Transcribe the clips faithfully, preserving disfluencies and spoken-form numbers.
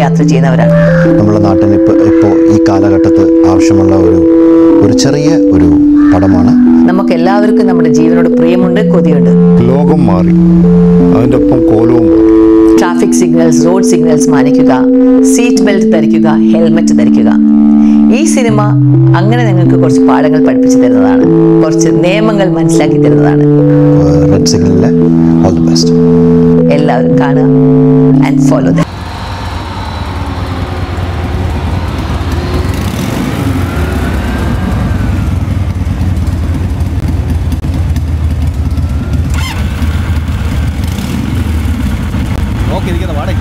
യാത്ര ചെയ്യുന്നവരാണ്. നമ്മുടെ നാട്ടിൽ ഇപ്പോൾ ഇപ്പോൾ ഈ കാലഘട്ടത്തിൽ ആവശ്യമുള്ള ഒരു ഒരു ചെറിയ ഒരു പടമാണ്. നമുക്ക് എല്ലാവർക്കും നമ്മുടെ ജീവനോട് പ്രിയമുണ്ട്, കൊതിയുണ്ട്. ലോകം മാറി, അതിൻ്റെ ഒപ്പം കോലവും മാറി. ട്രാഫിക് സിഗ്നൽസ്, റോഡ് സിഗ്നൽസ് മാനിക്കുക, സീറ്റ് ബെൽറ്റ് ധരിക്കുക, ഹെൽമെറ്റ് ധരിക്കുക. ഈ സിനിമ അങ്ങനെ നിങ്ങൾക്ക് കുറച്ച് പാഠങ്ങൾ പഠിപ്പിച്ചു തരുന്നതാണ്, കുറച്ച് നിയമങ്ങൾ മനസ്സിലാക്കി തരുന്നതാണ്. റെഡ് സിഗ്നലിലെ ഓൾ ദി ബെസ്റ്റ്. എല്ലാവരും കാണുക ആൻഡ് ഫോളോ ദം. നോക്കിയിരിക്കുന്ന വാടക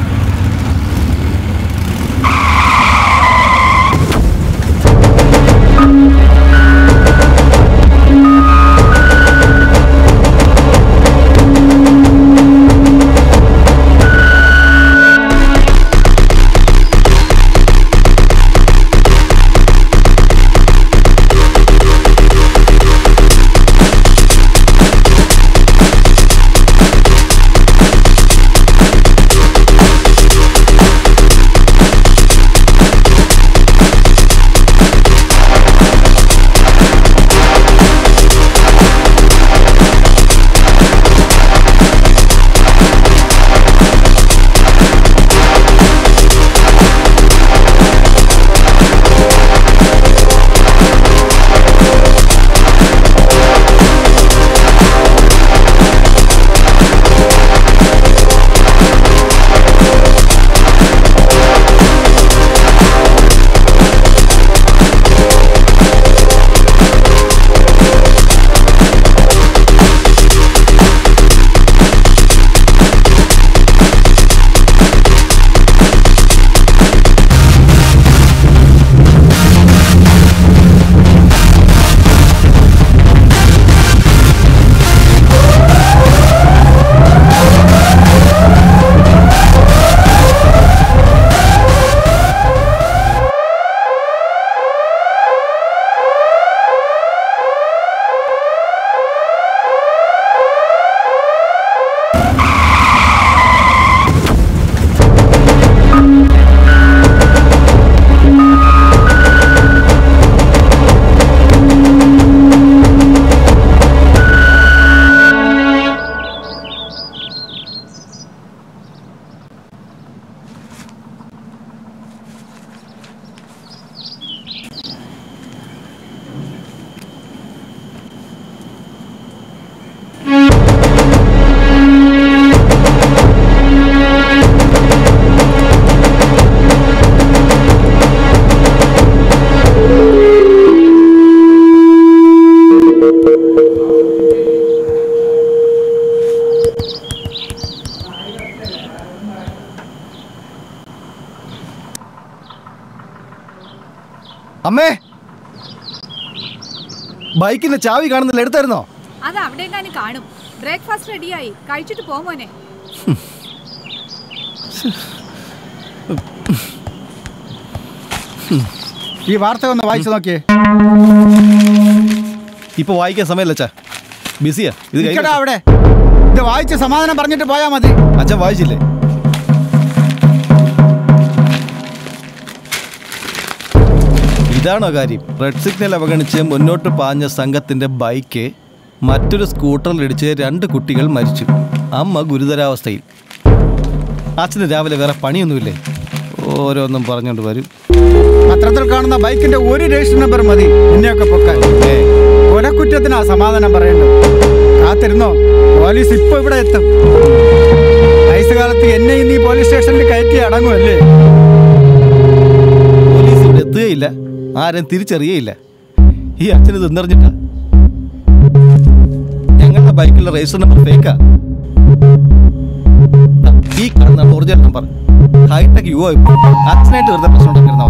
അമ്മേ, ബൈക്കിന്റെ ചാവി കാണുന്നില്ല, എടുത്തായിരുന്നോ? അത് അവിടെ കാണും. ബ്രേക്ക്ഫാസ്റ്റ് റെഡിയായി, കഴിച്ചിട്ട് പോ മോനെ. ഈ വാർത്ത ഒന്ന് വായിച്ചു നോക്കിയേ. ഇപ്പൊ വായിക്കാൻ സമയമല്ല അച്ഛാ, ബിസിയാ. ഇത് അവിടെ ഇത് വായിച്ച് സമാധാനം പറഞ്ഞിട്ട് പോയാ മതി. അച്ഛൻ വായിച്ചില്ലേ? ഇതാണോ കാര്യം? റെഡ് സിഗ്നൽ അവഗണിച്ച് മുന്നോട്ട് പാഞ്ഞ സംഘത്തിന്റെ ബൈക്ക് മറ്റൊരു സ്കൂട്ടറിലിടിച്ച് രണ്ട് കുട്ടികൾ മരിച്ചു. അമ്മ ഗുരുതരാവസ്ഥയിൽ. അച്ഛന് രാവിലെ വേറെ പണിയൊന്നുമില്ലേ? ഓരോന്നും പറഞ്ഞോണ്ട് വരും. പത്രത്തിൽ കാണുന്ന ബൈക്കിന്റെ ഒരു രജിസ്റ്റർ നമ്പർ മതി എന്നെയൊക്കെ പൊക്കാൻ. കൊലക്കുറ്റത്തിനാ സമാധാനം പറയേണ്ടത്. കാത്തിരുന്നോ, പോലീസ് ഇപ്പൊ ഇവിടെ എത്തും. വയസ്സുകാലത്ത് എന്നെ ഇന്ന് ഈ പോലീസ് സ്റ്റേഷനിൽ കയറ്റി അടങ്ങുമല്ലേ? പോലീസ് ഇവിടെ എത്തുകയില്ല, ആരും തിരിച്ചറിയയില്ല. ഈ അച്ഛന് തിന്നറിഞ്ഞിട്ടാ. ഞങ്ങളുടെ ബൈക്കിലെ രജിസ്റ്റർ നമ്പർ ഫേക്കാ. ഈ കാണുന്ന ഒറിജിനൽ നമ്പർ. ഹൈടെക് യുവോ. അച്ഛനായിട്ട് വെറുതെ പ്രശ്നം ഉണ്ടാക്കിയിരുന്നോ?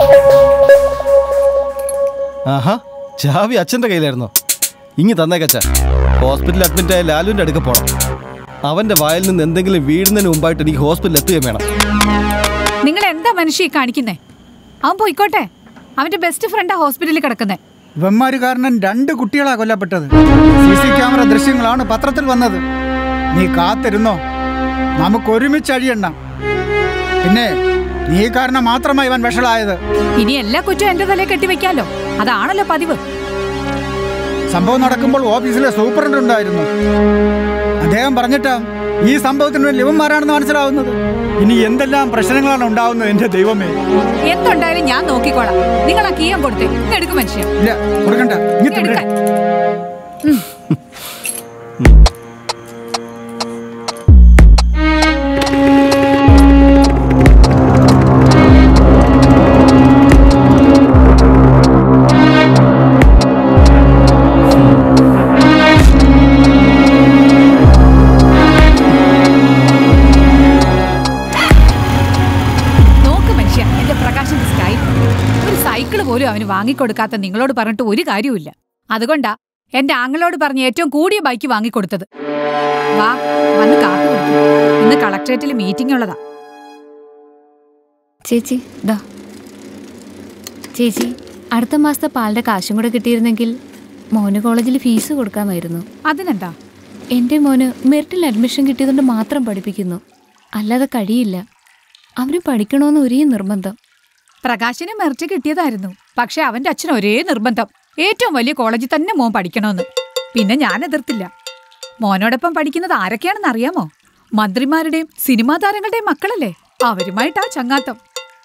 ആഹാ, ചാവി അച്ഛൻ്റെ കയ്യിലായിരുന്നോ? ഇങ്ങി തന്നേക്കച്ച. ഹോസ്പിറ്റലിൽ അഡ്മിറ്റ് ആയ ലാലുവിൻ്റെ അടുക്ക പോകണം. അവൻ്റെ വായിൽ നിന്ന് എന്തെങ്കിലും വീഴുന്നതിന് മുമ്പായിട്ട് എനിക്ക് ഹോസ്പിറ്റലിൽ എത്തുകയും വേണം. നിങ്ങൾ എന്താ മനുഷ്യ കാണിക്കുന്നേ? അവൻ പോയിക്കോട്ടെ, അവന്റെ ബെസ്റ്റ് ഫ്രണ്ടാ ഹോസ്പിറ്റലിൽ കിടക്കുന്നേ. ഇവന്മാര് കാരണം രണ്ട് കുട്ടികളാ കൊല്ലപ്പെട്ടത്. സി സി ക്യാമറ ദൃശ്യങ്ങളാണ് പത്രത്തിൽ വന്നത്. നീ കാത്തിരുന്നോ, നമുക്ക് ഒരുമിച്ച് അഴിയണം. പിന്നെ നീ കാരണം മാത്രമായി ഇവൻ വഷളായത്. ഇനി എല്ലാ കുറ്റവും എന്റെ തലയിൽ കെട്ടിവെക്കാലോ, അതാണല്ലോ പതിവ്. സംഭവം നടക്കുമ്പോൾ ഓഫീസിലെ സൂപ്രണ്ട് ഉണ്ടായിരുന്നു. അദ്ദേഹം പറഞ്ഞിട്ടാ ഈ സംഭവത്തിന് വേണ്ടി ഇവന്മാരാണെന്ന് മനസ്സിലാവുന്നത്. ഇനി എന്തെല്ലാം പ്രശ്നങ്ങളാണ് ഉണ്ടാവുന്നത് എന്റെ ദൈവമേ. എന്തുണ്ടായാലും ഞാൻ നോക്കിക്കോളാം. നിങ്ങൾ ആ കീയം കൊടുത്തേ, എടുക്കും മനുഷ്യൻ. ഇല്ല, കൊടുക്കണ്ട. എടുക്കാൻ. പോലും അവന് വാങ്ങിക്കൊടുക്കാത്ത നിങ്ങളോട് പറഞ്ഞിട്ട് ഒരു കാര്യമില്ല. അതുകൊണ്ടാ എന്റെ ആങ്ങളോട് പറഞ്ഞ് ഏറ്റവും കൂടിയ ബൈക്ക് വാങ്ങിക്കൊടുത്തത്. വാ, വന്ന് കാത്തു കൊടുക്കും. ഇന്ന് കളക്ടറേറ്റിൽ മീറ്റിംഗ് ഉള്ളതാ. ചേച്ചി ദാ ചേച്ചി, അടുത്ത മാസത്തെ പാലിന്റെ കാശും കൂടെ കിട്ടിയിരുന്നെങ്കിൽ മോന് കോളേജിൽ ഫീസ് കൊടുക്കാമായിരുന്നു. അതിനെന്താ? എൻ്റെ മോന് മെറിറ്റിൽ അഡ്മിഷൻ കിട്ടിയതുകൊണ്ട് മാത്രം പഠിപ്പിക്കുന്നു, അല്ലാതെ കഴിയില്ല. അവന് പഠിക്കണമെന്ന് ഒരേ നിർബന്ധം. പ്രകാശിന് മെറിറ്റ് കിട്ടിയതായിരുന്നു, പക്ഷെ അവന്റെ അച്ഛന് ഒരേ നിർബന്ധം, ഏറ്റവും വലിയ കോളേജിൽ തന്നെ മോൻ പഠിക്കണമെന്ന്. പിന്നെ ഞാൻ എതിർത്തില്ല. മോനോടൊപ്പം പഠിക്കുന്നത് ആരൊക്കെയാണെന്ന് അറിയാമോ? മന്ത്രിമാരുടെയും സിനിമാ താരങ്ങളുടെയും മക്കളല്ലേ. അവരുമായിട്ടാ ചങ്ങാത്തം.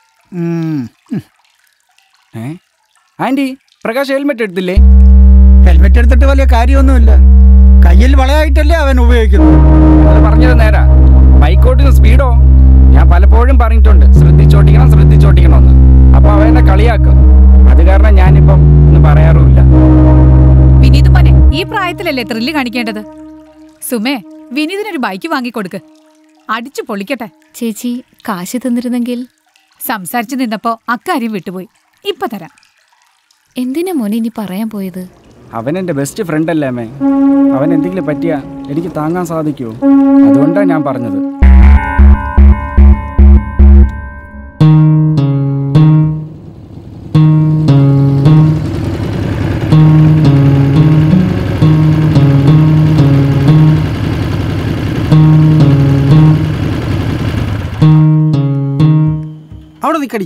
ആന്റി, പ്രകാശ് ഹെൽമെറ്റ് എടുത്തില്ലേ? ഹെൽമെറ്റ് എടുത്തിട്ട് വലിയ കാര്യമൊന്നുമില്ല. കയ്യിൽ വളയായിട്ടല്ലേ അവൻ ഉപയോഗിക്കുന്നു. പറഞ്ഞത് നേരാ. ബൈക്കോട്ടിന് സ്പീഡോ? ഞാൻ പലപ്പോഴും പറഞ്ഞിട്ടുണ്ട് ശ്രദ്ധിച്ചോട്ടിക്കണം ശ്രദ്ധിച്ചോട്ടിക്കണമെന്ന്. അപ്പൊ അവ എന്നെ കളിയാക്കും. അത് കാരണം ഞാനിപ്പം ഒന്നും പറയാറുമില്ല. വിനീത് മോനെ, ഈ പ്രായത്തിലല്ലേ ത്രില്ല് കാണിക്കേണ്ടത്. സുമേ, വിനീതിനൊരു ബൈക്ക് വാങ്ങിക്കൊടുക്ക്, അടിച്ചു പൊളിക്കട്ടെ. ചേച്ചി, കാശ് തന്നിരുന്നെങ്കിൽ. സംസാരിച്ചു നിന്നപ്പോ അക്കാര്യം വിട്ടുപോയി. ഇപ്പൊ തരാം. എന്തിനാ മോനെ ഇനി പറയാൻ പോയത്? അവൻ എൻ്റെ ബെസ്റ്റ് ഫ്രണ്ട് അല്ലേ അമ്മേ. അവൻ എന്തെങ്കിലും പറ്റിയാ എനിക്ക് താങ്ങാൻ സാധിക്കുമോ? അതുകൊണ്ടാണ് ഞാൻ പറഞ്ഞത്. അവിടെ നിക്കടി.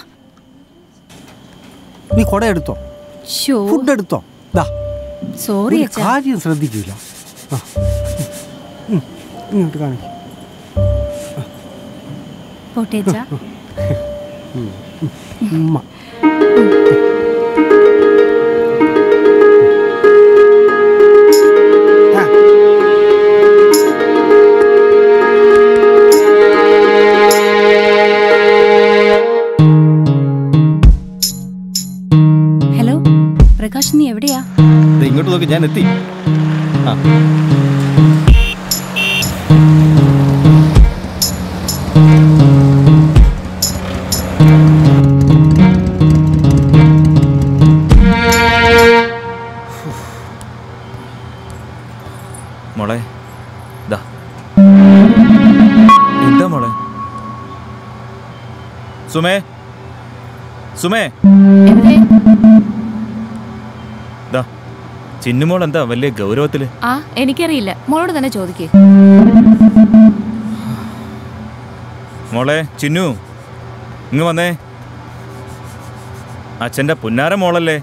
നീ കൊട എടുത്തോ, ഫുഡ് എടുത്തോ. സോറി, കാര്യം ശ്രദ്ധിക്കില്ല. ഇങ്ങോട്ട് കാണിക്കും. ഹലോ പ്രകാശ്, നീ എവിടെയാ? ഇങ്ങോട്ട് നോക്കി, ഞാൻ എത്തി. ആ മോളെ, ദാ എന്താ മോളെ? സുമേ, സുമേ, ദാ ചിന്നുമോൾ എന്താ വലിയ ഗൗരവത്തില്? ആ എനിക്കറിയില്ല, മോളോട് തന്നെ ചോദിക്കേ. മോളെ ചിന്നു, ഇങ്ങ് വന്നേ. അച്ഛൻ്റെ പുന്നാര മോളല്ലേ?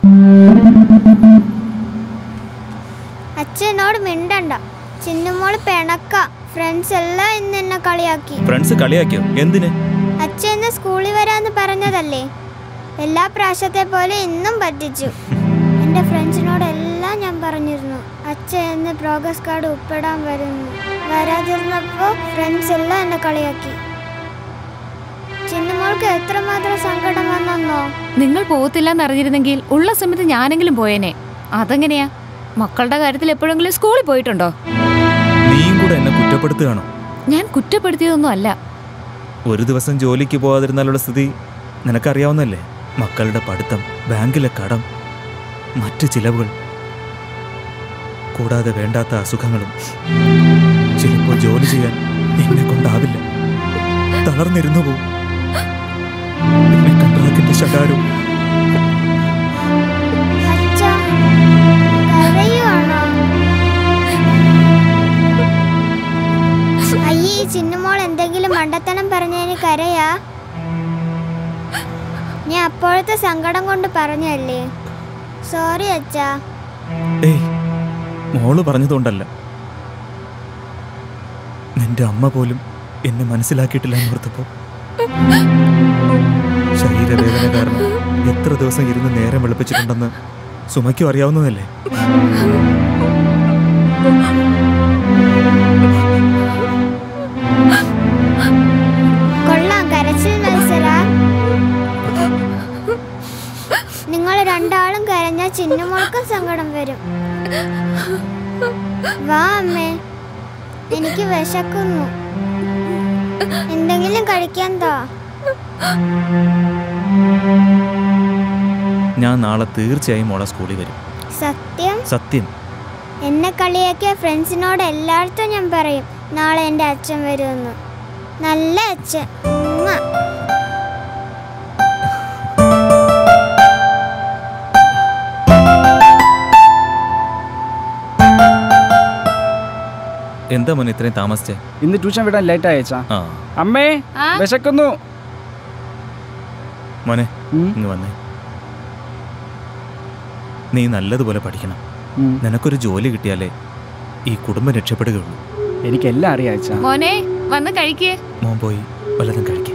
അച്ഛനോട് മിണ്ടണ്ട. ചിന്നുമോള് പിണക്ക. ഫ്രണ്ട്സ് എല്ലാം ഇന്ന് എന്നെ കളിയാക്കി. ഫ്രണ്ട്സ് കളിയാക്കിയോ? എന്തിന്? അച്ഛൻ ഇന്ന് സ്കൂളിൽ വരാന്ന് പറഞ്ഞതല്ലേ. എല്ലാ പ്രാവശ്യത്തെ പോലെ ഇന്നും പറ്റിച്ചു. എൻ്റെ ഫ്രണ്ട്സിനോടെല്ലാം ഞാൻ പറഞ്ഞിരുന്നു അച്ഛൻ ഇന്ന് പ്രോഗ്രസ് കാർഡ് ഉൾപ്പെടാൻ വരുന്നു. വരാതിരുന്നപ്പോൾ ഫ്രണ്ട്സ് എല്ലാം എന്നെ കളിയാക്കി. ചിന്നുമോൾക്ക് എത്രമാത്രം സങ്കടം വന്നോ. നിങ്ങൾ പോകത്തില്ലെന്ന് അറിഞ്ഞിരുന്നെങ്കിൽ ഉള്ള സമയത്ത് ഞാനെങ്കിലും പോയേനെ. അതെങ്ങനെയാ? മക്കളുടെ കാര്യത്തിൽ എപ്പോഴെങ്കിലും സ്കൂളിൽ പോയിട്ടുണ്ടോ? നീയും കൂടെ എന്നെ കുറ്റപ്പെടുത്തുകയാണോ? ഞാൻ കുറ്റപ്പെടുത്തിയതൊന്നും അല്ല. ഒരു ദിവസം ജോലിക്ക് പോകാതിരുന്നാലുള്ള സ്ഥിതി നിനക്കറിയാവുന്നല്ലേ. മക്കളുടെ പഠിത്തം, ബാങ്കിലെ കടം, മറ്റു ചിലവുകൾ, കൂടാതെ വേണ്ടാത്ത അസുഖങ്ങളും. ചിലപ്പോൾ ജോലി ചെയ്യാൻ എന്നെ കൊണ്ടാവില്ല, തളർന്നിരുന്നു പോവും. പിന്നെ കണ്ടാക്കിന്റെ ശകാരവും. അയ്യേ, ചിന്നുമോൾ എന്തെങ്കിലും മണ്ടത്തനം പറഞ്ഞതിന് കരയാ? ഞാൻ അപ്പോഴത്തെ സങ്കടം കൊണ്ട് പറഞ്ഞല്ലേ. സോറി അച്ഛാ. ഏയ്, മോള് പറഞ്ഞതുകൊണ്ടല്ല. നിന്റെ അമ്മ പോലും എന്നെ മനസ്സിലാക്കിയിട്ടില്ല എന്നോർത്തപ്പോ ശരീരവേദന കാരണം എത്ര ദിവസം ഇരുന്ന് നേരം വെളുപ്പിച്ചിട്ടുണ്ടെന്ന് സുമയ്ക്കും അറിയാവുന്നതല്ലേ. കൊള്ളാം, കരച്ചിൽ മത്സര. നിങ്ങൾ രണ്ടാളും കരഞ്ഞാൽ ചിന്നുമോൾക്കും സങ്കടം വരും. വാ അമ്മേ, എനിക്ക് വിശക്കുന്നു. എന്തെങ്കിലും കഴിക്കാൻ താ. ഞാൻ നാളെ തീർച്ചയായും മോളെ സ്കൂളിൽ വരും. സത്യം? സത്യം. എന്നെ കളിയാക്കിയ ഫ്രണ്ട്സിനോട് എല്ലായിടത്തും ഞാൻ പറയും നാളെ എൻ്റെ അച്ഛൻ വരുമെന്ന്. നല്ല അച്ഛൻ. ഉമ്മ. എന്താ മോനെ ഇത്രയും താമസിച്ചേ? ഇന്ന് ട്യൂഷൻ വിടാൻ ലേറ്റ് അയച്ചാ. അമ്മേ, വിശക്കുന്നു. മോനെ ഇങ്ങ് വന്നേ. നീ നല്ലതുപോലെ പഠിക്കണം. നിനക്കൊരു ജോലി കിട്ടിയാലേ ഈ കുടുംബം രക്ഷപ്പെടുകയുള്ളൂ. എനിക്കെല്ലാം അറിയാം. മോനെ വന്ന് കഴിക്കേ. മോൻ പോയി വല്ലതും കഴിക്കേ.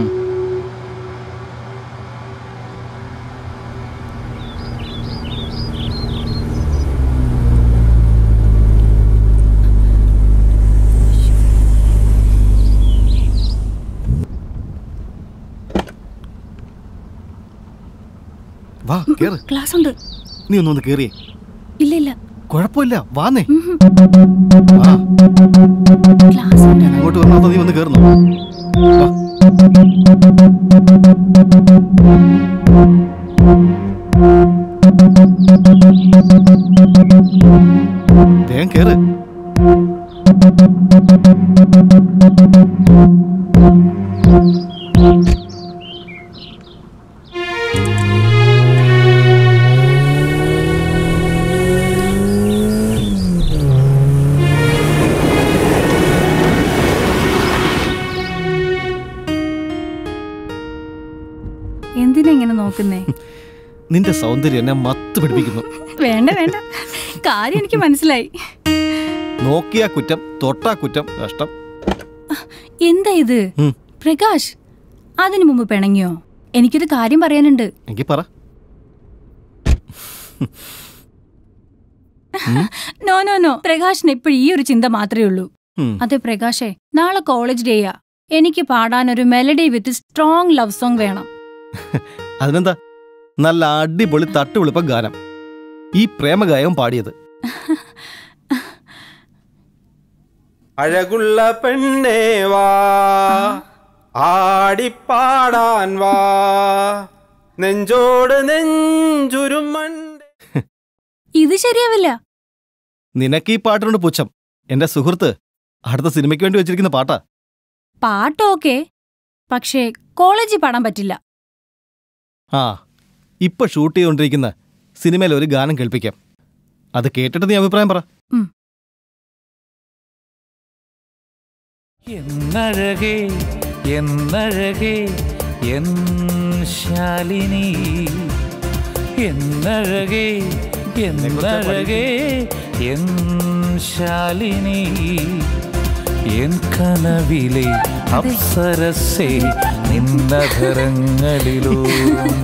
വാ കേറ്. ക്ലാസ് ഉണ്ട്. നീ ഒന്നൊന്ന് കേറിയേ. ഇല്ല ഇല്ല, കുഴപ്പമില്ല, വാന്നേ. ക്ലാസ് ഉണ്ട്. അങ്ങോട്ട് വന്നാ നീ വന്ന് കേറുന്നു. വേഗം കേറ്. എന്തിനാ ഇങ്ങനെ നോക്കുന്നേ? നിന്റെ സൗന്ദര്യം എന്നെ മത്ത് പിടിപ്പിക്കുന്നു. വേണ്ട വേണ്ട, കാര്യം എനിക്ക് മനസ്സിലായി. നോക്കിയാ കുറ്റം, തൊട്ടാ കുറ്റം. കഷ്ടം. എന്താ ഇത് പ്രകാശ്? അതിനു മുമ്പ് പിണങ്ങിയോ? എനിക്കൊരു കാര്യം പറയാനുണ്ട്. എങ്കിൽ പറ. നോ നോ നോ, പ്രകാശിന് എപ്പോഴും ഈ ഒരു ചിന്ത മാത്രമേ ഉള്ളൂ. അതെ പ്രകാശേ, നാളെ കോളേജ് ഡേയാ. എനിക്ക് പാടാൻ ഒരു melody with strong love song വേണം. അതിനെന്താ, നല്ല അടിപൊളി തട്ടുവിളിപ്പ ഗാനം. ഈ പ്രേമഗായകം പാടിയത്. അഴകുള്ള പെണ്ണേ വാ, ആടിപ്പാടാൻ വാ, നെഞ്ചോട് നെഞ്ചുരുമണ്ട്. ഇത് ശരിയാവില്ല. നിനക്ക് ഈ പാട്ടിനോട് പുച്ഛം. എന്റെ സുഹൃത്ത് അടുത്ത സിനിമയ്ക്ക് വേണ്ടി വെച്ചിരിക്കുന്ന പാട്ടാ. പാട്ടോക്കെ, പക്ഷേ കോളേജിൽ പാടാൻ പറ്റില്ല. ആ, ഇപ്പൊ ഷൂട്ട് ചെയ്തുകൊണ്ടിരിക്കുന്ന സിനിമയിൽ ഒരു ഗാനം കേൾപ്പിക്കാം. അത് കേട്ടിട്ട് നീ അഭിപ്രായം പറ. എന്നഴകേ എന്നഴകേ എൻ ശാലിനി, എന്നഴകേ എന്നഴകേ എൻ ശാലിനി, എൻ കനവിലെ അപ്സരസേ നിന്നധരങ്ങളിലൂറും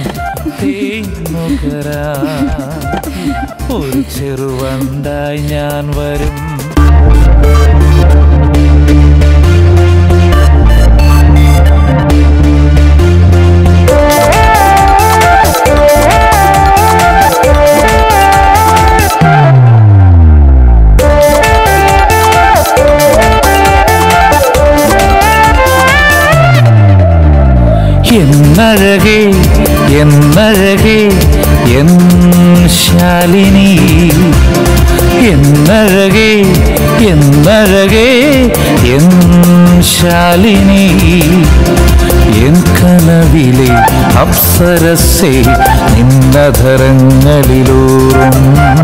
തേനുകരാ, ഒരു ചെറുവണ്ടായി ഞാൻ വരും. എന്നഴകേ എന്നഴകേ എൻ ശാലിനി, എന്നഴകേ എന്നഴകേ എൻ ശാലിനി, എൻ കനവിലെ അപ്സരസേ നിന്നധരങ്ങളിലൂറും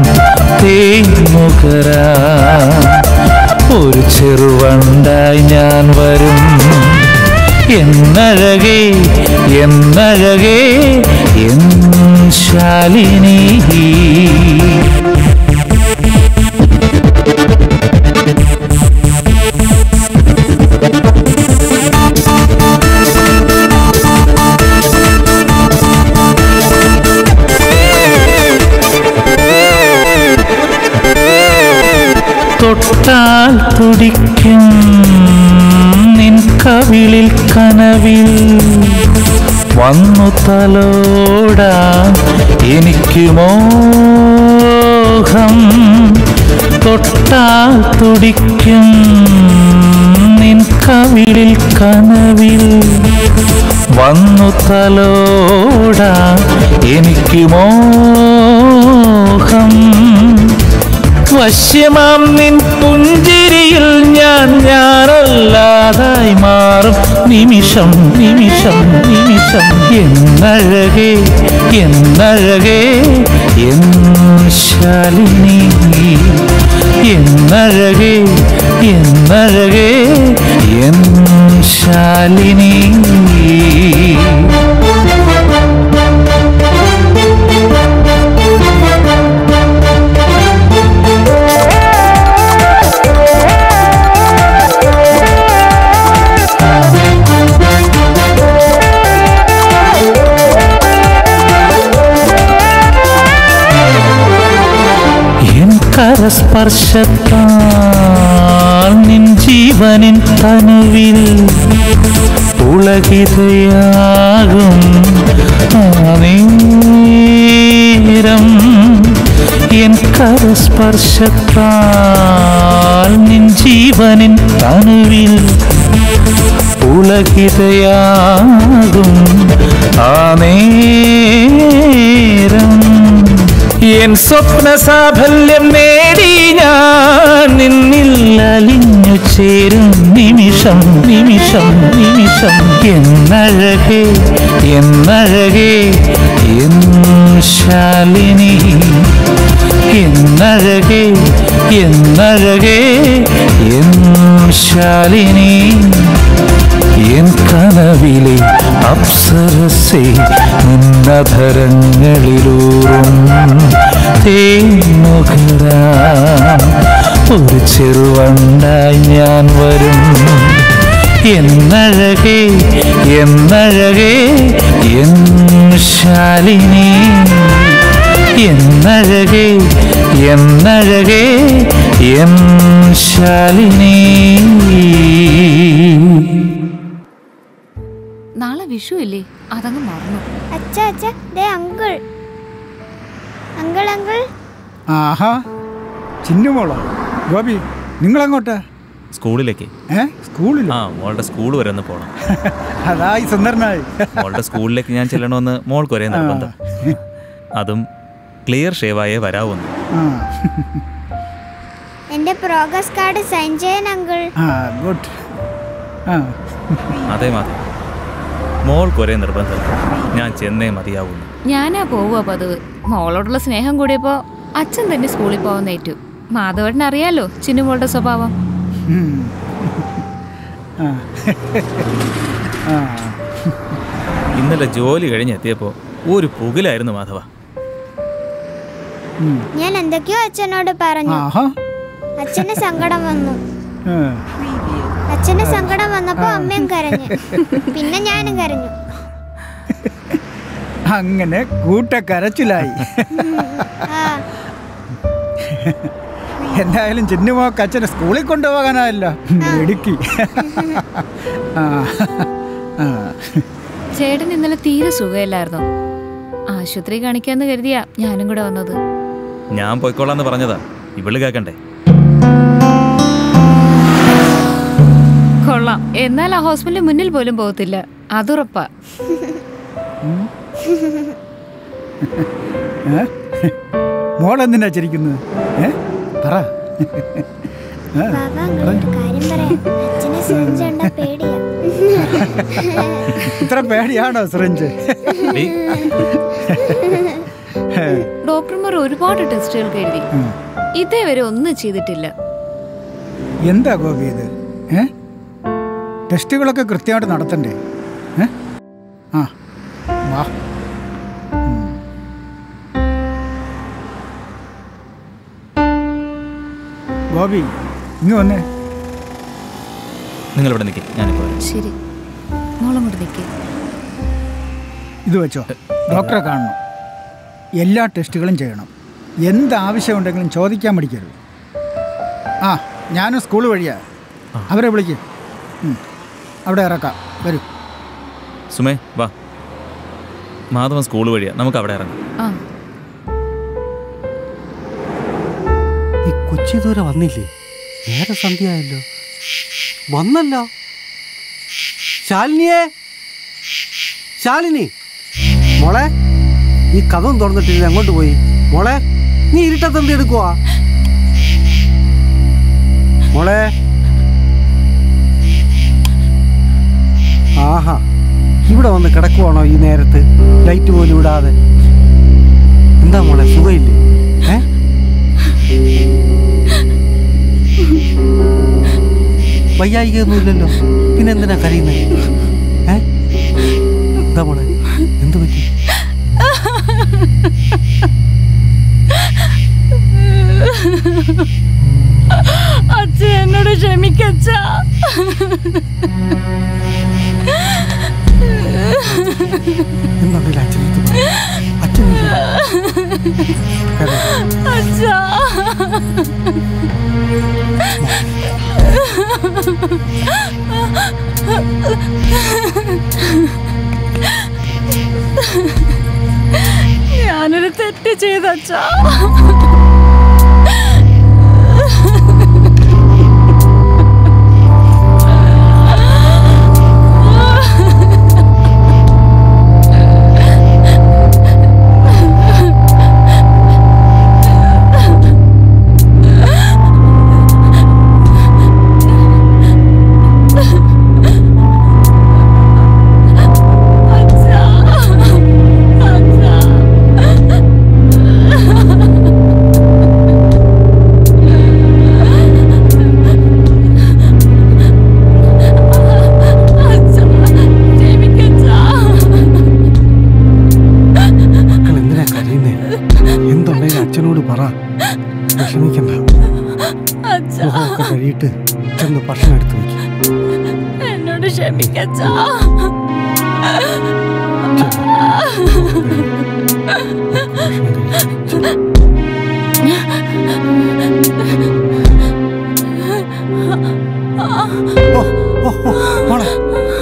തേനുകരാ, ഒരു ചെറുവണ്ടായി ഞാൻ വരും. എന്നഴകേ എന്നഴകേ എൻ ശാലിനി. തൊട്ടാൽ തുടിക്കും നിൻ കവിളിൽ കനവിൽ വന്നു തലോടാൻ എനിക്ക് മോഹം. തൊട്ടാൽ തുടിക്കും നിൻ കവിളിൽ കനവിൽ വന്നു തലോടാൻ എനിക്ക് മോഹം. വശ്യമാം നിൻ പുഞ്ചിരിയിൽ ഞാൻ ഞാനല്ലാതായി മാറും നിമിഷം നിമിഷം നിമിഷം. എന്നഴകേ എന്നഴകേ എൻ ശാലിനി. എന്നഴകേ എന്നഴകേ എൻ ശാലിനി. സ്പർശത്താൽ നിൻ ജീവനിൻ തനുവിൽ പുളകിതയാകും നേരം. എൻ കരസ്പർശത്താൽ നിൻ ജീവനിൻ തനുവിൽ പുളകിതയാകും ആ നേരം. എൻ സ്വപ്ന സാഫല്യം നേടി ഞാൻ നിന്നിൽ അലിഞ്ഞു ചേരും നിമിഷം നിമിഷം നിമിഷം. എന്നഴകേ എന്നഴകേ എൻ ശാലിനി. എന്നഴകേ എന്നഴകേ എൻ ശാലിനി. എൻ കനവിലെ അപ്സരസേ നിന്നധരങ്ങളിലൂറും തേനുകരാൻ ഒരു ചെറുവണ്ടായി ഞാൻ വരും. എന്നഴകേ എന്നഴകേ എൻ ശാലിനി. എന്നഴകേ എന്നഴകേ എൻ ശാലിനി. നാളെ വിഷു ഇല്ലേ? അതങ്ങ് മറന്നു. അച്ഛാ അച്ഛാ ദേ അങ്കിൾ അങ്കിൾ അങ്കിൾ. ആഹാ ചിന്നുമോളോ? ഗോപി നിങ്ങളെങ്ങോട്ടാ? സ്കൂളിലേക്ക്. ഏ സ്കൂളിൽ? ആ മോളുടെ സ്കൂൾ വരെ ഒന്ന് പോകണം. അതായി സുന്ദരനായി. മോളുടെ സ്കൂളിലേക്ക് ഞാൻ ചെല്ലണമെന്ന് മോൾക്ക് ഒരേ നിർബന്ധം. അതും ക്ലിയർ ഷേവായേ വരാവുന്നു. എന്റെ പ്രോഗ്രസ് കാർഡ് സൈൻ ചെയ്യാൻ അങ്കിൾ. ഗുഡ്. അതെ മാധവ്, മോൾക്ക് ഒരേ നിർബന്ധം, ഞാൻ ചെന്നേ മതിയാവുന്നു. ഞാനാ പോവുക പതിവ്. മോളോടുള്ള സ്നേഹം കൂടിയപ്പോ അച്ഛൻ തന്നെ സ്കൂളിൽ പോകുന്ന ഏറ്റു. മാധവേട്ടന് അറിയാലോ ചിന്നുമോളുടെ സ്വഭാവം. ഇന്നലെ ജോലി കഴിഞ്ഞെത്തിയപ്പോ ഒരു പുകിലായിരുന്നു മാധവ. ഞാൻ എന്തൊക്കെയോ അച്ഛനോട് പറഞ്ഞു. അച്ഛന് സങ്കടം വന്നു. അച്ഛന് സങ്കടം വന്നപ്പോ അമ്മയും കരഞ്ഞു, പിന്നെ ഞാനും കരഞ്ഞു. അങ്ങനെ കൂട്ടക്കരച്ചിലായി. എന്തായാലും ചിന്നുമോക്ക് അച്ഛനെ സ്കൂളിൽ കൊണ്ടുപോകാനായല്ലോ. ഇടുക്കി. ചേട്ടൻ ഇന്നലെ തീരെ സുഖമില്ലായിരുന്നു. ആശുപത്രി കാണിക്കാന്ന് കരുതിയാ ഞാനും കൂടെ വന്നത്. ഞാൻ പോയിക്കോളാന്ന് പറഞ്ഞതാ, ഇവള് കേക്കണ്ടേ? കൊള്ളാം. എന്നാൽ ആ ഹോസ്പിറ്റലിന് മുന്നിൽ പോലും പോകത്തില്ല, അതുറപ്പാ. മോളെന്തിനാ ചിരിക്കുന്നത്? ഇത്ര പേടിയാണോ സിറിഞ്ച്? ഡോക്ടർമാർ ഒരുപാട് ടെസ്റ്റുകൾ എഴുതി, ഇതേവരെ ഒന്നും ചെയ്തിട്ടില്ല. എന്താ ഗോപി ഇത്? ടെസ്റ്റുകളൊക്കെ കൃത്യമായിട്ട് നടത്തണ്ടേ? ഏ ആ വാ. ഗോപി ഇങ്ങ് വന്നേ. നിങ്ങൾ ഇവിടെ നിൽക്കേ, ഞാനിപ്പോ വരാം. ശരി, മോളും കൂടെ നിൽക്കേ. ഇത് വെച്ചോ, ഡോക്ടറെ കാണണം. എല്ലാ ടെസ്റ്റുകളും ചെയ്യണം. എന്താവശ്യമുണ്ടെങ്കിലും ചോദിക്കാൻ മടിക്കരുത്. ആ ഞാനും സ്കൂൾ വഴിയാ, അവരെ വിളിക്കും. അവിടെ ഇറക്കാം, വരൂ. സുമേ വാ, മാധവൻ സ്കൂൾ വഴിയാ, നമുക്ക് അവിടെ ഇറങ്ങാം. ഈ കൊച്ചി ദൂരെ വന്നില്ലേ? നേരെ സന്ധ്യയായല്ലോ. വന്നല്ലോ. ശാലിനിയേ, ശാലിനി മോളെ, ഈ കഥം തുറന്നിട്ടില്ല, അങ്ങോട്ട് പോയി. മോളെ, നീ ഇരുട്ടത്തെന്ത് എടുക്കുവാ മോളെ? ആഹാ, ഇവിടെ വന്ന് കിടക്കുവാണോ ഈ നേരത്ത്? ലൈറ്റ് പോലും ഇടാതെ. എന്താ മോളെ, സുഖമില്ലേ? ഏ വയ്യായികയൊന്നുമില്ലല്ലോ, പിന്നെന്തിനാ കരയുന്നത്? ഏ എന്താ മോളെ, എന്ത് പറ്റി? അച്ഛ എന്നോട് ക്ഷമിക്കച്ച. എന്തുണ്ടല്ലോ അച്ഛൻ, അച്ഛൻ അച്ഛാ. ഞാനൊരു തെറ്റ് ചെയ്തച്ചാ. അച്ഛനോട് പറ, വിഷമിക്കണ്ട. മുഖമൊക്കെ കഴിയിട്ട് ചെന്ന് ഭക്ഷണം എടുത്ത് വയ്ക്കും. എന്നോട് ക്ഷമിക്കച്ചാ. ഓ ഓ ഓ മോളെ,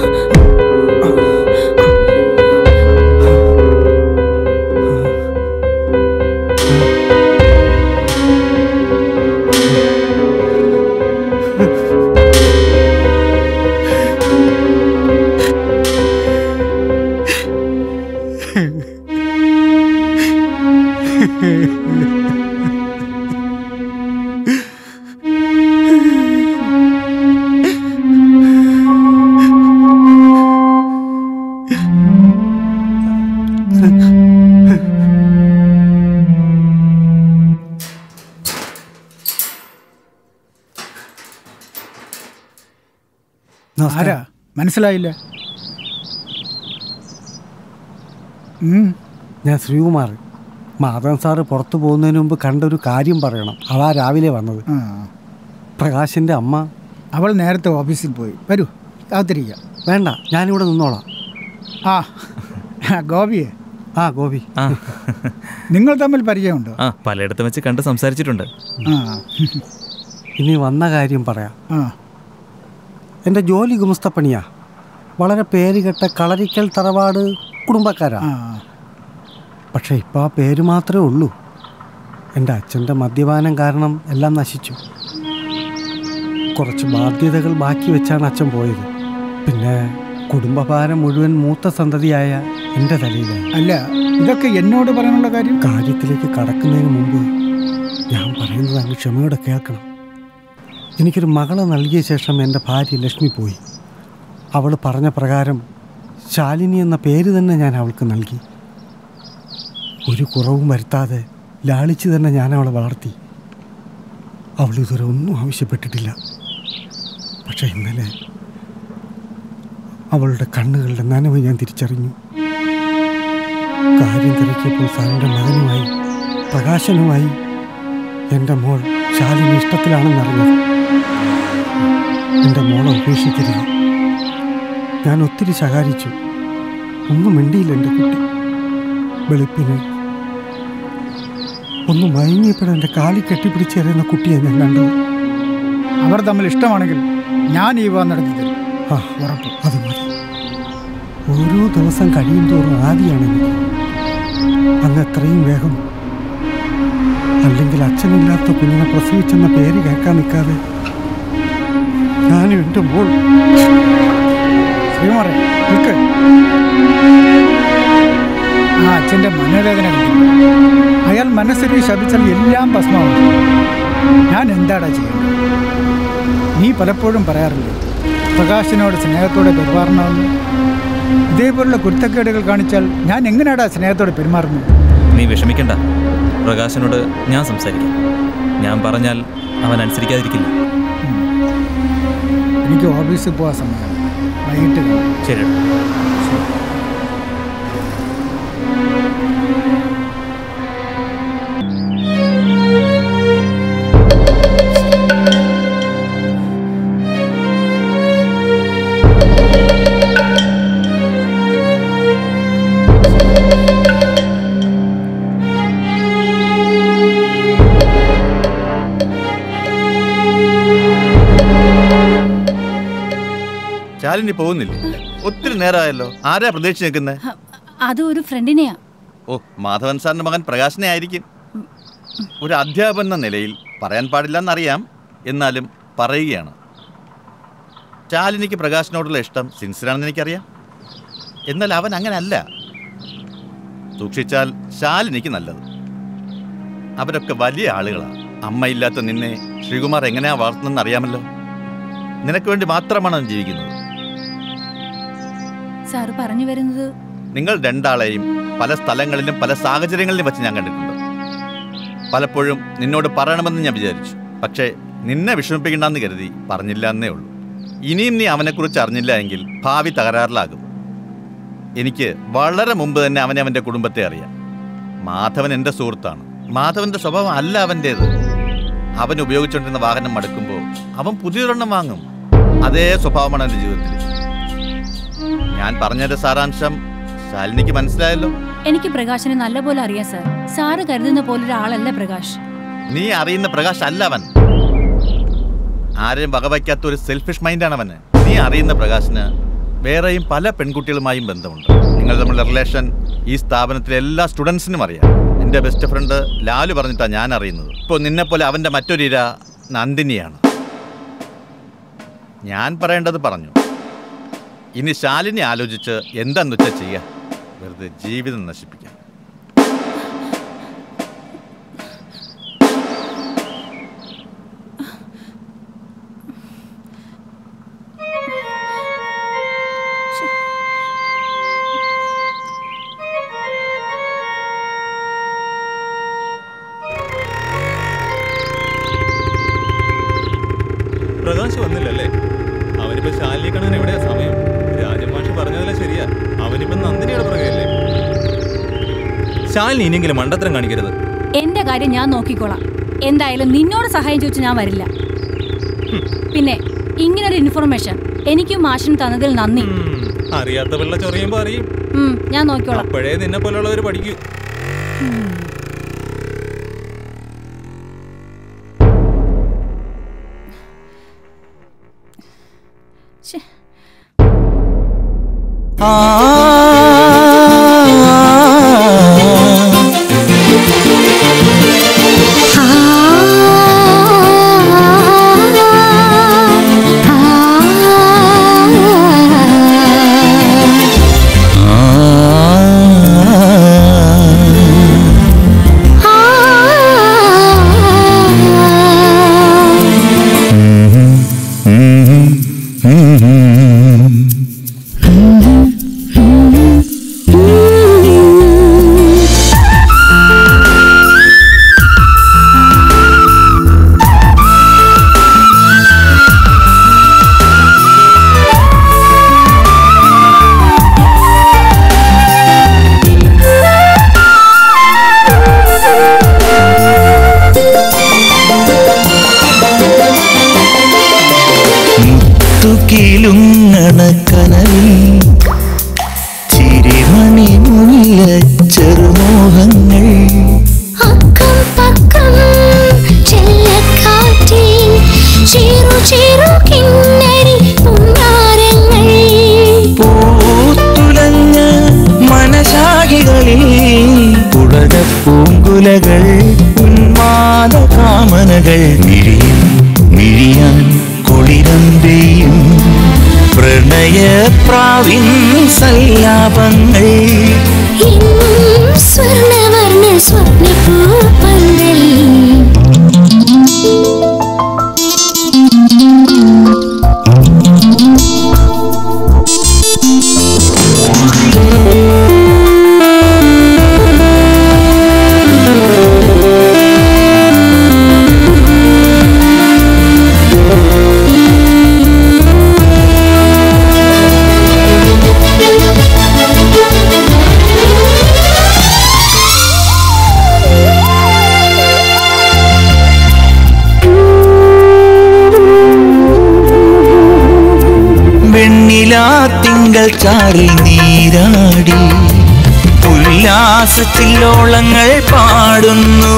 ആരാ മനസ്സിലായില്ല? ഞാൻ ശ്രീകുമാർ. മാധവൻ സാറ് പുറത്തു പോകുന്നതിന് മുമ്പ് കണ്ടൊരു കാര്യം പറയണം. അതാ രാവിലെ വന്നത്. പ്രകാശിൻ്റെ അമ്മ. അവൾ നേരത്തെ ഓഫീസിൽ പോയി. വരൂ, കാത്തിരിക്കാം. വേണ്ട, ഞാനിവിടെ നിന്നോളാം. ആ ഗോപിയെ. ആ ഗോപി, നിങ്ങൾ തമ്മിൽ പരിചയമുണ്ടോ? ആ, പലയിടത്തും വെച്ച് കണ്ട് സംസാരിച്ചിട്ടുണ്ട്. ഇനി വന്ന കാര്യം പറയാം. ആ, എൻ്റെ ജോലി ഗുമസ്തപ്പണിയാ. വളരെ പേരുകെട്ട കളരിക്കൽ തറവാട് കുടുംബക്കാരാ. പക്ഷെ ഇപ്പം ആ പേര് മാത്രമേ ഉള്ളൂ. എൻ്റെ അച്ഛൻ്റെ മദ്യപാനം കാരണം എല്ലാം നശിച്ചു. കുറച്ച് ബാധ്യതകൾ ബാക്കി വെച്ചാണ് അച്ഛൻ പോയത്. പിന്നെ കുടുംബഭാരം മുഴുവൻ മൂത്ത സന്തതിയായ എൻ്റെ തലയിലായി. അല്ല, ഇതൊക്കെ എന്നോട് പറയാനുള്ള കാര്യം. കാര്യത്തിലേക്ക് കടക്കുന്നതിന് മുമ്പ് ഞാൻ പറയുന്നത് അങ്ങ് ക്ഷമയോടെ കേൾക്കണം. എനിക്കൊരു മകളെ നൽകിയ ശേഷം എൻ്റെ ഭാര്യ ലക്ഷ്മി പോയി. അവൾ പറഞ്ഞ പ്രകാരം ശാലിനി എന്ന പേര് തന്നെ ഞാൻ അവൾക്ക് നൽകി. ഒരു കുറവും വരുത്താതെ ലാളിച്ച് തന്നെ ഞാൻ അവളെ വളർത്തി. അവൾ ഇതുവരെ ഒന്നും ആവശ്യപ്പെട്ടിട്ടില്ല. പക്ഷേ ഇന്നലെ അവളുടെ കണ്ണുകളുടെ നനവ് ഞാൻ തിരിച്ചറിഞ്ഞു. കാര്യം തിരക്കിയപ്പോൾ സാറിൻ്റെ മകനുമായി പ്രകാശനുമായി എൻ്റെ മോൾ ശാലിനി ഇഷ്ടത്തിലാണെന്നറിഞ്ഞത്. എൻ്റെ മോളെ ഉപേക്ഷിക്കരുത്. ഞാൻ ഒത്തിരി ശകാരിച്ചു. ഒന്നും മിണ്ടിയില്ല എൻ്റെ കുട്ടി. വെളുപ്പിന് ഒന്ന് മയങ്ങിയപ്പോഴും എൻ്റെ കാലിൽ കെട്ടിപ്പിടിച്ചെറിയുന്ന കുട്ടിയെ ഞാൻ കണ്ടത്. അവർ തമ്മിൽ ഇഷ്ടമാണെങ്കിൽ ഞാൻ ഈ വിവാഹം നടത്തി തരും. ആ ഉറപ്പ്, അത് മതി. ഓരോ ദിവസം കഴിയും തോറും ആദിയാണ് എനിക്ക്. അങ്ങ് എത്രയും വേഗം, അല്ലെങ്കിൽ അച്ഛനില്ലാത്ത കുഞ്ഞിനെ പ്രസവിച്ചെന്ന പേര് കേൾക്കാൻ നിൽക്കാതെ ഞാനും എൻ്റെ മോൾ. ശ്രീമാറെ നിൽക്ക്. ആ അച്ഛൻ്റെ മനോവേദന കണ്ടില്ല. അയാൾ മനസ്സിനെ ശപിച്ചാൽ എല്ലാം ഭസ്മാവും. ഞാൻ എന്താടാ ചെയ്യുന്നത്? നീ പലപ്പോഴും പറയാറില്ലേ പ്രകാശിനോട് സ്നേഹത്തോടെ പെരുമാറണമെന്ന്. ഇതേപോലുള്ള കുരുത്തക്കേടുകൾ കാണിച്ചാൽ ഞാൻ എങ്ങനെയാടാ സ്നേഹത്തോടെ പെരുമാറുന്നത്? നീ വിഷമിക്കണ്ട, പ്രകാശനോട് ഞാൻ സംസാരിക്കാം. ഞാൻ പറഞ്ഞാൽ അവൻ അനുസരിക്കാതിരിക്കില്ല. എനിക്ക് ഓഫീസിൽ പോകാൻ സമയം, വൈകിട്ട് കാണാം. ശരി. ശാലിനി പോകുന്നില്ലേ? ഒത്തിരി നേരമായല്ലോ. ആരാ പ്രതീക്ഷിച്ച് നിൽക്കുന്നത്? അത് ഒരു ഫ്രണ്ടിനെയാ. ഓ, മാധവൻ സാറിന്റെ മകൻ പ്രകാശനെ ആയിരിക്കും. ഒരു അധ്യാപകൻ എന്ന നിലയിൽ പറയാൻ പാടില്ലെന്നറിയാം, എന്നാലും പറയുകയാണ്. ശാലിനിക്ക് പ്രകാശനോടുള്ള ഇഷ്ടം സിൻസിയറാണെന്ന് എനിക്കറിയാം. എന്നാൽ അവൻ അങ്ങനല്ല. സൂക്ഷിച്ചാൽ ശാലിനിക്ക് നല്ലത്. അവരൊക്കെ വലിയ ആളുകളാണ്. അമ്മയില്ലാത്ത നിന്നെ ശ്രീകുമാർ എങ്ങനെയാ വളർത്തുന്നതെന്ന് അറിയാമല്ലോ. നിനക്ക് വേണ്ടി മാത്രമാണ് അവൻ ജീവിക്കുന്നത്. സാറ് പറഞ്ഞു വരുന്നത്? നിങ്ങൾ രണ്ടാളെയും പല സ്ഥലങ്ങളിലും പല സാഹചര്യങ്ങളിലും വെച്ച് ഞാൻ കണ്ടിട്ടുണ്ട്. പലപ്പോഴും നിന്നോട് പറയണമെന്ന് ഞാൻ വിചാരിച്ചു. പക്ഷേ നിന്നെ വിഷമിപ്പിക്കണ്ടെന്ന് കരുതി പറഞ്ഞില്ല എന്നേ ഉള്ളൂ. ഇനിയും നീ അവനെക്കുറിച്ച് അറിഞ്ഞില്ല എങ്കിൽ ഭാവി തകരാറിലാകും. എനിക്ക് വളരെ മുമ്പ് തന്നെ അവനെ അവൻ്റെ കുടുംബത്തെ അറിയാം. മാധവൻ എൻ്റെ സുഹൃത്താണ്. മാധവൻ്റെ സ്വഭാവം അല്ല അവൻ്റേത്. അവൻ ഉപയോഗിച്ചുകൊണ്ടിരുന്ന വാഹനം മടുക്കുമ്പോൾ അവൻ പുതിയൊരെണ്ണം വാങ്ങും. അതേ സ്വഭാവമാണ് എൻ്റെ ജീവിതത്തിൽ. ഞാൻ പറഞ്ഞതിന്റെ സാരാംശം ശാലിനിക്ക് മനസ്സിലായല്ലോ. എനിക്ക് പ്രകാശിനെ നല്ലപോലെ അറിയാം സാർ. സാറ് കരുതുന്ന പോലൊരാളല്ല പ്രകാശ്. നീ അറിയുന്ന പ്രകാശ് അല്ല അവൻ. ആരെയും വകവയ്ക്കാത്ത ഒരു സെൽഫിഷ് മൈൻഡാണ് അവന്. നീ അറിയുന്ന പ്രകാശിന് വേറെയും പല പെൺകുട്ടികളുമായും ബന്ധമുണ്ട്. നിങ്ങൾ തമ്മിലുള്ള റിലേഷൻ ഈ സ്ഥാപനത്തിലെ എല്ലാ സ്റ്റുഡൻസിനും അറിയാം. എൻ്റെ ബെസ്റ്റ് ഫ്രണ്ട് ലാലു പറഞ്ഞിട്ടാണ് ഞാൻ അറിയുന്നത്. ഇപ്പോൾ നിന്നെപ്പോലെ അവൻ്റെ മറ്റൊരു ഇര നന്ദിനിയാണ്. ഞാൻ പറയേണ്ടത് പറഞ്ഞു. ഇനി ശാലിനി ആലോചിച്ച് എന്താന്ന് വെച്ചാൽ ചെയ്യുക. വെറുതെ ജീവിതം നശിപ്പിക്കാം. പ്രകാശ് വന്നില്ലല്ലേ? അവനിപ്പോ ശാലിനി കാണാൻ എവിടെയാ സമയം? രാജമാഷ് പറഞ്ഞതല്ല ശരിയാ. അവനിപ്പോ നന്ദിനിയുടെ പുറകെയല്ലേ? ശാലിനി ഇനിയെങ്കിലും മണ്ടത്തരം കാണിക്കരുത്. എന്റെ കാര്യം ഞാൻ നോക്കിക്കോളാം. എന്തായാലും നിന്നോട് സഹായം ചോദിച്ചു ഞാൻ വരില്ല. പിന്നെ ഇങ്ങനൊരു ഇൻഫർമേഷൻ എനിക്കും മാഷിനും തന്നതിൽ നന്ദി. അറിയാത്ത പിള്ള ചൊറിയുമ്പോ അറിയും. ഞാൻ നോക്കിക്കോളാം. അപ്പോഴേ നിന്നെ പോലുള്ളവർ പഠിക്കൂ. ആ Mm-hmm. ചെറു ചെറു കിന്നരി പുന്നാരങ്ങൾ പൂത്തുലഞ്ഞ മനശാഖികളിൽ പുളക പൂങ്കുലകൾ ഉന്മാദ കാമനകൾ മിഴിയും മിഴിയാൻ കുളിരം പെയ്യും പ്രണയപ്രാവിൻ സല്ലാപങ്ങൾ സ്വർണവർണ്ണ സ്വപ്നപൂപ്പന്തൽ തിങ്കൾ ചാറിൽ നീരാടി ഉല്ലാസത്തിലോളങ്ങൾ പാടുന്നു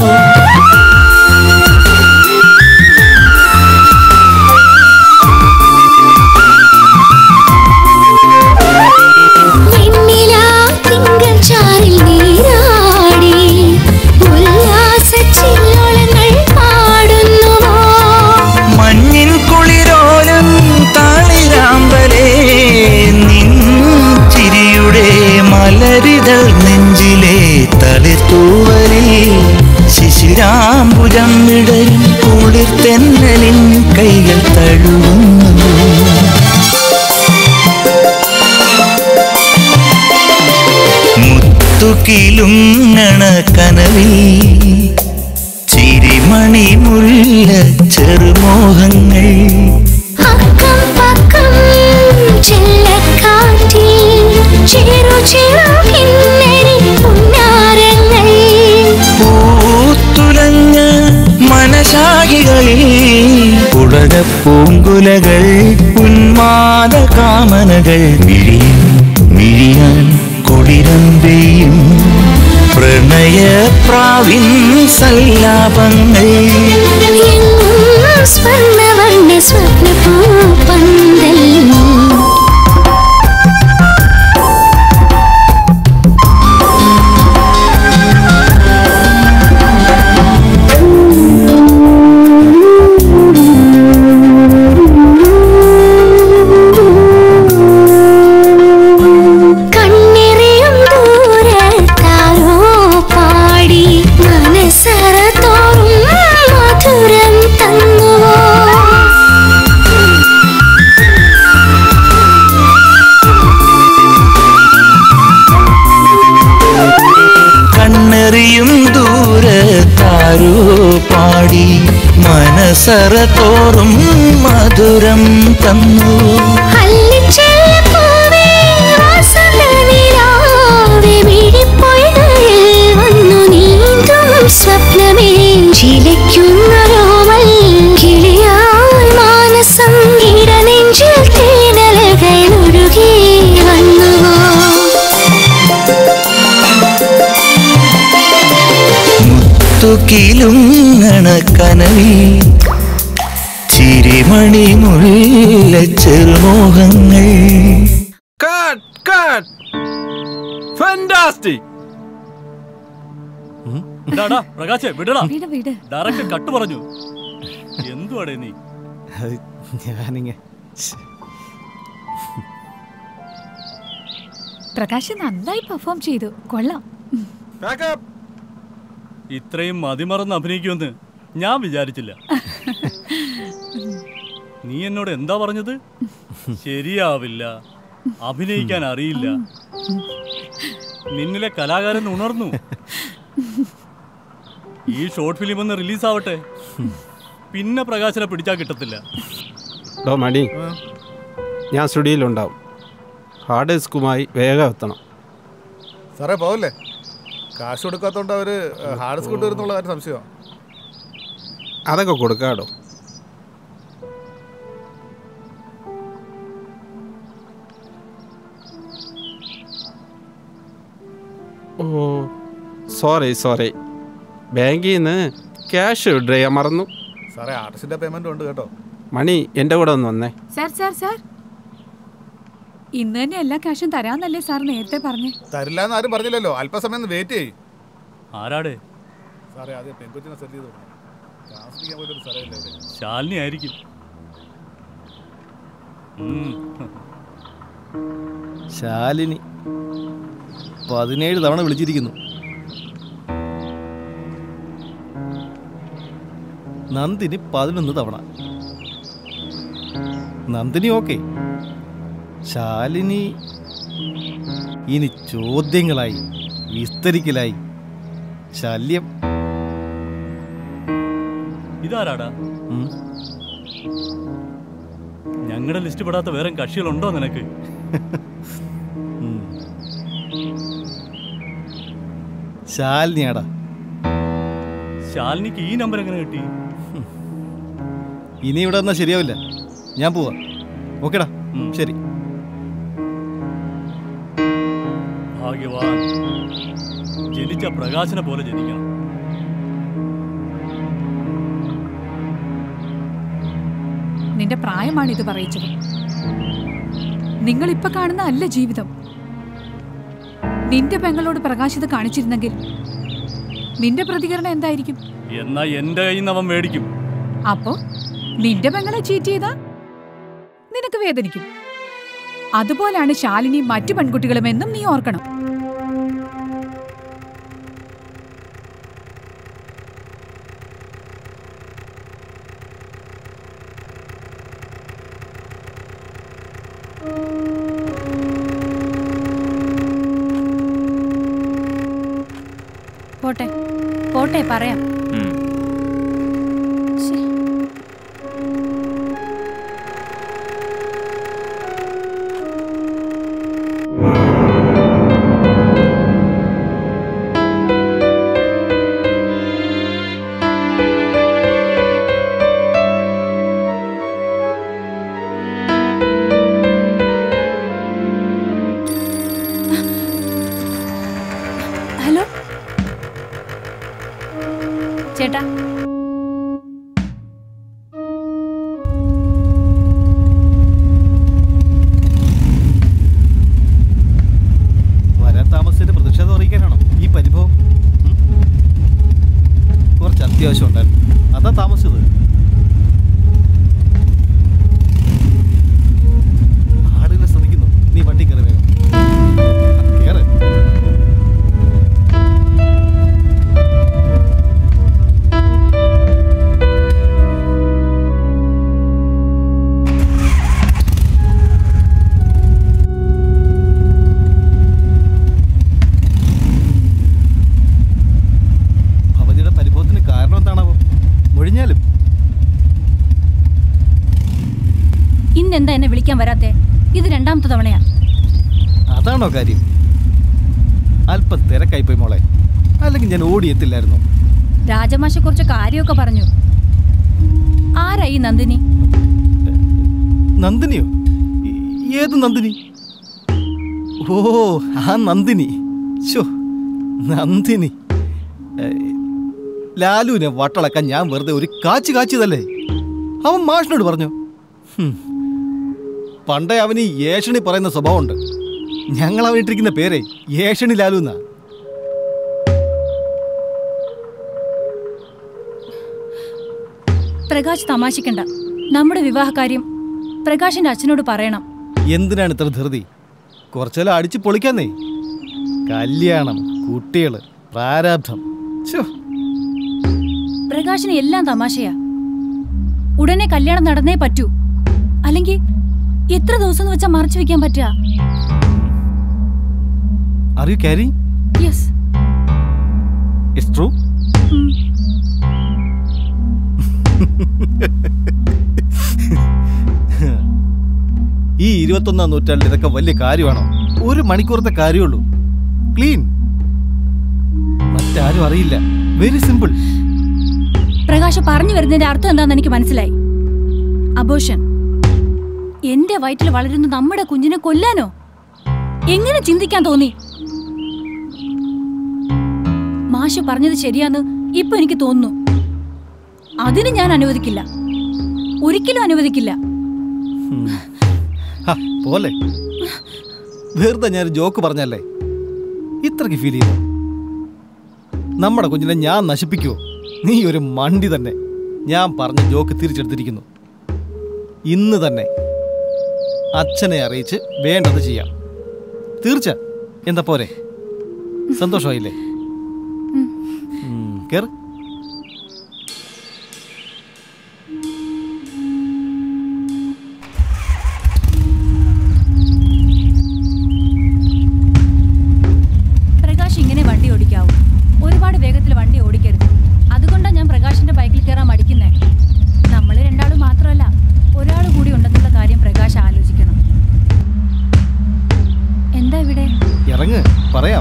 മഞ്ഞിൻ കുളിരോലം താളിരാമ്പലേ നിൻ ചിരിയുടെ മലരിതൾ നെഞ്ചിലെ തളിർത്തൂവലിൽ ശിശിരാംബുജം വിടരും കുളിർ തെന്നലിൻ കൈകൾ തഴുകുന്നു മുത്തുകിലുങ്ങണ കനവിൽ ചിരിമണി മുല്ല ചെറുമോഹങ്ങൾ അക്കം പക്കം ചെല്ലക്കാറ്റിൽ ചെറു ചെറു കിന്നരി പുന്നാരങ്ങൾ പൂത്തുലഞ്ഞ മനശാഖികളിൽ പുളക പൂങ്കുലകൾ ഉന്മാദ കാമനകൾ മിഴിയും മിഴിയാൻ കുളിരം പെയ്യും പ്രണയപ്രാവിൻ സല്ലാപങ്ങൾ സ്വർണവർണ്ണ സ്വപ്നപൂപ്പന്തൽ കണ്ണെറിയും ദൂരത്താരോ പാടി മനസറ തോറും മധുരം തന്നു സ്വപ്നമേ ചിലയ്ക്കുന്നോമൽ കിളിയായി മാനസം ഇടനെഞ്ചിൽ തേനലകൾ ഒഴുകി വന്നുവോ മുത്തുകിലുങ്ങണ കനവിൽ ചിരിമണി മുല്ല ചെറുമോഹങ്ങൾ കട്ട് കട്ട് ഫാന്റാസ്റ്റിക് പ്രകാശേ വിടടാ വിട് വിട് ഡയറക്റ്റ് കട്ട് പറഞ്ഞു എന്തുവാടേ നീ ഞാനിങ്ങ പ്രകാശ് നന്നായി പെർഫോം ചെയ്തു കൊള്ളാം ഇത്രയും മതിമറന്ന് അഭിനയിക്കുമെന്ന് ഞാൻ വിചാരിച്ചില്ല നീ എന്നോട് എന്താ പറഞ്ഞത് ശരിയാവില്ല അഭിനയിക്കാൻ അറിയില്ല നിന്നിലെ കലാകാരൻ ഉണർന്നു ഈ ഷോർട്ട് ഫിലിം ഒന്ന് റിലീസ് ആവട്ടെ പിന്നെ പ്രകാശനെ പിടിച്ചാൽ കിട്ടത്തില്ല ഡോ മണി ഞാൻ സ്റ്റുഡിയോയിലുണ്ടാവും ഹാർഡ് ഡിസ്കുമായി വേഗം എത്തണം സാറേ പോവല്ലേ കാശ് കൊടുക്കാത്തോണ്ട് അവര് ഹാർഡ് ഡിസ്ക് കൊണ്ടുവരുന്നുള്ള കാര്യം സംശയം അതൊക്കെ കൊടുക്കാടോ ഓ സോറി സോറി ബാങ്കിൽ നിന്ന് ക്യാഷ് വിഡ്രോ ചെയ്യാൻ മറന്നു സാറേ ആർട്ടിസ്റ്റിന്റെ പേയ്മെന്റ് ഉണ്ട് കേട്ടോ. മണി എൻ്റെ കൂടെ ഒന്ന് വന്നേ. സാർ സാർ സാർ ഇന്ന് തന്നെ എല്ലാ കാശും തരാന്നല്ലേ സാർ നേരത്തെ പറഞ്ഞു? തരില്ല എന്ന് ആരും പറഞ്ഞില്ലല്ലോ. അല്പസമയം വെയിറ്റ് ചെയ്യ്. ആരാടെ? സാറേ അതെ പെൺകൊച്ചിനെ സെറ്റ് ചെയ്തു താമസിക്കാൻ പോയിട്ടൊരു സ്ഥലമില്ല ഇവിടെ. ശാലിനി ആയിരിക്കും. ശാലിനി പതിനേഴ് തവണ വിളിച്ചിരിക്കുന്നു. നന്ദിനി പതിനൊന്ന് തവണ. നന്ദിനി ഓക്കെ. ശാലിനി ഇനി ചോദ്യങ്ങളായി, വിസ്തരിക്കലായി, ശല്യം. ഇതാരാടാ? ഞങ്ങളുടെ ലിസ്റ്റ് പെടാത്ത വേറെ കക്ഷികളുണ്ടോ നിനക്ക്? ശാലിനിയാടാ. ശാലിനിക്ക് ഈ നമ്പർ എങ്ങനെ കിട്ടി? ഇനി ഇവിടെ വന്നാൽ ശരിയാവില്ല. ഞാൻ പോവാ. ഓക്കേടാ, ശരി. ഭാഗ്യവാൻ. ജനിച്ച പ്രകാശനെ പോലെ ജനിക്കണം. നിന്റെ പ്രായമാണ് ഇത് പറയിച്ചത്. നിങ്ങൾ ഇപ്പൊ കാണുന്ന അല്ല ജീവിതം. നിന്റെ പെങ്ങളോട് പ്രകാശിത കാണിച്ചിരുന്നെങ്കിൽ നിന്റെ പ്രതികരണം എന്തായിരിക്കും? എന്നാ എന്റെ കയ്യിൽ നിന്ന് അവൻ മേടിക്കും. അപ്പോ നിന്റെ പെങ്ങളെ ചീറ്റ് ചെയ്താ നിനക്ക് വേദനിക്കും. അതുപോലാണ് ശാലിനി മറ്റു പെൺകുട്ടികളും എന്നും നീ ഓർക്കണം. പോട്ടെ പോട്ടെ പറയാം. ഹലോ ചേട്ടാ, വരാൻ താമസത്തിന്റെ പ്രതിഷേധം അറിയിക്കാനാണോ ഈ പരിഭവം? കുറച്ച് അത്യാവശ്യം ഉണ്ടായിരുന്നു, അതാ താമസിച്ചത്. ആളുകളെ ശ്രദ്ധിക്കുന്നു. നീ വണ്ടി കയറി വേഗം കയറ്. ഇന്നെന്താ എന്നെ വിളിക്കാൻ വരാത്തെ? ഇത് രണ്ടാമത്തെ തവണയാ. അതാണോ കാര്യം? അല്പം തിരക്കായി പോയി മോളെ, അല്ലെങ്കിൽ ഞാൻ ഓടിയെത്തില്ലായിരുന്നു. രാജമാഷെ കുറിച്ച് കാര്യമൊക്കെ പറഞ്ഞു. ആരായി നന്ദിനി? നന്ദിനിയോ? ഏത് നന്ദിനി? ഓ, ആ നന്ദിനി. ശോ, നന്ദിനി. ലാലുവിനെ വട്ടളക്കാൻ ഞാൻ വെറുതെ ഒരു കാച്ചു കാച്ചിയതല്ലേ? അവൻ മാഷിനോട് പറഞ്ഞു. പണ്ടേ അവന് ഏഷണി പറയുന്ന സ്വഭാവമുണ്ട്. ഞങ്ങൾ അവനിട്ടിരിക്കുന്ന പേരെ ഏഷണി ലാലു എന്നാ. പ്രകാശ് തമാശിക്കണ്ട. നമ്മുടെ വിവാഹകാര്യം പ്രകാശിന്റെ അച്ഛനോട് പറയണം. എന്തിനാണ് ഇത്ര ധൃതി? കുറച്ചെല്ലാം അടിച്ചു പൊളിക്കാന്നേ. കല്യാണം, കുട്ടികള്, പ്രാരാബ്ധം. പ്രകാശിന് എല്ലാം തമാശയാ. ഉടനെ കല്യാണം നടന്നേ പറ്റൂ. അല്ലെങ്കിൽ എത്ര ദിവസം എന്ന് വെച്ചാൽ മറച്ചു വെക്കാൻ പറ്റുക? Are you carrying? Yes. It's true? ഈ ഇരുപത്തൊന്നാം നൂറ്റാണ്ടിൽ ഇതൊക്കെ വലിയ കാര്യമാണോ? ഒരു മണിക്കൂറത്തെ കാര്യമുള്ളൂ. ക്ലീൻ. മറ്റാരും അറിയില്ല. Very simple. പ്രകാശ് പറഞ്ഞു വരുന്നതിന്റെ അർത്ഥം എന്താണെന്ന് എനിക്ക് മനസ്സിലായി. അബോഷൻ. എന്റെ വയറ്റിൽ വളരുന്ന നമ്മുടെ കുഞ്ഞിനെ കൊല്ലാനോ? എങ്ങനെ ചിന്തിക്കാൻ തോന്നി? മാഷ് പറഞ്ഞത് ശരിയാന്ന് ഇപ്പൊ എനിക്ക് തോന്നുന്നു. അതിന് ഞാൻ അനുവദിക്കില്ല, ഒരിക്കലും അനുവദിക്കില്ല. പോലെ വെറുതെ ഞാനൊരു ജോക്ക് പറഞ്ഞല്ലേ ഇത്രയ്ക്ക് ഫീൽ ചെയ്തു? നമ്മുടെ കുഞ്ഞിനെ ഞാൻ നശിപ്പിക്കുമോ? നീ ഒരു മണ്ടി തന്നെ. ഞാൻ പറഞ്ഞ ജോക്ക് തിരിച്ചെടുത്തിരിക്കുന്നു. ഇന്ന് തന്നെ അച്ഛനെ അറിയിച്ച് വേണ്ടത് ചെയ്യാം. തീർച്ച. എന്താ പോരെ? സന്തോഷമായില്ലേ? കേറ്. പ്രകാശ് ഇങ്ങനെ വണ്ടി ഓടിക്കാവൂ? ഒരുപാട് വേഗത്തിൽ വണ്ടി ഓടിക്കരുത്. അതുകൊണ്ടാണ് ഞാൻ പ്രകാശിന്റെ ബൈക്കിൽ കയറാൻ മടിക്കുന്നേ. നമ്മൾ രണ്ടാളും മാത്രമല്ല, ഒരാൾ കൂടി ഉണ്ടെന്നുള്ള കാര്യം പ്രകാശ് ആലോചിക്കണം. എന്താ ഇവിടെ? ഇറങ്ങ്, പറയാം.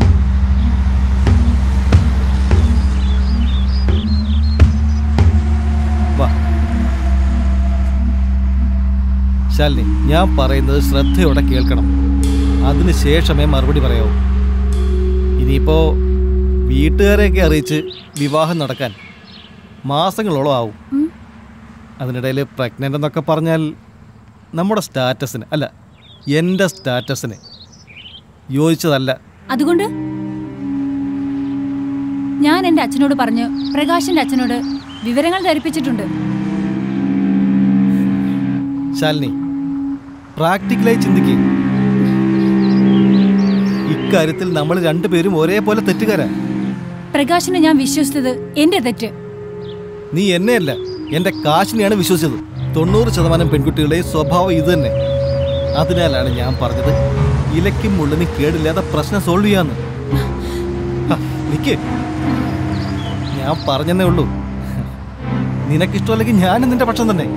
വാ ശാലിനി, ഞാൻ പറയുന്നത് ശ്രദ്ധയോടെ കേൾക്കണം. അതിന് ശേഷമേ മറുപടി പറയാവൂ. ഇനിയിപ്പോ വീട്ടുകാരെയൊക്കെ അറിയിച്ച് വിവാഹം നടക്കാൻ മാസങ്ങളോളം ആവും. അതിനിടയിൽ പ്രഗ്നൻ്റ് എന്നൊക്കെ പറഞ്ഞാൽ നമ്മുടെ സ്റ്റാറ്റസിന്, അല്ല എൻ്റെ സ്റ്റാറ്റസിന് യോജിച്ചതല്ല. അതുകൊണ്ട് ഞാൻ എൻ്റെ അച്ഛനോട് പറഞ്ഞു, പ്രകാശിന്റെ അച്ഛനോട് വിവരങ്ങൾ ധരിപ്പിച്ചിട്ടുണ്ട്. ശാലിനി, പ്രാക്ടിക്കലായി ചിന്തിക്കുക. ഇക്കാര്യത്തിൽ നമ്മൾ രണ്ടുപേരും ഒരേപോലെ തെറ്റുകാരാ. പ്രകാശിനെ ഞാൻ വിശ്വസിച്ചത് എന്റെ തെറ്റ്. നീ എന്നെയല്ല, എൻ്റെ കാശിനെയാണ് വിശ്വസിച്ചത്. തൊണ്ണൂറ് ശതമാനം പെൺകുട്ടികളുടെയും സ്വഭാവം ഇത് തന്നെ. അതിനാലാണ് ഞാൻ പറഞ്ഞത് ഇലയ്ക്കും മുള്ളിനും കേടില്ലാതെ പ്രശ്നം സോൾവ് ചെയ്യാന്ന്. നിക്ക്, ഞാൻ പറഞ്ഞെന്നേ ഉള്ളൂ. നിനക്കിഷ്ടമല്ലെങ്കിൽ ഞാനും നിന്റെ പക്ഷം തന്നെ.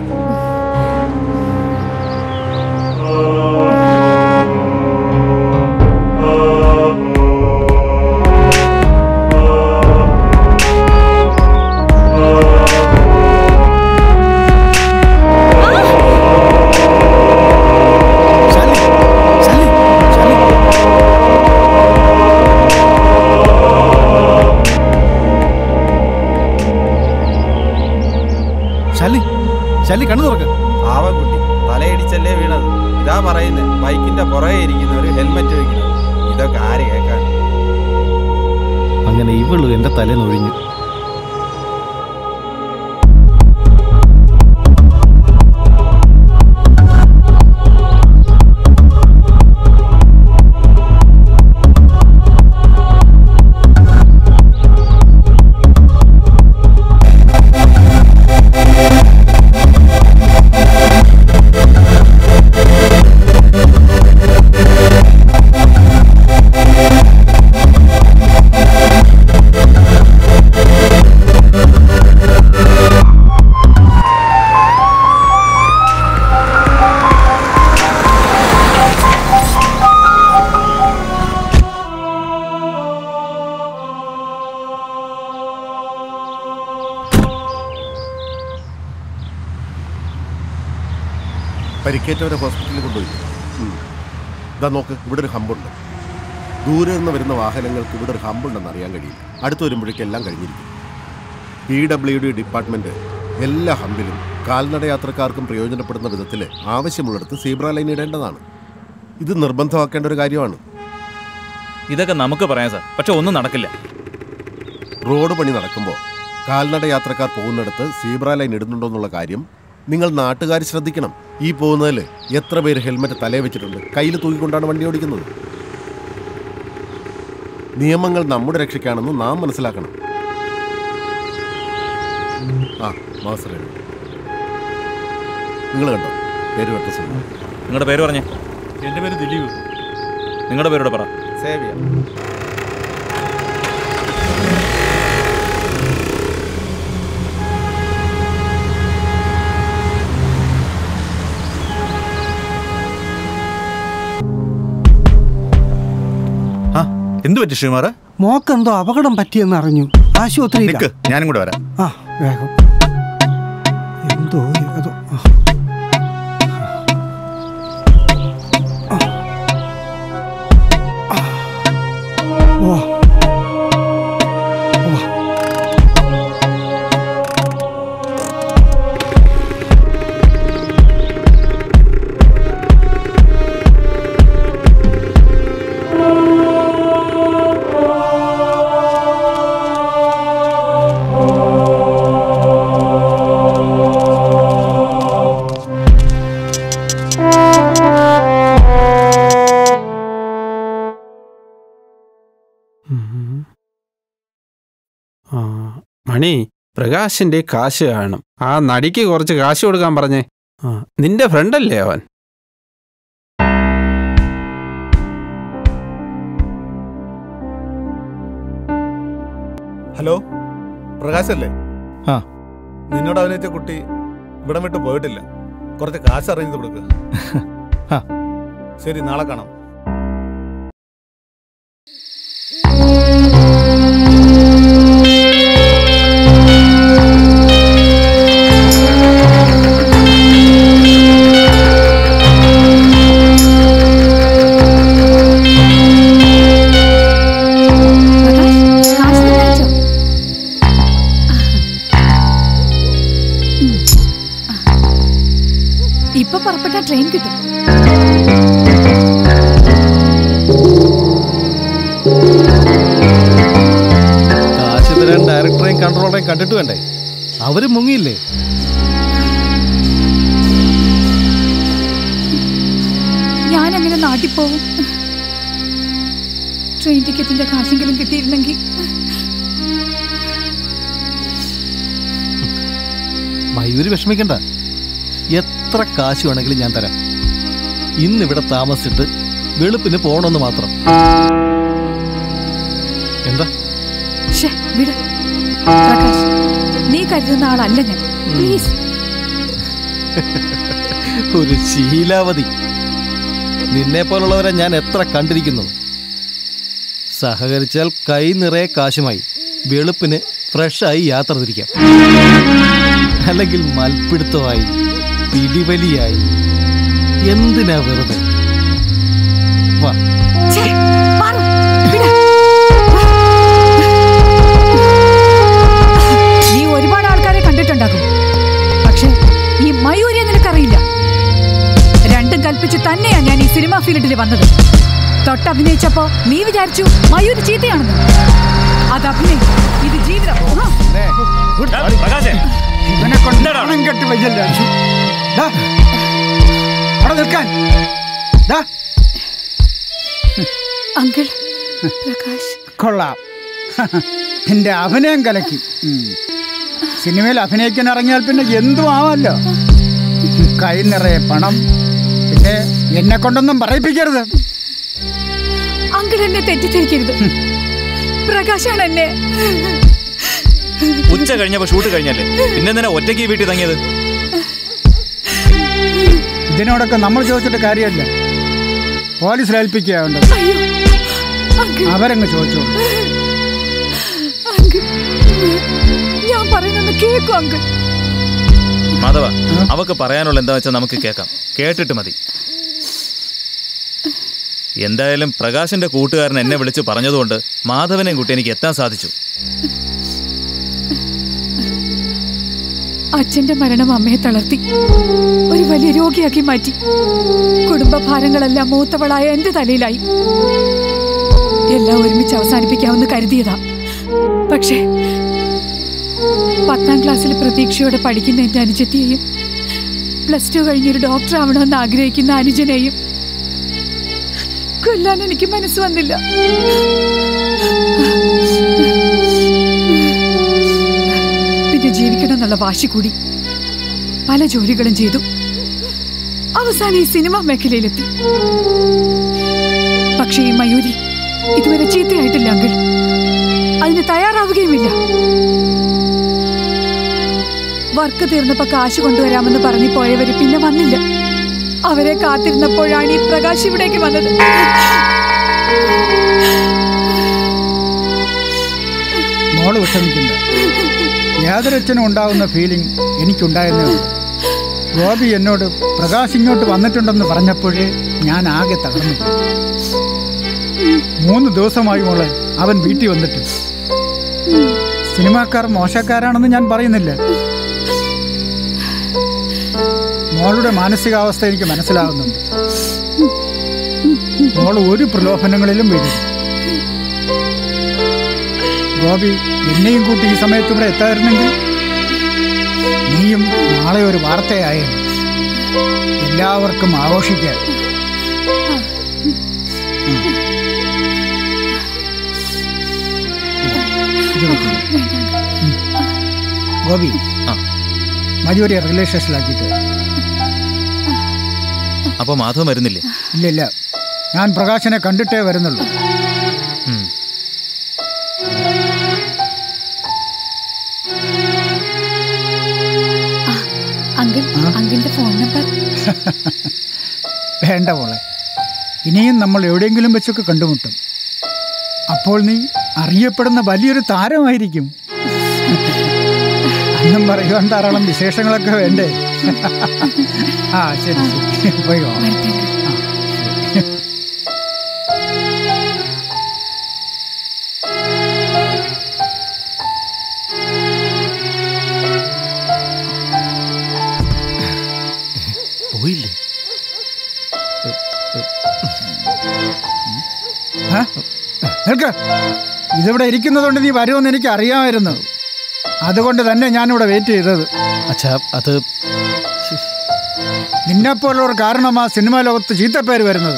ശാലി, കണ്ണു തുറക്ക്. ആവക്കുട്ടി തലയിടിച്ചല്ലേ വീണത്. ഇതാ പറയുന്നത്, ബൈക്കിന്റെ പുറകെ ഇരിക്കുന്നവർ ഹെൽമെറ്റ് വയ്ക്കണം. ഇതൊക്കെ ആര് കേൾക്കാൻ? അങ്ങനെ ഇവളു എന്റെ തലേന്നൊഴിഞ്ഞു. പരിക്കേറ്റവരെ ഹോസ്പിറ്റലിൽ കൊണ്ടുപോയി. ഇതാ നോക്ക്, ഇവിടെ ഒരു ഹമ്പുണ്ട്. ദൂരെ നിന്ന് വരുന്ന വാഹനങ്ങൾക്ക് ഇവിടെ ഒരു ഹമ്പുണ്ടെന്ന് അറിയാൻ കഴിയില്ല. അടുത്ത് വരുമ്പോഴേക്കും എല്ലാം കഴിഞ്ഞിരിക്കും. പി ഡബ്ല്യു ഡി ഡിപ്പാർട്ട്മെൻറ്റ് എല്ലാ ഹമ്പിലും കാൽനട യാത്രക്കാർക്കും പ്രയോജനപ്പെടുന്ന വിധത്തിൽ ആവശ്യമുള്ളിടത്ത് സീബ്ര ലൈൻ ഇടേണ്ടതാണ്. ഇത് നിർബന്ധമാക്കേണ്ട ഒരു കാര്യമാണ്. ഇതൊക്കെ നമുക്ക് പറയാം സാർ, പക്ഷെ ഒന്നും നടക്കില്ല. റോഡ് പണി നടക്കുമ്പോൾ കാൽനട യാത്രക്കാർ പോകുന്നിടത്ത് സീബ്ര ലൈൻ ഇടുന്നുണ്ടോ എന്നുള്ള കാര്യം നിങ്ങൾ നാട്ടുകാർ ശ്രദ്ധിക്കണം. ഈ പോകുന്നതിൽ എത്ര പേര് ഹെൽമെറ്റ് തലയിൽ വെച്ചിട്ടുണ്ട്, കയ്യിൽ തൂക്കിക്കൊണ്ടാണ് വണ്ടി ഓടിക്കുന്നത്. നിയമങ്ങൾ നമ്മുടെ രക്ഷയ്ക്കാണെന്ന് നാം മനസ്സിലാക്കണം. ആ മാസ്റ്റർ, നിങ്ങൾ കണ്ടോ പേര് കേട്ട? നിങ്ങളുടെ പേര് പറഞ്ഞേ. എൻ്റെ പേര് ദിലീപ്. നിങ്ങളുടെ പേരോട് പറ. സേവിയർ. എന്തു പറ്റി ശ്രീമാറ? മോക്കെന്തോ അപകടം പറ്റിയെന്ന് അറിഞ്ഞു. ആശുപത്രി. ഞാനും കൂടെ വരാം. ആ വേഗം. എന്തോ ഏതോ ഓ മണി, പ്രകാശിന്റെ കാശ് കാണും. ആ നടിക്ക് കുറച്ച് കാശ് കൊടുക്കാൻ പറഞ്ഞേ. ആ, നിന്റെ ഫ്രണ്ടല്ലേ അവൻ? ഹലോ, പ്രകാശല്ലേ? ആ. നിന്നോട് അഭിനയിച്ച കുട്ടി ഇവിടം വിട്ട് പോയിട്ടില്ല. കുറച്ച് കാശ് അറേഞ്ച് ചെയ്ത് കൊടുക്കുക. ശരി, നാളെ കാണാം. ഇപ്പൊ പുറപ്പെട്ട ട്രെയിൻ കിട്ടും. കാശ് തരാൻ ഡയറക്ടറെയും കൺട്രോളറേയും കണ്ടിട്ട് വേണ്ടേ? അവര് മുങ്ങിയില്ലേ? ഞാൻ അങ്ങനെ നാട്ടിൽ പോകും. ട്രെയിൻ ടിക്കറ്റിന്റെ കാശെങ്കിലും കിട്ടിയിരുന്നെങ്കിൽ. മയൂര് വിഷമിക്കണ്ട, എത്ര കാശ് വേണമെങ്കിലും ഞാൻ തരാം. ഇന്നിവിടെ താമസിച്ചിട്ട് വെളുപ്പിന് പോകണമെന്ന് മാത്രം. എന്താ? വിട് പ്രകാശ്, നീ കരുതുന്ന ആളല്ല ഞാൻ. പ്ലീസ്. ഒരു ശീലാവതി. നിന്നെ പോലുള്ളവരെ ഞാൻ എത്ര കണ്ടിരിക്കുന്നു. സഹകരിച്ചാൽ കൈ നിറയെ കാശുമായി വെളുപ്പിന് ഫ്രഷായി യാത്ര തിരിക്കാം. അല്ലെങ്കിൽ മൽപ്പിടുത്തമായി, പിടിവലിയായി. എന്തിനാ വെറുതെ? വാ. നീ ഒരുപാട് ആൾക്കാരെ കണ്ടിട്ടുണ്ടാകും, പക്ഷെ ഈ മയൂരിയെ നിനക്കറിയില്ല. രണ്ടും കൽപ്പിച്ച് തന്നെയാ ഞാൻ ഈ സിനിമാ ഫീൽഡിൽ വന്നത്. തൊട്ടഭിനയിച്ചപ്പോ നീ വിചാരിച്ചു മയൂര് ചീത്തയാണെന്ന്. അത് അഭിനയം, ഇത് ജീവിതം. ഇവനെ കൊണ്ടാണം കെട്ടി വയ്യല്ല. അവിടെ നിൽക്കാൻ. അങ്കിൾ പ്രകാശ് കൊള്ളാം, എന്റെ അഭിനയം കലക്കി. സിനിമയിൽ അഭിനയിക്കാൻ ഇറങ്ങിയാൽ പിന്നെ എന്തും ആവാമല്ലോ. കൈ നിറയെ പണം. പിന്നെ എന്നെ കൊണ്ടൊന്നും പറയിപ്പിക്കരുത്. അങ്കിൾ എന്നെ തെറ്റിദ്ധരിക്കരുത്. പ്രകാശാണ് എന്നെ. ഉച്ച കഴിഞ്ഞപ്പോ ഷൂട്ട് കഴിഞ്ഞല്ലേ, പിന്നെ എന്തിനാ ഒറ്റയ്ക്ക് വീട്ടിൽ തങ്ങിയത്? ഇതിനോടൊക്കെ നമ്മൾ ചോദിച്ചിട്ട് കാര്യമല്ല. പോലീസിൽ ഏൽപ്പിക്കുക ഉണ്ട്. അവരങ്ങ് ചോദിച്ചോളൂ. ഞാൻ പറയുന്നത് കേൾക്കും അങ്കിൾ. മാധവ, അവക്ക് പറയാനുള്ള എന്താ വെച്ചാൽ നമുക്ക് കേൾക്കാം. കേട്ടിട്ട് മതി. എന്തായാലും പ്രകാശിന്റെ കൂട്ടുകാരൻ എന്നെ വിളിച്ച് പറഞ്ഞതുകൊണ്ട് മാധവനെയും കൂട്ടി എനിക്ക് എത്താൻ സാധിച്ചു. അച്ഛന്റെ മരണം അമ്മയെ തളർത്തി, ഒരു വലിയ രോഗിയാക്കി മാറ്റി. കുടുംബഭാരങ്ങളെല്ലാം മൂത്തവളായ എന്റെ തലയിലായി. എല്ലാം ഒരുമിച്ച് അവസാനിപ്പിക്കാമെന്ന് കരുതിയതാ. പക്ഷേ പത്താം ക്ലാസ്സിൽ പ്രതീക്ഷയോടെ പഠിക്കുന്ന എന്റെ അനുജത്തിയെയും പ്ലസ് ടു കഴിഞ്ഞൊരു ഡോക്ടർ ആവണമെന്ന് ആഗ്രഹിക്കുന്ന അനുജനെയും കൊല്ലാൻ എനിക്ക് മനസ്സ് വന്നില്ല. പിന്നെ ജീവിക്കണം എന്നുള്ള വാശി കൂടി പല ജോലികളും ചെയ്തു. അവസാനം ഈ സിനിമാ മേഖലയിലെത്തി. പക്ഷേ ഈ മയൂരി ഇതുവരെ ചീത്തയായിട്ടില്ല അങ്കിൾ. അതിന് തയ്യാറാവുകയുമില്ല. വർക്ക് തീർന്നപ്പോ കാശ് കൊണ്ടുവരാമെന്ന് പറഞ്ഞു പോയവര് പിന്നെ വന്നില്ല. അവരെ കാത്തിരുന്നപ്പോഴാണ് ഈ പ്രകാശ് ഇവിടേക്ക് വന്നത്. മോള് വിഷമിക്കണ്ട. യാതൊരച്ഛനും ഉണ്ടാകുന്ന ഫീലിംഗ് എനിക്കുണ്ടായെന്നേ ഉള്ളൂ. ഗോപി എന്നോട് പ്രകാശ് ഇങ്ങോട്ട് വന്നിട്ടുണ്ടെന്ന് പറഞ്ഞപ്പോഴേ ഞാൻ ആകെ തകർന്നു. മൂന്ന് ദിവസമായി മോളെ അവൻ വീട്ടിൽ വന്നിട്ട്. സിനിമാക്കാർ മോശക്കാരാണെന്ന് ഞാൻ പറയുന്നില്ല. മോളുടെ മാനസികാവസ്ഥ എനിക്ക് മനസ്സിലാകുന്നുണ്ട്. മോൾ ഒരു പ്രലോഭനങ്ങളിലും വീഴും. ഗോപി എന്നെയും കൂട്ടി ഈ സമയത്ത് ഇവിടെ എത്തായിരുന്നെങ്കിൽ നീയും നാളെ ഒരു വാർത്തയായേനെ. എല്ലാവർക്കും ആഘോഷിക്കാൻ. ഇത് ഗോപി മജൂരി റെയിൽവേ സ്റ്റേഷനിലാക്കിയിട്ട്. അപ്പൊ മാധവൻ വരുന്നില്ലേ? ഇല്ല ഇല്ല, ഞാൻ പ്രകാശനെ കണ്ടിട്ടേ വരുന്നുള്ളൂ. അങ്കിളിന്റെ ഫോൺ നമ്പർ വേണ്ട മോളെ, ഇനിയും നമ്മൾ എവിടെയെങ്കിലും വെച്ചൊക്കെ കണ്ടുമുട്ടും. അപ്പോൾ നീ അറിയപ്പെടുന്ന വലിയൊരു താരമായിരിക്കും. അന്നും പറയുവാൻ ധാരാളം വിശേഷങ്ങളൊക്കെ വേണ്ടേ? ആ ശരി ശരി, പോയി വാ. പോയില്ലേ? നിൽക്ക, ഇതിവിടെ ഇരിക്കുന്നതുകൊണ്ട് നീ വരുമെന്ന് എനിക്ക് അറിയാമായിരുന്നു. അതുകൊണ്ട് തന്നെ ഞാനിവിടെ വെയിറ്റ് ചെയ്തത്. അച്ഛാ, അത് നിന്നെപ്പോലുള്ളവർ കാരണം ആ സിനിമാ ലോകത്ത് ചീത്തപ്പേര് വരുന്നത്.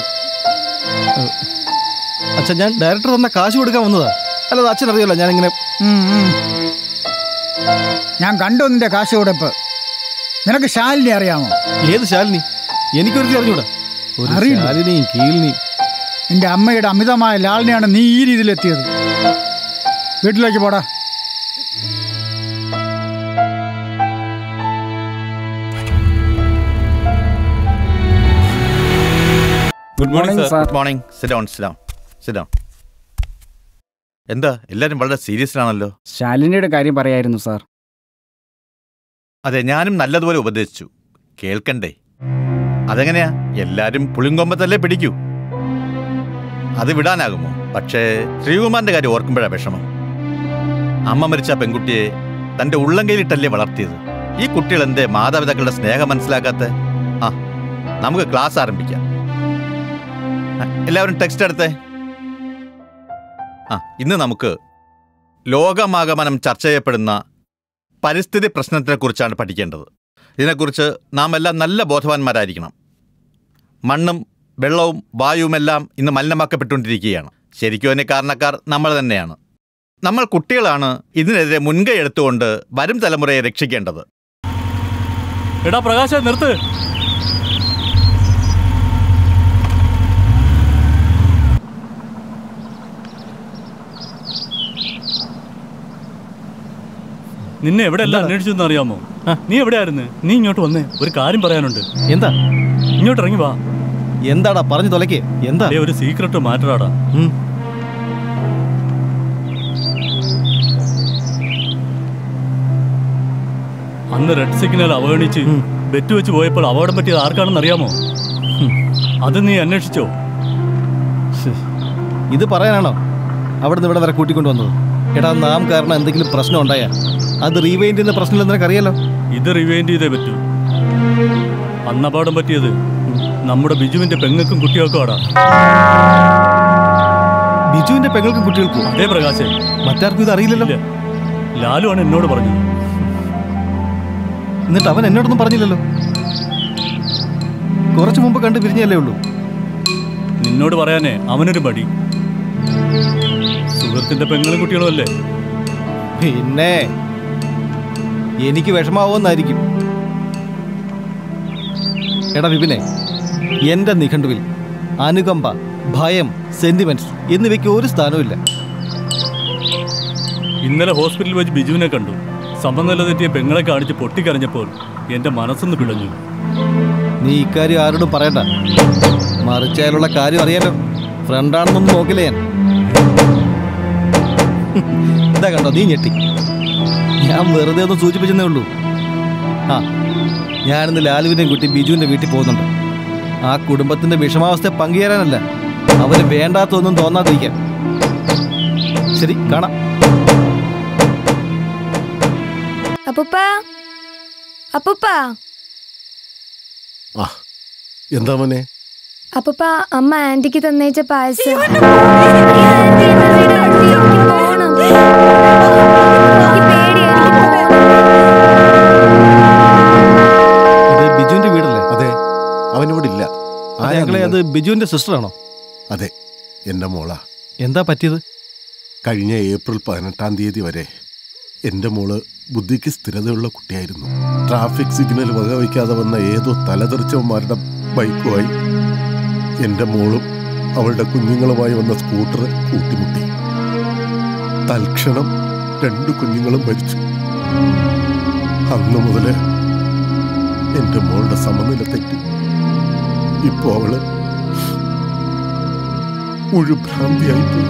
അച്ഛൻ, ഞാൻ ഡയറക്ടർ തന്ന കാശ് കൊടുക്കാൻ വന്നതാ. അല്ലാതെ അച്ഛൻ അറിയാലോ ഞാനിങ്ങനെ. ഞാൻ കണ്ടു നിന്റെ കാശ് കൊടുപ്പ്. നിനക്ക് ശാലിനി അറിയാമോ? ഏത് ശാലിനി? എനിക്കൊരു അറിഞ്ഞൂടാ. ശാലിനിയും കീലിനിയും. നിന്റെ അമ്മയുടെ അമിതമായ ലാളിനെയാണ് നീ ഈ രീതിയിലെത്തിയത്. വീട്ടിലേക്ക് പോടാ. Good morning sir. Good morning. Sit down, sit down, sit down. എന്താ എല്ലാവരും വളരെ സീരിയസ് ആണല്ലോ? ശാലിനിയുടെ കാര്യം പറയായിരുന്നു സാർ. അതെ, ഞാനും നല്ലതുപോലെ ഉപദേശിച്ചു. കേൾക്കണ്ടേ? അതെങ്ങനെയാ? എല്ലാരും പുളിങ്കൊമ്പത്തല്ലേ പിടിക്കൂ. അത് വിടാനാകുമോ? പക്ഷേ ശ്രീകുമാറിന്റെ കാര്യം ഓർക്കുമ്പോഴാ വിഷമം. അമ്മ മരിച്ച പെൺകുട്ടിയെ തന്റെ ഉള്ളംകൈയിലിട്ടല്ലേ വളർത്തിയത്. ഈ കുട്ടികൾ എന്തേ മാതാപിതാക്കളുടെ സ്നേഹം മനസ്സിലാക്കാത്ത? ആ, നമുക്ക് ക്ലാസ് ആരംഭിക്കാം. എല്ലാവരും ടെക്സ്റ്റ് എടുത്തേ. ആ, ഇന്ന് നമുക്ക് ലോകമാകമാനം ചർച്ച ചെയ്യപ്പെടുന്ന പരിസ്ഥിതി പ്രശ്നത്തിനെ കുറിച്ചാണ് പഠിക്കേണ്ടത്. ഇതിനെക്കുറിച്ച് നാം എല്ലാം നല്ല ബോധവാന്മാരായിരിക്കണം. മണ്ണും വെള്ളവും വായുവുമെല്ലാം ഇന്ന് മലിനമാക്കപ്പെട്ടുകൊണ്ടിരിക്കുകയാണ്. ശരിക്കും അതിന് കാരണക്കാർ നമ്മൾ തന്നെയാണ്. നമ്മൾ കുട്ടികളാണ് ഇതിനെതിരെ മുൻകൈ എടുത്തുകൊണ്ട് വരും തലമുറയെ രക്ഷിക്കേണ്ടത്. എടാ പ്രകാശ, നിർത്ത്. നിന്നെ എവിടെ എല്ലാം അന്വേഷിച്ചെന്ന് അറിയാമോ? നീ എവിടെയായിരുന്നു? നീ ഇങ്ങോട്ട് വന്നേ, ഒരു കാര്യം പറയാനുണ്ട്. എന്താ? ഇങ്ങോട്ട് ഇറങ്ങി വാ. എന്താടാ പറഞ്ഞു തൊലക്കേ? എന്താ? ഒരു സീക്രട്ട് മാറ്ററാടാ. അന്ന് റെഡ് സിഗ്നൽ അവഗണിച്ച് ബെറ്റ് വെച്ച് പോയപ്പോൾ അപകടം പറ്റിയത് ആർക്കാണെന്ന് അറിയാമോ? അത് നീ അന്വേഷിച്ചോ? ഇത് പറയാനാണോ അവിടെ നിന്ന് ഇവിടെ വരെ കൂട്ടിക്കൊണ്ടുവന്നത്? എടാ, നാം കാരണം എന്തെങ്കിലും പ്രശ്നം ഉണ്ടായാ അത് റീവൈൻഡ് ചെയ്യുന്ന പ്രശ്നമില്ല, നിനക്കറിയാലോ. ഇത് റിവൈൻഡ് ചെയ്തേ പറ്റൂ. അന്ന് അപകടം പറ്റിയത് നമ്മുടെ ബിജുവിന്റെ പെങ്ങൾക്കും കുട്ടികൾക്കും ആടാ. ബിജുവിന്റെ പെങ്ങൾക്കും കുട്ടികൾക്കും? അതേ പ്രകാശേ. മറ്റാർക്കും ഇത് അറിയില്ലല്ലോ. ലാലു ആണ് എന്നോട് പറഞ്ഞത്. എന്നിട്ട് അവൻ എന്നോടൊന്നും പറഞ്ഞില്ലല്ലോ. കുറച്ചു മുമ്പ് കണ്ട് പിരിഞ്ഞല്ലേ ഉള്ളൂ. നിന്നോട് പറയാനേ അവനൊരു മടി. സുഹൃത്തിന്റെ പെങ്ങളും കുട്ടികളും അല്ലേ. പിന്നെ എനിക്ക് വിഷമാവുമെന്നായിരിക്കും. എടാ വിപിനെ, എന്റെ നിഘണ്ടുവിൽ അനുകമ്പ, ഭയം, സെന്റിമെന്റ്സ് എന്നിവയ്ക്ക് ഒരു സ്ഥാനവുമില്ല. ഇന്നലെ ഹോസ്പിറ്റലിൽ വെച്ച് ബിജുവിനെ കണ്ടു. സമനില തെറ്റിയ പെങ്ങളെ കാണിച്ച് പൊട്ടിക്കരഞ്ഞപ്പോൾ എന്റെ മനസ്സൊന്ന് പിടഞ്ഞു. നീ ഇക്കാര്യം ആരോടും പറയണ്ട. മറിച്ചായാലുള്ള കാര്യം അറിയാലോ. ഫ്രണ്ടാണെന്നൊന്നും നോക്കില്ല ഞാൻ. എന്താ കണ്ടോ, നീ ഞെട്ടി. ഞാൻ വെറുതെ ഒന്ന് സൂചിപ്പിച്ചെന്നേ ഉള്ളൂ. ആ, ഞാനിന്ന് ലാലുവിൻ്റെയും കുട്ടി ബിജുവിൻ്റെ വീട്ടിൽ പോകുന്നുണ്ട്. ആ കുടുംബത്തിൻ്റെ വിഷമാവസ്ഥ പങ്കുചേരാനല്ല, അവന് വേണ്ടാത്തൊന്നും തോന്നാതിരിക്കാൻ. ശരി, കാണാം. അപ്പൂപ്പ, അപ്പൂപ്പ. ആ, എന്താ മോനെ? അപ്പൂപ്പ, അമ്മ ആന്റിക്ക് തന്നേച്ച പായസം. ബിജുവിന്റെ വീടല്ലേ? അതെ, അവനിവിടെ ഇല്ല. അത് ബിജുവിന്റെ സിസ്റ്ററാണോ? അതെ, എന്റെ മോളാ. എന്താ പറ്റിയത്? കഴിഞ്ഞ ഏപ്രിൽ പതിനെട്ടാം തീയതി വരെ എൻ്റെ മോള് ബുദ്ധിക്ക് സ്ഥിരതയുള്ള കുട്ടിയായിരുന്നു. ട്രാഫിക് സിഗ്നൽ വകവയ്ക്കാതെ വന്ന ഏതോ തലതെറിച്ചവന്മാരുടെ ബൈക്കുമായി എൻ്റെ മോളും അവളുടെ കുഞ്ഞുങ്ങളുമായി വന്ന സ്കൂട്ടർ കൂട്ടിമുട്ടി. തൽക്ഷണം രണ്ടു കുഞ്ഞുങ്ങളും മരിച്ചു. അന്നു മുതൽ എൻ്റെ മോളുടെ സമനില തെറ്റി. ഇപ്പോ അവള് മുഴുഭ്രാന്തിയായിപ്പോയി.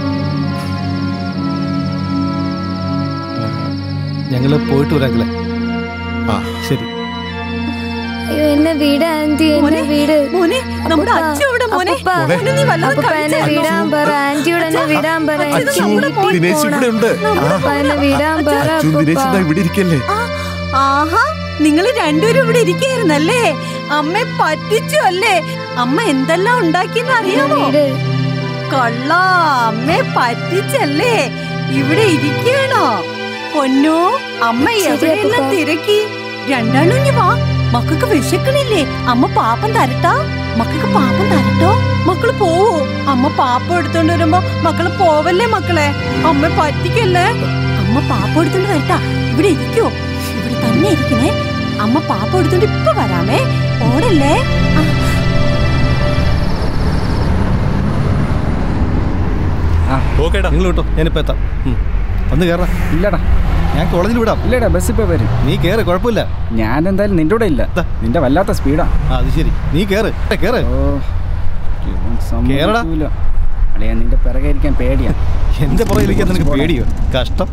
ഞങ്ങള് പോയിട്ട് വരാങ്ങളെ. ആ ശരി. അയ്യോ എന്നെ വീട് ആന്റി, എന്നെ വീട്. നമ്മുടെ അച്ഛൻ ഇവിടെ മോനെ. നീ വല്ലാതെ എന്നെ വീടാൻ പറ, ആന്റിയോട് എന്നെ വീടാൻ പറ. ദിനേശ് ഇവിടെ ഉണ്ട്. എന്നെ വീടാൻ പറ. ദിനേശ് ഇവിടെ ഇരിക്കല്ലേ? ആഹാ, നിങ്ങൾ രണ്ടുപേരും ഇവിടെ ഇരിക്കുകയായിരുന്നല്ലേ? അമ്മ പറ്റിച്ചു അല്ലേ? അമ്മ എന്തെല്ലാം ഉണ്ടാക്കിയെന്ന് അറിയാമോ? കള്ള അമ്മയെ പറ്റിച്ചല്ലേ? ഇവിടെ ഇരിക്കണോ പൊന്നോ? അമ്മ എവിടെയെല്ലാം തിരക്കി. രണ്ടാളും ഇനി വാ, മക്കൾക്ക് വിശക്കണില്ലേ? അമ്മ പാപ്പം തരട്ടാ? മക്കൾക്ക് പാപ്പം തരട്ടോ? മക്കള് പോവോ? അമ്മ പാപ്പം എടുത്തോണ്ട് വരുമ്പോ മക്കള് പോവല്ലേ മക്കളെ? അമ്മ പറ്റിക്കല്ലേ? അമ്മ പാപ്പം എടുത്തോണ്ട് വരട്ടാ? ഇവിടെ ഇരിക്കോ? ഇവിടെ തന്നെ ഇരിക്കണേ. അമ്മ പാപ്പം എടുത്തോണ്ട് ഇപ്പൊ വരാമേ. ഓടല്ലേ? നിങ്ങൾ കേട്ടോ, ഞാനിപ്പോ എത്താം. ഒന്ന് കയറാ. ഇല്ലടാ, ഞാൻ കോളേജിൽ വിടാം. ഇല്ലടാ, ബസ് ഇപ്പൊ വരും. നീ കേറ്, കുഴപ്പമില്ല. ഞാൻ എന്തായാലും നിന്റെ കൂടെ ഇല്ല. നിന്റെ വല്ലാത്ത സ്പീഡാ. അത് ശരി, നീ കേറ് കേറ്. കേറടാ. അളിയാ, നിന്റെ പിറകെ ഇരിക്കാൻ പേടിയാ. എന്റെ പുറകിലിരിക്കാൻ നിനക്ക് പേടിയോ? കഷ്ടം.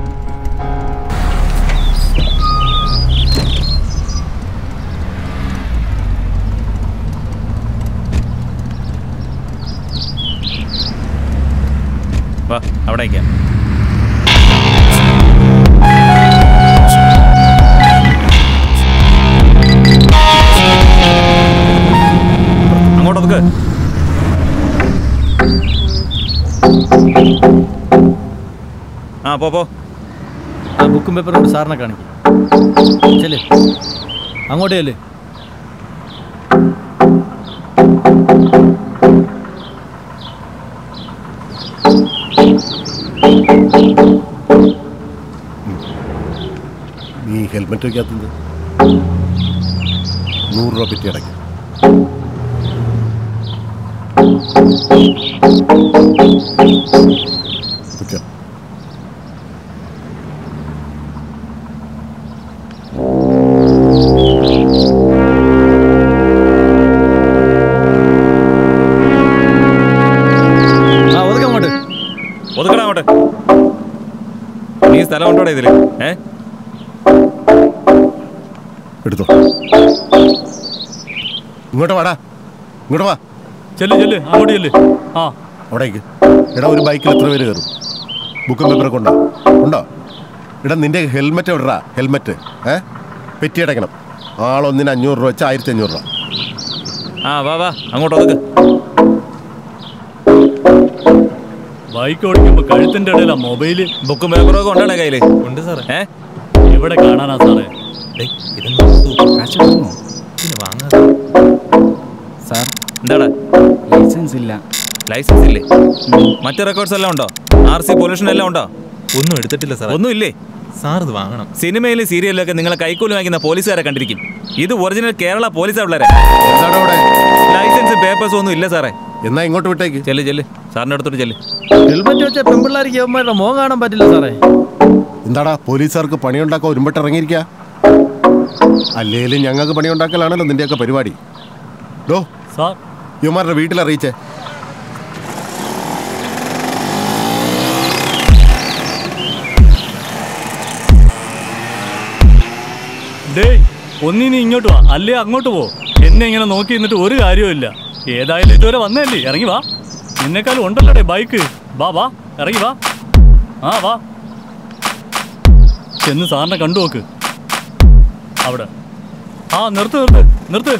വാ, അവിടേക്കാ. അങ്ങോട്ടൊക്കെ ആ പോ പോ. ആ ബുക്കും പേപ്പറും കൊണ്ട് സാറിനെ കാണിക്കും. ചെല്ലേ, അങ്ങോട്ടേ അല്ലേ? നീ ഹെൽമെറ്റ് വയ്ക്കാത്തത് നൂറ് രൂപ പറ്റി അടയ്ക്കും. ഒതുക്കടാ അങ്ങോട്ട്. നീ സ്ഥലം ഉണ്ടോടെ ഇതില്? ഏ എടുത്തോ. ഇങ്ങോട്ട് വാടാ, ഇങ്ങോട്ട് വാ. ചെല്ല് ചെല്ല്, അങ്ങോട്ട് ചെല്ല്. ആ അവിടേക്ക്. എടാ, ഒരു ബൈക്കിൽ എത്ര പേര് കയറും? ബുക്കും പേപ്പറൊക്കെ ഉണ്ടോ? ഉണ്ടോ? എടാ, നിന്റെ ഹെൽമെറ്റ് എവിടെടാ? ഹെൽമെറ്റ് ഏ പെറ്റി അടയ്ക്കണം. ആളൊന്നിന് അഞ്ഞൂറ് രൂപ വെച്ചാൽ ആയിരത്തി അഞ്ഞൂറ് രൂപ. ആ വാ വാ, അങ്ങോട്ട് ഒതുക്ക്. ബൈക്ക് ഓടിക്കുമ്പോ കഴുത്തിന്റെ ഇടയിലാ മൊബൈല്. ബുക്കും പേപ്പറും ഒക്കെ ഉണ്ടാണ് കയ്യില്? ഉണ്ട് സാറേ. ഏ എവിടെ കാണാനാ സാറേ? സാർ, എന്താടാ? ലൈസൻസ് ഇല്ല. ലൈസൻസ് ഇല്ലേ? മറ്റു റെക്കോർഡ്സ് എല്ലാം ഉണ്ടോ? ആർ സി പൊല്യൂഷൻ എല്ലാം ഉണ്ടോ? ഒന്നും എടുത്തിട്ടില്ല സാർ. ഒന്നും ഇല്ലേ? സാർ ഇത് വാങ്ങണം. സിനിമയിലും സീരിയലിലൊക്കെ നിങ്ങളെ കൈക്കൂലി വാങ്ങിക്കുന്ന പോലീസുകാരെ കണ്ടിരിക്കും. ഇത് ഒറിജിനൽ കേരള പോലീസാ പിള്ളേരെ. ലൈസൻസും പേപ്പേഴ്സും ഒന്നും ഇല്ല സാറേ. എന്നാ ഇങ്ങോട്ട് വിട്ടേക്ക്. ചെല്ല് ചെല്ല്, സാറിന്റെ അടുത്തോട്ട് ചെല്ല്. ഹെൽമെറ്റ് വെച്ച പെൺപിള്ളേർക്ക് യവന്മാരുടെ മോൻ കാണാൻ പറ്റില്ല സാറേ. എന്താടാ, പോലീസുകാർക്ക് പണിയുണ്ടാക്കാൻ ഒരുമ്പട്ട് ഇറങ്ങിയിരിക്കുക? അല്ലേലും ഞങ്ങൾക്ക് പണിയുണ്ടാക്കലാണല്ലോ നിന്റെയൊക്കെ പരിപാടി. ഡോ സാർ, യുവമാരുടെ വീട്ടിൽ അറിയിച്ചേ. ഡേയ്, ഒന്നിനി ഇങ്ങോട്ട് വാ, അല്ലേ അങ്ങോട്ട് പോ. എന്നെ ഇങ്ങനെ നോക്കി നിന്നിട്ട് ഒരു കാര്യവുമില്ല. ഏതായാലും ഇതുവരെ വന്നല്ലേ, ഇറങ്ങി വാ. നിന്നെക്കാളും ഉണ്ടല്ലോ ബൈക്ക്. വാ വാ, ഇറങ്ങി വാ. ആ വാ, ചെന്ന് സാറിനെ കണ്ടു നോക്ക് അവിടെ. ആ നിർത്ത് നിർത്ത് നിർത്ത്.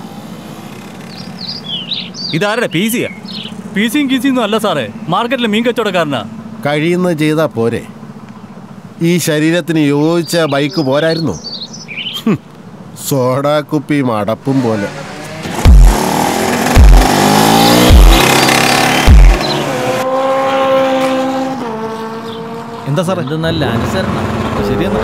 ഇതാരുടെ പി സിയാ? പി സിയും കീസിയൊന്നും അല്ല സാറേ, മാർക്കറ്റിലെ മീൻ കച്ചവടക്കാരനാ. കഴിയുന്നത് ചെയ്താൽ പോരെ? ഈ ശരീരത്തിന് യോജിച്ച ബൈക്ക് പോരായിരുന്നു? സോഡാ കുപ്പിയും അടപ്പും പോലെ. എന്താ സാറേ? ഇത് നല്ല അനുസരണം. ശരിയെന്നാ.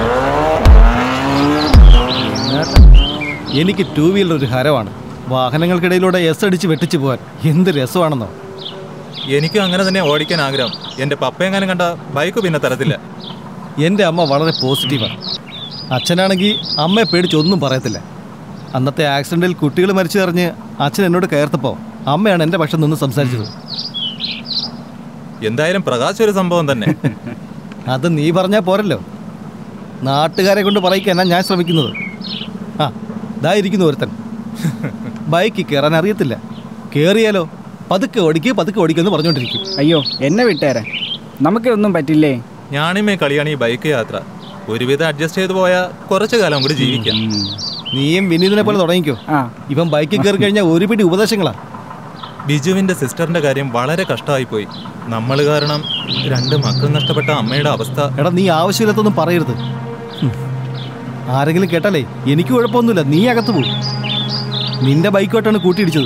എനിക്ക് ടൂ വീലർ ഒരു ഹരമാണ്. വാഹനങ്ങൾക്കിടയിലൂടെ എസ് അടിച്ച് വെട്ടിച്ചു പോകാൻ എന്ത് രസമാണെന്നോ. എനിക്കും അങ്ങനെ തന്നെ ഓടിക്കാൻ ആഗ്രഹം. എൻ്റെ പപ്പയെങ്ങാനും കണ്ട ബൈക്ക് പിന്നെ തരത്തില്ല. എൻ്റെ അമ്മ വളരെ പോസിറ്റീവാണ്. അച്ഛനാണെങ്കിൽ അമ്മയെ പേടിച്ച് ഒന്നും പറയത്തില്ല. അന്നത്തെ ആക്സിഡൻറ്റിൽ കുട്ടികൾ മരിച്ചു അറിഞ്ഞ് അച്ഛൻ എന്നോട് കയർത്തപ്പോൾ അമ്മയാണ് എൻ്റെ പക്ഷം നിന്ന് സംസാരിച്ചത്. എന്തായാലും പ്രകാശ് ഒരു സംഭവം തന്നെ. അത് നീ പറഞ്ഞാൽ പോരല്ലോ, നാട്ടുകാരെ കൊണ്ട് പറയിക്കാനാണ് ഞാൻ ശ്രമിക്കുന്നത്. ആ ദാ ഇരിക്കുന്നു ഒരുത്തൻ, ബൈക്കിൽ കയറാൻ അറിയത്തില്ല. കയറിയാലോ പതുക്കെ ഓടിക്കുക പതുക്കെ ഓടിക്കുമെന്ന് പറഞ്ഞുകൊണ്ടിരിക്കും. അയ്യോ എന്നെ വിട്ടേരെ, നമുക്ക് ഒന്നും പറ്റില്ലേ. ഞാണിമേ കളിയാണ് ഈ ബൈക്ക് യാത്ര. ഒരുവിധം അഡ്ജസ്റ്റ് ചെയ്ത് പോയാൽ കുറച്ചു കാലം കൂടി ജീവിക്കാം. നീയും വിനീതിനെ പോലെ തുടങ്ങിക്കോ. ഇവൻ ബൈക്കിൽ കയറി കഴിഞ്ഞാൽ ഒരു പിടി ഉപദേശങ്ങളാ. ബിജുവിൻ്റെ സിസ്റ്ററിൻ്റെ കാര്യം വളരെ കഷ്ടമായിപ്പോയി. നമ്മൾ കാരണം രണ്ട് മക്കൾ നഷ്ടപ്പെട്ട അമ്മയുടെ അവസ്ഥ. എടാ നീ ആവശ്യമില്ലാത്തൊന്നും പറയരുത്. ആരെങ്കിലും കേട്ടാലേ എനിക്ക് കുഴപ്പമൊന്നുമില്ല, നീ അകത്ത് പോകും. നിന്റെ ബൈക്കോട്ടാണ് കൂട്ടിയിടിച്ചത്.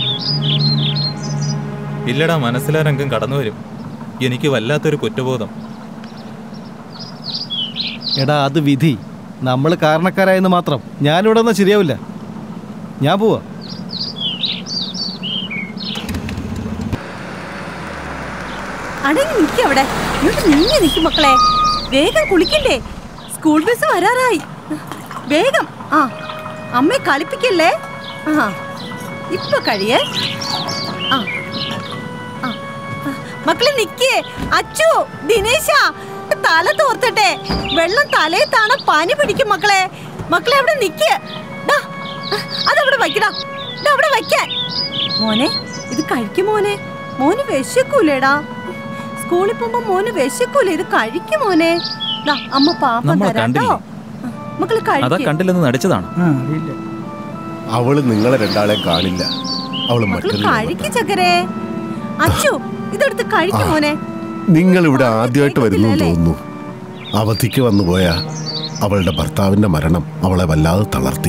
ഇല്ലടാ, മനസ്സിലാ രംഗം കടന്നു വരും. എനിക്ക് വല്ലാത്തൊരു കുറ്റബോധം. എടാ അത് വിധി, നമ്മൾ കാരണക്കാരായെന്ന് മാത്രം. ഞാനിവിടെ നിന്നാൽ ശരിയാവില്ല. ഞാൻ പോവാ. അടങ്ങി നിൽക്കവിടെ, നീങ്ങി നിൽക്കും മക്കളെ. വേഗം കുളിക്കണ്ടേ, സ്കൂൾ ബസ് വരാറായി. വേഗം. ആ അമ്മയെ കളിപ്പിക്കല്ലേ. ആ ഇപ്പൊ കഴിയേ. ആ മക്കളെ നിക്കേ. അച്ചു ദിനേശ തല തോർത്തട്ടെ, വെള്ളം തലയിൽ താണ പനി പിടിക്കും മക്കളെ. മക്കളെ അവിടെ നിക്കേ. അതവിടെ വയ്ക്കടാ, അവിടെ വയ്ക്കാൻ. മോനെ ഇത് കഴിക്കും മോനെ. മോന് വിശക്കൂലേടാ, സ്കൂളിൽ പോകുമ്പോ മോന് വിശക്കൂല. ഇത് കഴിക്കും മോനെ. അമ്മ പാപ്പം തരാട്ടോ. മക്കള് കണ്ടില്ലെന്ന് നടിച്ചതാണ്. അവള് നിങ്ങളെ രണ്ടാളെ കാണില്ല. അവള് കഴിക്കും ചക്കരെ. അച്ചു ഇതെടുത്ത് കഴിക്കും മോനെ. നിങ്ങൾ ഇവിടെ ആദ്യമായിട്ട് വരുന്നു തോന്നുന്നു. അവധിക്ക് വന്നുപോയ അവളുടെ ഭർത്താവിന്റെ മരണം അവളെ വല്ലാതെ തളർത്തി.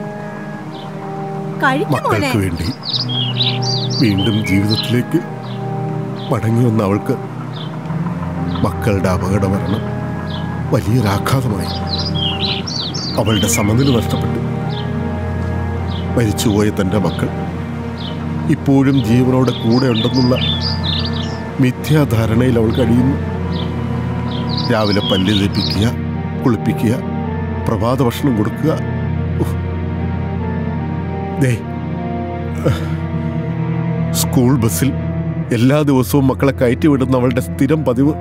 മക്കൾക്ക് വേണ്ടി വീണ്ടും ജീവിതത്തിലേക്ക് മടങ്ങി വന്ന അവൾക്ക് മക്കളുടെ അപകട മരണം വലിയൊരാഘാതമായി. അവളുടെ സമനില നഷ്ടപ്പെട്ടു. മരിച്ചുപോയ തൻ്റെ മക്കൾ ഇപ്പോഴും ജീവനോടെ കൂടെ ഉണ്ടെന്നുള്ള മിഥ്യാധാരണയിൽ അവൾ കഴിയുന്നു. രാവിലെ പല്ല് തേപ്പിക്കുക, കുളിപ്പിക്കുക, പ്രഭാത ഭക്ഷണം കൊടുക്കുക. ദേ സ്കൂൾ ബസ്സിൽ എല്ലാ ദിവസവും മക്കളെ കയറ്റി വിടുന്ന അവളുടെ സ്ഥിരം പതിവ്.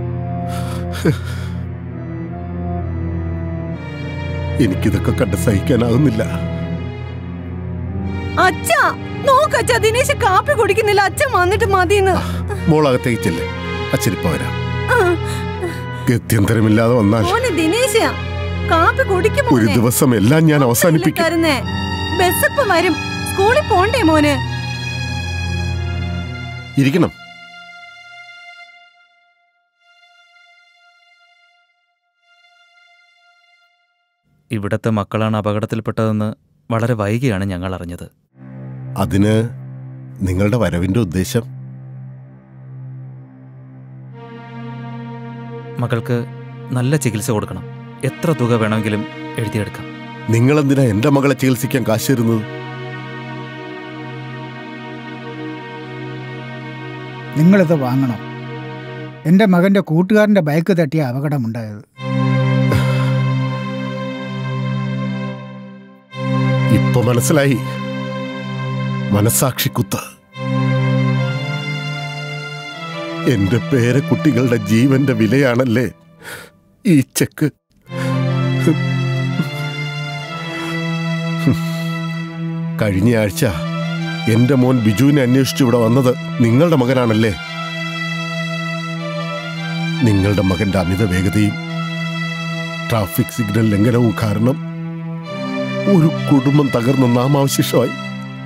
എനിക്കിതൊക്കെ കണ്ട് സഹിക്കാനാകുന്നില്ല. അച്ഛാ നോക്കച്ചാ, ദിനേശ് കാപ്പി കുടിക്കുന്നില്ല. അച്ഛൻ വന്നിട്ട് മതിന്ന്. മോളകത്തേക്ക് ചെല്ലേ, അച്ഛനിപ്പോ വരാം. ഗത്യന്തരമില്ലാതെ വന്നാൽ കാപ്പി കുടിക്കും. ഒരു ദിവസം എല്ലാം ഞാൻ അവസാനിപ്പിക്കും. ബസ്സിപ്പം വരും, സ്കൂളിൽ പോണ്ടേ മോന്. ഇരിക്കണം. ഇവിടത്തെ മക്കളാണ് അപകടത്തിൽപ്പെട്ടതെന്ന് വളരെ വൈകിയാണ് ഞങ്ങൾ അറിഞ്ഞത്. അതിന് നിങ്ങളുടെ വരവിന്റെ ഉദ്ദേശം? മകൾക്ക് നല്ല ചികിത്സ കൊടുക്കണം. എത്ര തുക വേണമെങ്കിലും എഴുതിയെടുക്കാം. നിങ്ങളെന്തിനാ എന്റെ മകളെ ചികിത്സിക്കാൻ കാശ് തരുന്നത്? നിങ്ങളിത് വാങ്ങണം. എൻ്റെ മകൻ്റെ കൂട്ടുകാരൻ്റെ ബൈക്ക് തട്ടിയ അപകടമുണ്ടായത്. ഇപ്പൊ മനസ്സിലായി. മനസാക്ഷിക്കുത്ത്. എന്റെ പേരക്കുട്ടികളുടെ ജീവന്റെ വിലയാണല്ലേ ഈ ചെക്ക്. കഴിഞ്ഞ ആഴ്ച എന്റെ മോൻ ബിജുവിനെ അന്വേഷിച്ചു ഇവിടെ വന്നത് നിങ്ങളുടെ മകനാണല്ലേ? നിങ്ങളുടെ മകന്റെ അമിത വേഗതയും ട്രാഫിക് സിഗ്നൽ ലംഘനവും കാരണം ഒരു കുടുംബം തകർന്ന നാമാവശേഷമായി.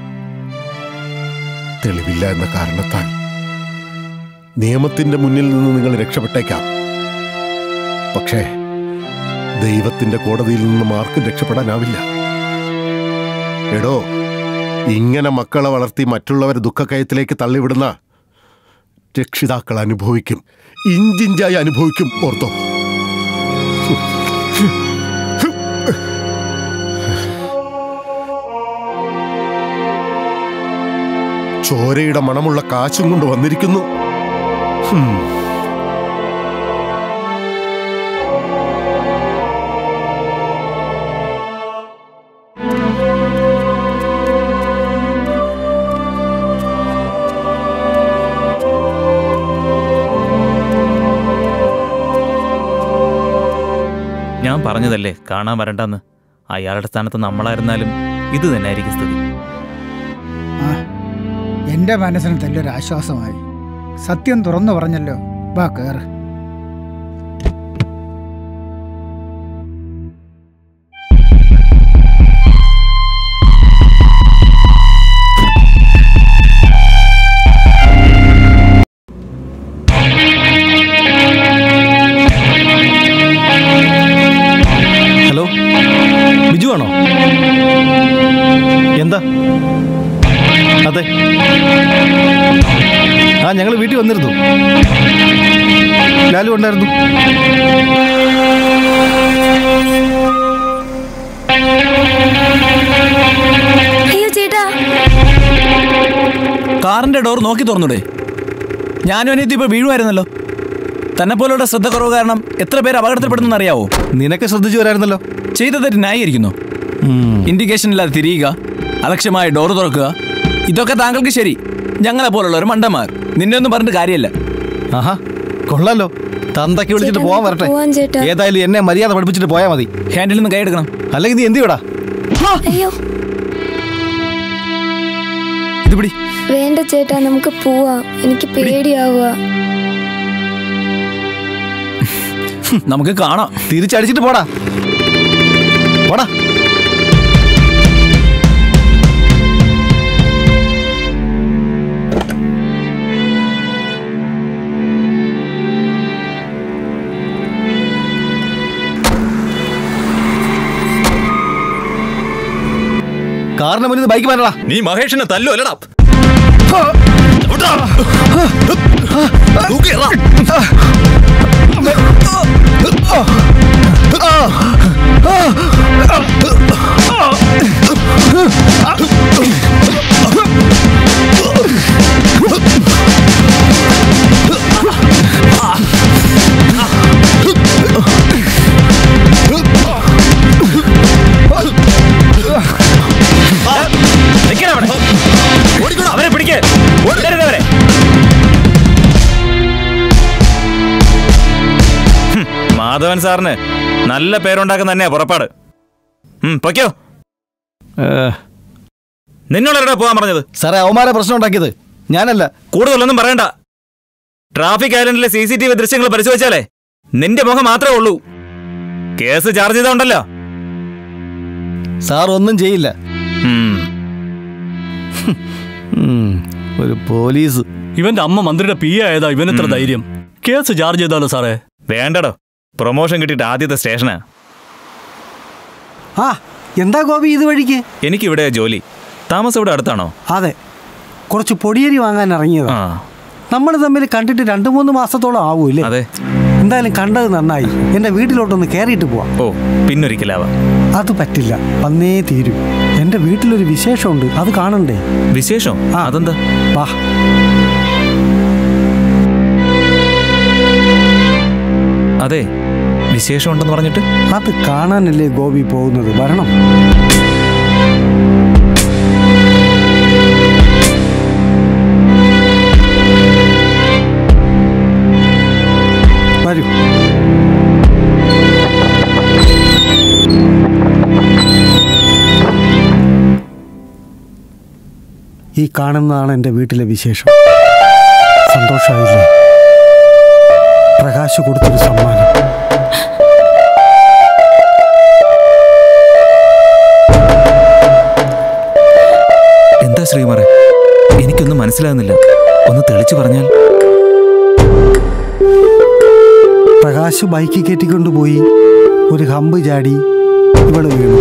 തെളിവില്ല എന്ന കാരണത്താൽ നിയമത്തിന്റെ മുന്നിൽ നിന്ന് നിങ്ങൾ രക്ഷപ്പെട്ടേക്കാം. പക്ഷേ ദൈവത്തിന്റെ കോടതിയിൽ നിന്നും ആർക്കും രക്ഷപ്പെടാനാവില്ല. എടോ, ഇങ്ങനെ മക്കളെ വളർത്തി മറ്റുള്ളവരെ ദുഃഖക്കയത്തിലേക്ക് തള്ളിവിടുന്ന രക്ഷിതാക്കൾ അനുഭവിക്കും, ഇഞ്ചിഞ്ചായി അനുഭവിക്കും. ഓർത്തോ. ചോരയുടെ മണമുള്ള കാശും കൊണ്ട് വന്നിരിക്കുന്നു. ഞാൻ പറഞ്ഞതല്ലേ കാണാൻ വരണ്ടെന്ന്. അയാളുടെ സ്ഥാനത്ത് നമ്മളായിരുന്നാലും ഇത് തന്നെ ആയിരിക്കും സ്ഥിതി. എന്റെ മനസ്സിന് നല്ലൊരു ആശ്വാസമായി. സത്യം തുറന്നു പറഞ്ഞല്ലോ. വാ കേറ്. ഹലോ, ബിജു ആണോ? എന്താ? അതെ, ആ ഞങ്ങൾ വീട്ടിൽ വന്നിരുന്നു. ലാലു ഉണ്ടായിരുന്നു. അയ്യോ ചേട്ടാ, കാറിന്റെ ഡോർ നോക്കി തുറന്നൂടെ? ഞാനും അനിയത്തി ഇപ്പൊ വീഴുമായിരുന്നല്ലോ. തന്നെ പോലുള്ള ശ്രദ്ധ കുറവ് കാരണം എത്ര പേര് അപകടത്തിൽപ്പെടുന്നെന്ന് അറിയാവോ? നിനക്ക് ശ്രദ്ധിച്ചു വരായിരുന്നല്ലോ. ചെയ്ത തെറ്റ് ന്യായീകരിക്കുന്നു. ഇൻഡിക്കേഷൻ ഇല്ലാതെ തിരിയുക, അലക്ഷ്യമായ ഡോർ തുറക്കുക, ഇതൊക്കെ താങ്കൾക്ക് ശരി. ഞങ്ങളെ പോലുള്ളവർ മണ്ടന്മാർ. നിന്നെ ഒന്നും പറഞ്ഞിട്ട് കാര്യമില്ല. ആഹാ, കൊള്ളാലോ. തന്തയ്ക്ക് വിളിച്ചിട്ട് പോവാൻ വരട്ടെ. ഏതായാലും എന്നെ മര്യാദ പഠിപ്പിച്ചിട്ട് പോയാൽ മതി. ഹാൻഡിൽ നിന്ന് കൈയെടുക്കണം, അല്ലെങ്കിൽ നീ എന്ത് വിടാ? അയ്യോ ഇത് പിടി. വേണ്ട ചേട്ടാ, നമുക്ക് പോവാം. എനിക്ക് പേടിയാവുക. നമുക്ക് കാണാം. തിരിച്ചടിച്ചിട്ട് പോടാ പോടാ. കാറിന് മുന്നിൽ ബൈക്ക് മാറ്റടാ. നീ മഹേഷിനെ തല്ലോ അല്ലടാ. അവരെ പിടിക്കേ. മാധവൻ സാറിന് നല്ല പേരുണ്ടാക്കുന്ന തന്നെയാ പുറപ്പാട്. പൊയ്ക്കോ. നിന്നോട് പോകാൻ പറഞ്ഞത്? സാറേ, അവന്മാരെ പ്രശ്നം ഉണ്ടാക്കിയത് ഞാനല്ല. കൂടുതലൊന്നും പറയണ്ട. ട്രാഫിക് ഐലൻഡിലെ സി സി ടി വി ദൃശ്യങ്ങൾ പരിശോധിച്ചാലേ നിന്റെ മുഖം മാത്രമേ ഉള്ളൂ. Case charge ചെയ്തോണ്ടല്ലോ. സാർ ഒന്നും ചെയ്യില്ല. ഒരു പോലീസ്. ഇവന്റെ അമ്മ മന്ത്രിയുടെ പി ആയതാ ഇവനെത്ര ധൈര്യം? കേസ് ചാർജ് ചെയ്താലോ സാറേ? വേണ്ടടോ, പ്രൊമോഷൻ കിട്ടിയിട്ട് ആദ്യത്തെ സ്റ്റേഷനാ. ആ എന്താ ഗോപി ഇത് വഴിക്ക്? എനിക്കിവിടെ ജോലി. താമസം ഇവിടെ അടുത്താണോ? അതെ, കുറച്ച് പൊടിയരി വാങ്ങാൻ ഇറങ്ങിയതാ. നമ്മൾ തമ്മിൽ കണ്ടിട്ട് രണ്ടു മൂന്ന് മാസത്തോളം ആവൂല്ലേ? അതെ. എന്തായാലും കണ്ടത് നന്നായി. എന്റെ വീട്ടിലോട്ടൊന്ന് കയറിയിട്ട് പോവാം. ഓ, പിന്നൊരിക്കലാവാം. അത് പറ്റില്ല, വന്നേ തീരും. എന്റെ വീട്ടിലൊരു വിശേഷമുണ്ട്, അത് കാണണ്ടേ? വിശേഷം? അതെന്താ? വാ. അതെ, വിശേഷം ഉണ്ടെന്ന് പറഞ്ഞിട്ട്? അത് കാണാനല്ലേ ഗോപി പോകുന്നത്, വരണം. വരൂ. ഈ കാണുന്നതാണ് എൻ്റെ വീട്ടിലെ വിശേഷം. സന്തോഷമായില്ലേ? പ്രകാശ് കൊടുത്തൊരു സമ്മാനം. എന്താ ശ്രീമാറെ, എനിക്കൊന്നും മനസ്സിലാകുന്നില്ല. ഒന്ന് തെളിച്ചു പറഞ്ഞാൽ. പ്രകാശ് ബൈക്ക് കയറ്റിക്കൊണ്ടുപോയി. ഒരു ഹമ്പ് ചാടി ഇവള് വീണു.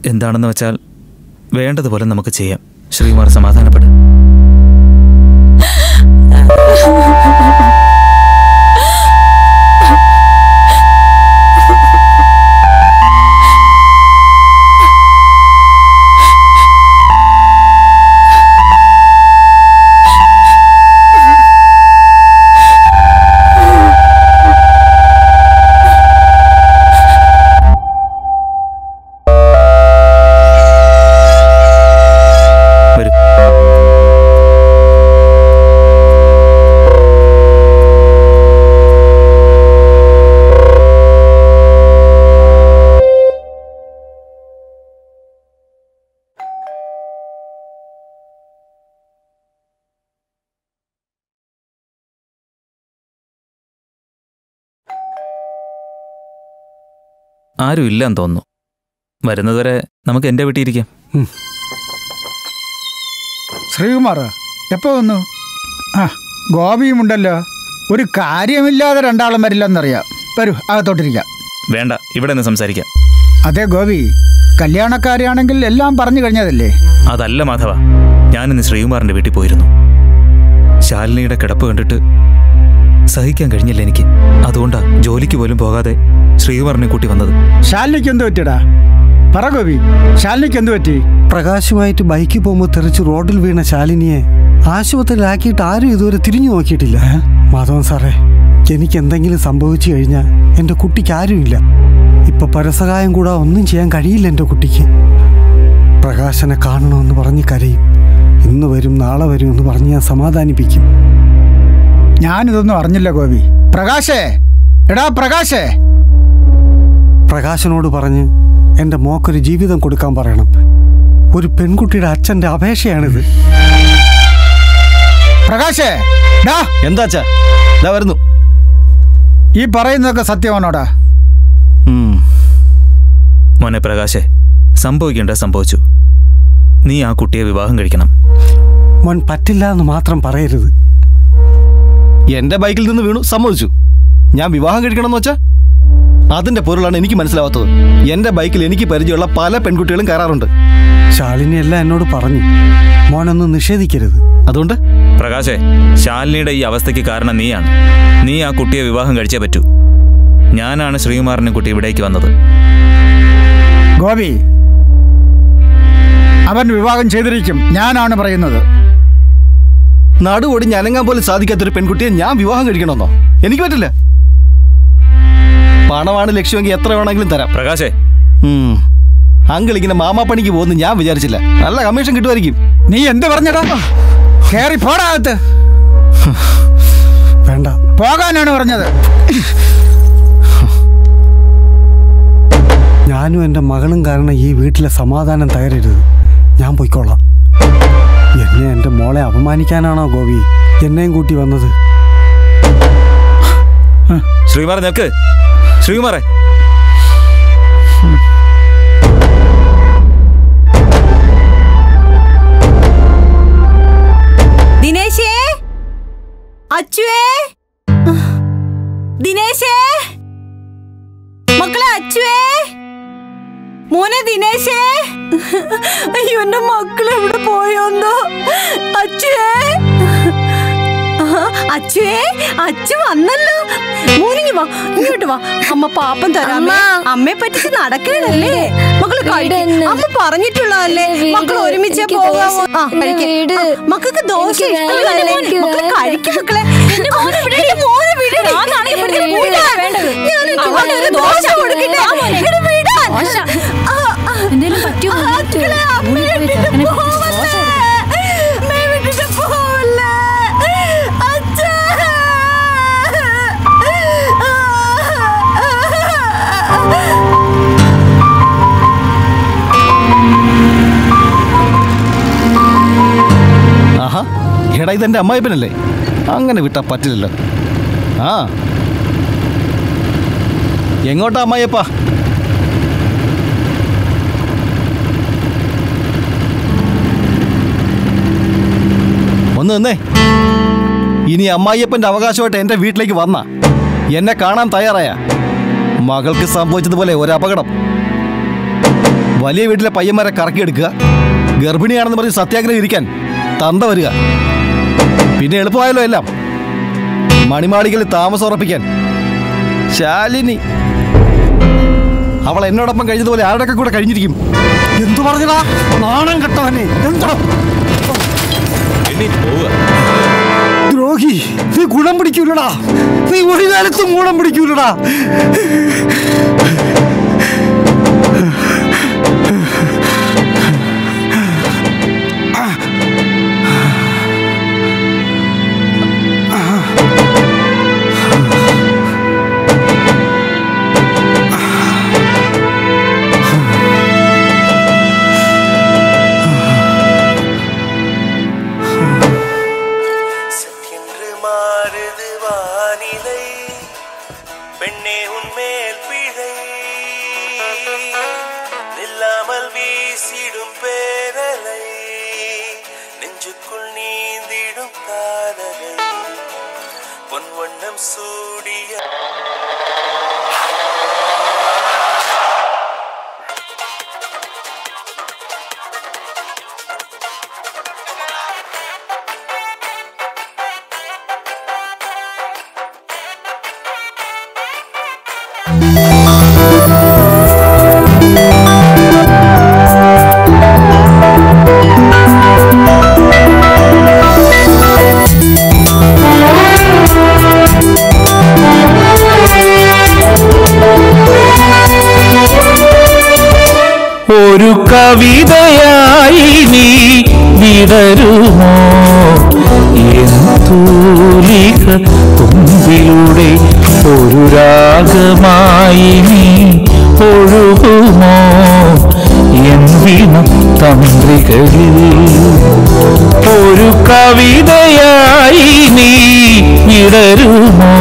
എന്താണെന്ന് വെച്ചാൽ വേണ്ടതുപോലെ നമുക്ക് ചെയ്യാം. ശ്രീകുമാർ സമാധാനപ്പെടും. ആരും ഇല്ലെന്ന് തോന്നുന്നു. വരുന്നതുവരെ നമുക്ക് എൻ്റെ വീട്ടിൽ ഇരിക്കാം. ശ്രീകുമാർ എപ്പോ വന്നു? ആ ഗോപിയും ഉണ്ടല്ലോ. ഒരു കാര്യമില്ലാതെ രണ്ടാളും വരില്ലെന്നറിയാം. വരൂ, അകത്തോട്ടിരിക്കാം. വേണ്ട, ഇവിടെ നിന്ന് സംസാരിക്കാം. അതെ ഗോപി, കല്യാണക്കാരിയാണെങ്കിൽ എല്ലാം പറഞ്ഞു കഴിഞ്ഞതല്ലേ? അതല്ല മാധവ, ഞാനിന്ന് ശ്രീകുമാറിൻ്റെ വീട്ടിൽ പോയിരുന്നു. ശാലിനിയുടെ കിടപ്പ് കണ്ടിട്ട് സഹിക്കാൻ കഴിഞ്ഞില്ല എനിക്ക്. അതുകൊണ്ടാ ജോലിക്ക് പോലും പോകാതെ ശ്രീകുമാറിനെ കൂട്ടി വന്നത്. ശാലിനിക്ക് എന്ത് പറ്റിയടാ? പറ ഗോപി, ശാലിനിക്ക് എന്ത് പറ്റി? പ്രകാശുമായിട്ട് ബൈക്കിൽ പോകുമ്പോൾ തെറിച്ച് റോഡിൽ വീണ ശാലിനിയെ ആശുപത്രിയിലാക്കിയിട്ട് ആരും ഇതുവരെ തിരിഞ്ഞു നോക്കിയിട്ടില്ല. മാധവൻ സാറേ, എനിക്ക് എന്തെങ്കിലും സംഭവിച്ചു കഴിഞ്ഞാൽ എൻ്റെ കുട്ടിക്ക് ആരുമില്ല. ഇപ്പൊ പരസഹായം കൂടാ ഒന്നും ചെയ്യാൻ കഴിയില്ല എൻ്റെ കുട്ടിക്ക്. പ്രകാശനെ കാണണമെന്ന് പറഞ്ഞ് കരയും. ഇന്ന് വരും നാളെ വരും എന്ന് പറഞ്ഞ് ഞാൻ സമാധാനിപ്പിക്കും. ഞാനിതൊന്നും അറിഞ്ഞില്ല ഗോപി. പ്രകാശേ, എടാ പ്രകാശേ. പ്രകാശനോട് പറഞ്ഞ് എൻ്റെ മോക്കൊരു ജീവിതം കൊടുക്കാൻ പറയണം. ഒരു പെൺകുട്ടിയുടെ അച്ഛൻ്റെ അപേക്ഷയാണിത്. പ്രകാശേ, എന്താച്ചാ വരുന്നു. ഈ പറയുന്നതൊക്കെ സത്യമാണോടാ? മോനെ പ്രകാശേ, സംഭവിക്കേണ്ട സംഭവിച്ചു. നീ ആ കുട്ടിയെ വിവാഹം കഴിക്കണം. മോൻ പറ്റില്ല എന്ന് മാത്രം പറയരുത്. എന്റെ ബൈക്കിൽ നിന്ന് വീണു, സമ്മതിച്ചു. ഞാൻ വിവാഹം കഴിക്കണമെന്ന് വെച്ചാ അതിന്റെ പൊരുളാണ് എനിക്ക് മനസ്സിലാവാത്തത്. എന്റെ ബൈക്കിൽ എനിക്ക് പരിചയമുള്ള പല പെൺകുട്ടികളും കയറാറുണ്ട്. ശാലിനി എല്ലാം എന്നോട് പറഞ്ഞു. മോനൊന്നും നിഷേധിക്കരുത്. അതുകൊണ്ട് പ്രകാശേ, ശാലിനിയുടെ ഈ അവസ്ഥയ്ക്ക് കാരണം നീയാണ്. നീ ആ കുട്ടിയെ വിവാഹം കഴിച്ചേ പറ്റൂ. ഞാനാണ് ശ്രീകുമാറിനെ കുട്ടി ഇവിടേക്ക് വന്നത്. ഗോപി, അവൻ വിവാഹം ചെയ്തിരിക്കും. ഞാനാണ് പറയുന്നത്. നടുവൊടി അനങ്ങാൻ പോലും സാധിക്കാത്തൊരു പെൺകുട്ടിയെ ഞാൻ വിവാഹം കഴിക്കണമെന്നോ? എനിക്ക് പറ്റില്ല. പണമാണ് ലക്ഷ്യമെങ്കിൽ എത്ര വേണമെങ്കിലും തരാം. പ്രകാശേ, അങ്കിൾ ഇങ്ങനെ മാമാപ്പണിക്ക് പോകുന്നു ഞാൻ വിചാരിച്ചില്ല. നല്ല കമ്മീഷൻ കിട്ടുമായിരിക്കും. നീ എന്ത് പറഞ്ഞടാ? കേറി പോടാകത്ത്. വേണ്ട, പോകാനാണ് പറഞ്ഞത്. ഞാനും എൻ്റെ മകളും കാരണം ഈ വീട്ടിലെ സമാധാനം തകരരുത്. ഞാൻ പോയിക്കോളാം. എന്നെ എൻ്റെ മോളെ അപമാനിക്കാനാണോ ഗോപി എന്നെയും കൂട്ടി വന്നത്? ശ്രീകുമാർ നിൽക്ക്. ശ്രീകുമാറെ, ദിനേശേ, അച്ചുവേ, ദിനേശേ, മക്കളെ അച്ചുവേ, മോനെ ദിനേശേ. അയ്യോ, എന്റെ മക്കൾ എവിടെ പോയോന്നോ? അച്ചുവേ, അച്ചുവേ, അച്ചു വന്നല്ലോ. മോനിങ്ങി വാ, ഇങ്ങോട്ട് വാ. അമ്മ പാപ്പം തരാമേ. അമ്മയെ പറ്റിച്ച് നടക്കണല്ലേ മക്കള്? കഴിക്കും. അമ്മ പറഞ്ഞിട്ടുള്ളതല്ലേ മക്കൾ ഒരുമിച്ച് പോകാമോ? ആ കഴിക്ക. മക്കൾക്ക് ദോശ ഇഷ്ടമല്ലേ? മക്കളെ കഴിക്കും. മക്കളെ മോനെ വിടണേ. ഞാൻ ദോശ കൊടുക്കില്ല. എന്തേലും പറ്റുമോ? ആഹാ, എടാ ഇതെന്റെ അമ്മായിപ്പനല്ലേ? അങ്ങനെ വിട്ടാ പറ്റില്ലല്ലോ. ആ, എങ്ങോട്ടാ അമ്മായിയപ്പ? ഒന്ന് നിന്നേ. ഇനി അമ്മായിയപ്പന്റെ അവകാശമായിട്ട് എന്റെ വീട്ടിലേക്ക് വന്ന എന്നെ കാണാൻ തയ്യാറായ മകൾക്ക് സംഭവിച്ചതുപോലെ ഒരു അപകടം വലിയ വീട്ടിലെ പയ്യന്മാരെ കറക്കിയെടുക്കുക, ഗർഭിണിയാണെന്ന് പറഞ്ഞ് സത്യാഗ്രഹം ഇരിക്കാൻ തന്ത വരിക. പിന്നെ എളുപ്പമായല്ലോ എല്ലാം. മണിമാളികളിൽ താമസം ഉറപ്പിക്കാൻ ശാലിനി അവൾ എന്നോടൊപ്പം കഴിഞ്ഞതുപോലെ ആരുടെയൊക്കെ കൂടെ കഴിഞ്ഞിരിക്കും. എന്തു പറഞ്ഞടാ നാണം കെട്ടവനെ? എന്താ ദ്രോഹി, നീ ഗുണം പിടിക്കൂലടാ. നീ ഒരു കാലത്തും ഗുണം പിടിക്കൂലടാ. ഒരു കവിതയായി നീ വിടരുമോ? തൂലിക തുമ്പിലൂടെ ഒരു രാഗമായി നീ ഒഴുകുമോ? എന്തിനും തന്ത്രികളിൽ ഒരു കവിതയായി നീ വിടരുമോ?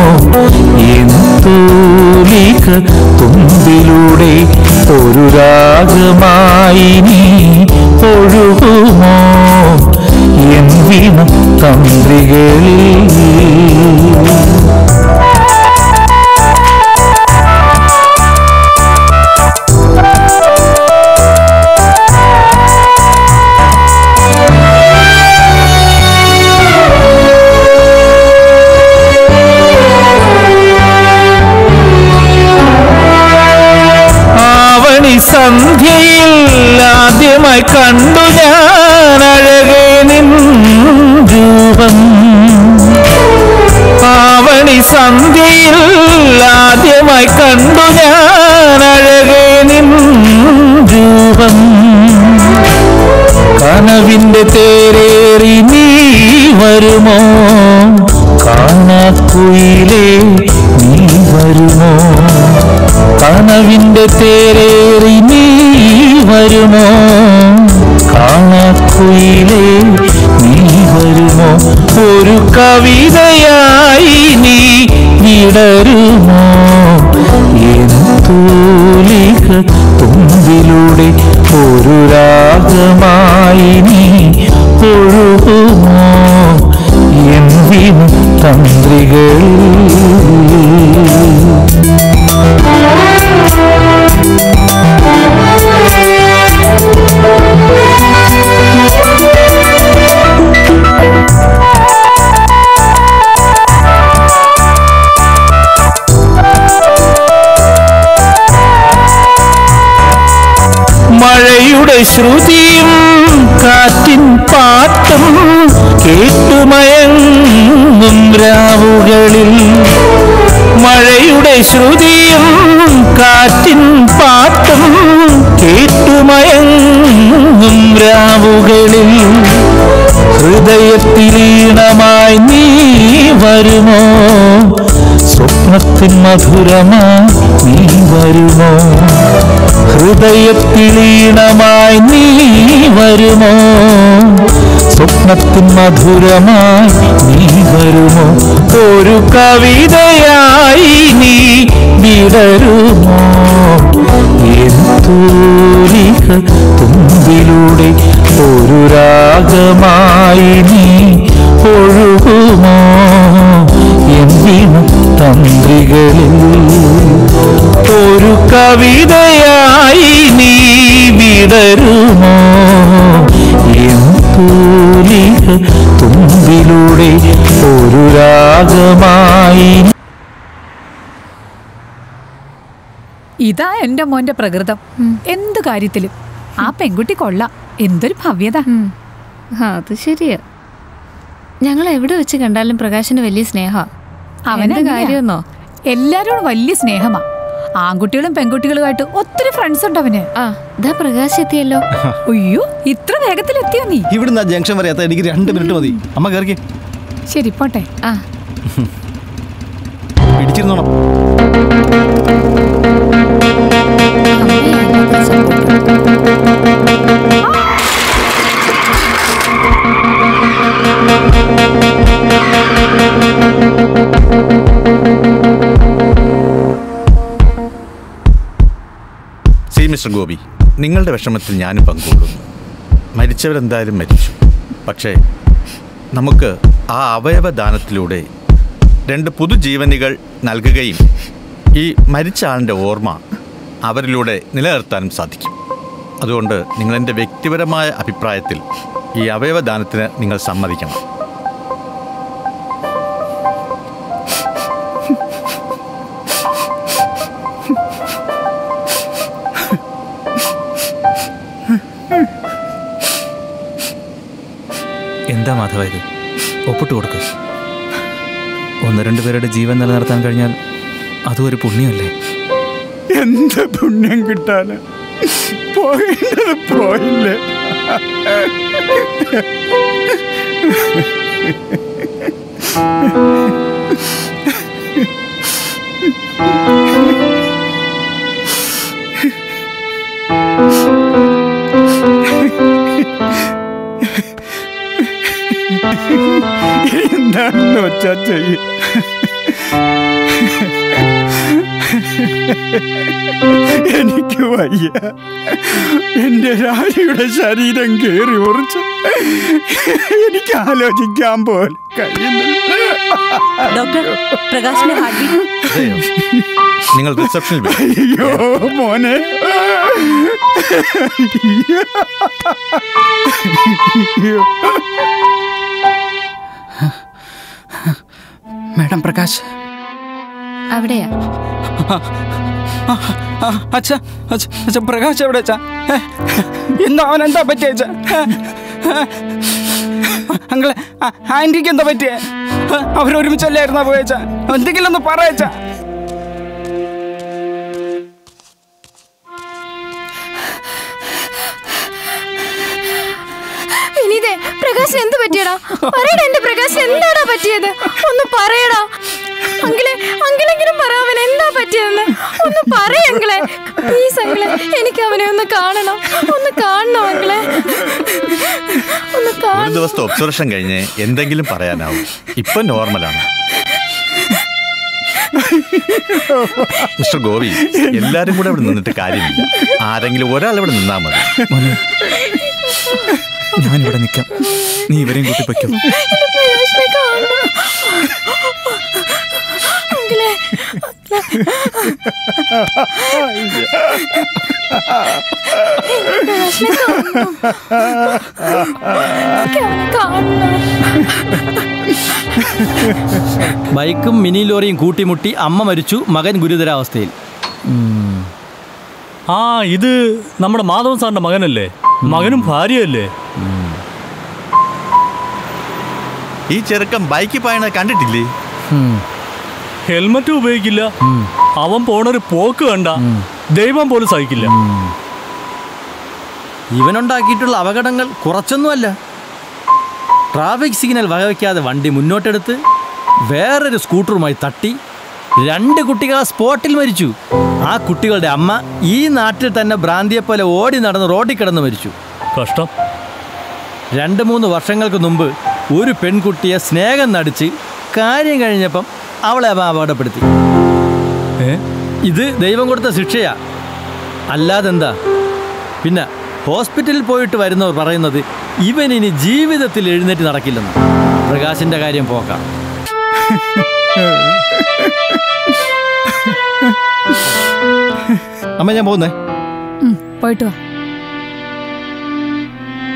തൂലിക തുമ്പിലൂടെ ഒരു രാഗമായി നീ ഒഴുകുമോ? എന്തിനും തന്ത്രികളിൽ സന്ധ്യയിൽ ആദ്യമായി കണ്ടു ഞാൻ അഴകേ നിൻ രൂപം. ആവണി സന്ധ്യയിൽ ആദ്യമായി കണ്ടു ഞാൻ അഴകേ നിൻ രൂപം. കനവിന്റെ തേരേറി നീ വരുമോ? കാണാക്കുയിലേ നീ വരുമോ? കനവിന്റെ തേരേറി നീ വരുമോ? കാണാക്കുയിലേ നീ വരുമോ? ഒരു കവിതയായി നീ വിടരുമോ? തൂലിക തുമ്പിലൂടെ ഒരു രാഗമായി നീ ഒഴുകുമോ? എന്തിനും തന്ത്രികളിൽ മഴയുടെ ശ്രുതിയും കാറ്റിൻ പാട്ടും കേട്ടുമയങ്ങും രാവുകളിൽ. മഴയുടെ ശ്രുതിയും കാറ്റിൻ പാട്ടും കേട്ടുമയങ്ങും രാവുകളിൽ. ഹൃദയത്തിലീണമായി നീ വരുമോ? സ്വപ്നത്തിൻ മധുരമായി നീ വരുമോ? ഹൃദയത്തിലീണമായി നീ വരുമോ? സ്വപ്നത്തിൻ മധുരമായി നീ വരുമോ? ഒരു കവിതയായി നീ വിടരുമോ? തൂലിക തുമ്പിലൂടെ ഒരു രാഗമായി നീ ഒഴുകുമോ? എന്തിനും തന്ത്രികളിൽ ഒരു കവിതയായി നീ വിടരുമോ എൻ തൂലിക തുമ്പിലൂടെ ഒരു രാഗമായി. ഇതാ എന്റെ മോന്റെ പ്രകൃതം. എന്ത് കാര്യത്തിലും ആ പെൺകുട്ടി കൊള്ളാം. എന്തൊരു ഭവ്യത. അത് ശരിയാ. ഞങ്ങൾ എവിടെ വെച്ച് കണ്ടാലും പ്രകാശിന് വലിയ സ്നേഹ. അവന്റെ കാര്യമെന്നോ എല്ലാരോടും വലിയ സ്നേഹമാ. ആൺകുട്ടികളും പെൺകുട്ടികളുമായിട്ട് ഒത്തിരി ഫ്രണ്ട്സ് ഉണ്ട് അവന്. ആ ഇതാ പ്രകാശ് എത്തിയല്ലോ. അയ്യോ ഇത്ര വേഗത്തിൽ എത്തിയോ നീ? ഇവിടുന്ന് ജംഗ്ഷൻ വരെ എത്താൻ എനിക്ക് രണ്ട് മിനിറ്റ് മതി. അമ്മ കയറിക്കേ. ശരി പോട്ടെ. ആ പിടിച്ചിരുന്നോണം. സി മിസ്റ്റർ ഗോപി, നിങ്ങളുടെ വിഷമത്തിൽ ഞാനും പങ്കുകൊള്ളുന്നു. മരിച്ചവരെന്തായാലും മരിച്ചു. പക്ഷേ നമുക്ക് ആ അവയവദാനത്തിലൂടെ രണ്ട് പുതുജീവനികൾ നൽകുകയും ഈ മരിച്ച ആളിൻ്റെ ഓർമ്മ അവരിലൂടെ നിലനിർത്താനും സാധിക്കും. അതുകൊണ്ട് നിങ്ങളെൻ്റെ വ്യക്തിപരമായ അഭിപ്രായത്തിൽ ഈ അവയവദാനത്തിന് നിങ്ങൾ സമ്മതിക്കണം. എന്താ മാധവ ഇത്? ഒപ്പിട്ട് കൊടുക്കുക. ഒന്ന് രണ്ട് പേരുടെ ജീവൻ നിലനിർത്താൻ കഴിഞ്ഞാൽ അതും ഒരു പുണ്യമല്ലേ? എന്ത് പുണ്യം കിട്ടാന്? പോകേണ്ടത് പോയില്ലേ? എന്താണെന്ന് വെച്ചാ ചെയ്യ. എനിക്ക് വയ്യ. എന്റെ രാജയുടെ ശരീരം കേറി ഉറച്ച് എനിക്ക് ആലോചിക്കാൻ പോലും കഴിയുന്നില്ല. ഡോക്ടർ പ്രകാശിന്റെ ഹാർട്ട് ബീറ്റ്. നിങ്ങൾ റിസപ്ഷനിൽ. അയ്യോ മോനെ. മാഡം പ്രകാശ് അവിടെയാ. അച്ഛാ അച്ഛ അച്ഛ പ്രകാശ് എവിടെ അച്ഛാ? എന്താ അവൻ എന്താ പറ്റിയ അച്ഛാ? അങ്ങളെ ആന്റിക്ക് എന്താ പറ്റിയേ? അവരൊരുമിച്ചല്ലായിരുന്നാ പോയച്ചാ? എന്തെങ്കിലും ഒന്ന് പറയച്ചാ. വിനീതേ, പ്രകാശ് എന്ത് പറ്റിയടാ? പറയടാ എന്റെ പ്രകാശ്, എന്താടാ പറ്റിയത്? ഒന്ന് പറയടാ. അങ്കിളെ അങ്കിളെങ്കിലും പറ, അവൻ എന്താ പറ്റിയതെന്ന് ഒന്ന് പറയ അങ്കിളെ. പ്ലീസ് അങ്കിളെ, എനിക്ക് അവനെ ഒന്ന് കാണണം. ഒന്ന് കാണണം അങ്കിളെ, ഒന്ന് ഒരു കാണണം. ദിവസത്തെ ഒബ്സർവേഷൻ കഴിഞ്ഞ് എന്തെങ്കിലും പറയാനാവും. ഇപ്പൊ നോർമലാണ്. മിസ്റ്റർ ഗോപി, എല്ലാരും കൂടെ ഇവിടെ നിന്നിട്ട് കാര്യമില്ല. ആരെങ്കിലും ഒരാൾ ഇവിടെ നിന്നാ മതി. ഞാനിവിടെ നിൽക്കാം, നീ ഇവരെയും കൂട്ടി പൊയ്ക്കോ. പ്രകാശിനെ കാണണം അങ്കിളെ. ബൈക്കും മിനി ലോറിയും കൂട്ടിമുട്ടി അമ്മ മരിച്ചു, മകൻ ഗുരുതരാവസ്ഥയിൽ. ആ ഇത് നമ്മുടെ മാധവൻ സാറിന്റെ മകനല്ലേ? മകനും ഭാര്യയല്ലേ? ഈ ചെറുക്കൻ ബൈക്കിൽ പായണ കണ്ടിട്ടില്ലേ? ഹെൽമറ്റ് ഉപയോഗിക്കില്ല. അവൻ പോണൊരു പോക്ക് കണ്ട ദൈവം പോലും സഹിക്കില്ല. ഇവനുണ്ടാക്കിയിട്ടുള്ള അപകടങ്ങൾ കുറച്ചൊന്നുമല്ല. ട്രാഫിക് സിഗ്നൽ വകവയ്ക്കാതെ വണ്ടി മുന്നോട്ടെടുത്ത് വേറൊരു സ്കൂട്ടറുമായി തട്ടി രണ്ട് കുട്ടികൾ സ്പോട്ടിൽ മരിച്ചു. ആ കുട്ടികളുടെ അമ്മ ഈ നാട്ടിൽ തന്നെ ഭ്രാന്തിയെപ്പോലെ ഓടി നടന്ന് റോഡിൽ കിടന്ന് മരിച്ചു. കഷ്ടം. രണ്ട് മൂന്ന് വർഷങ്ങൾക്ക് മുമ്പ് ഒരു പെൺകുട്ടിയെ സ്നേഹം നടിച്ച് കാര്യം കഴിഞ്ഞപ്പം അവളെ അവ അപകടപ്പെടുത്തി. ഇത് ദൈവം കൊടുത്ത ശിക്ഷയാ, അല്ലാതെന്താ? പിന്നെ ഹോസ്പിറ്റലിൽ പോയിട്ട് വരുന്നവർ പറയുന്നത് ഇവൻ ഇനി ജീവിതത്തിൽ എഴുന്നേറ്റ് നടക്കില്ലെന്ന്. പ്രകാശിന്റെ കാര്യം പോക്കാം. അമ്മ ഞാൻ പോകുന്നേ. പോയിട്ട് വാ.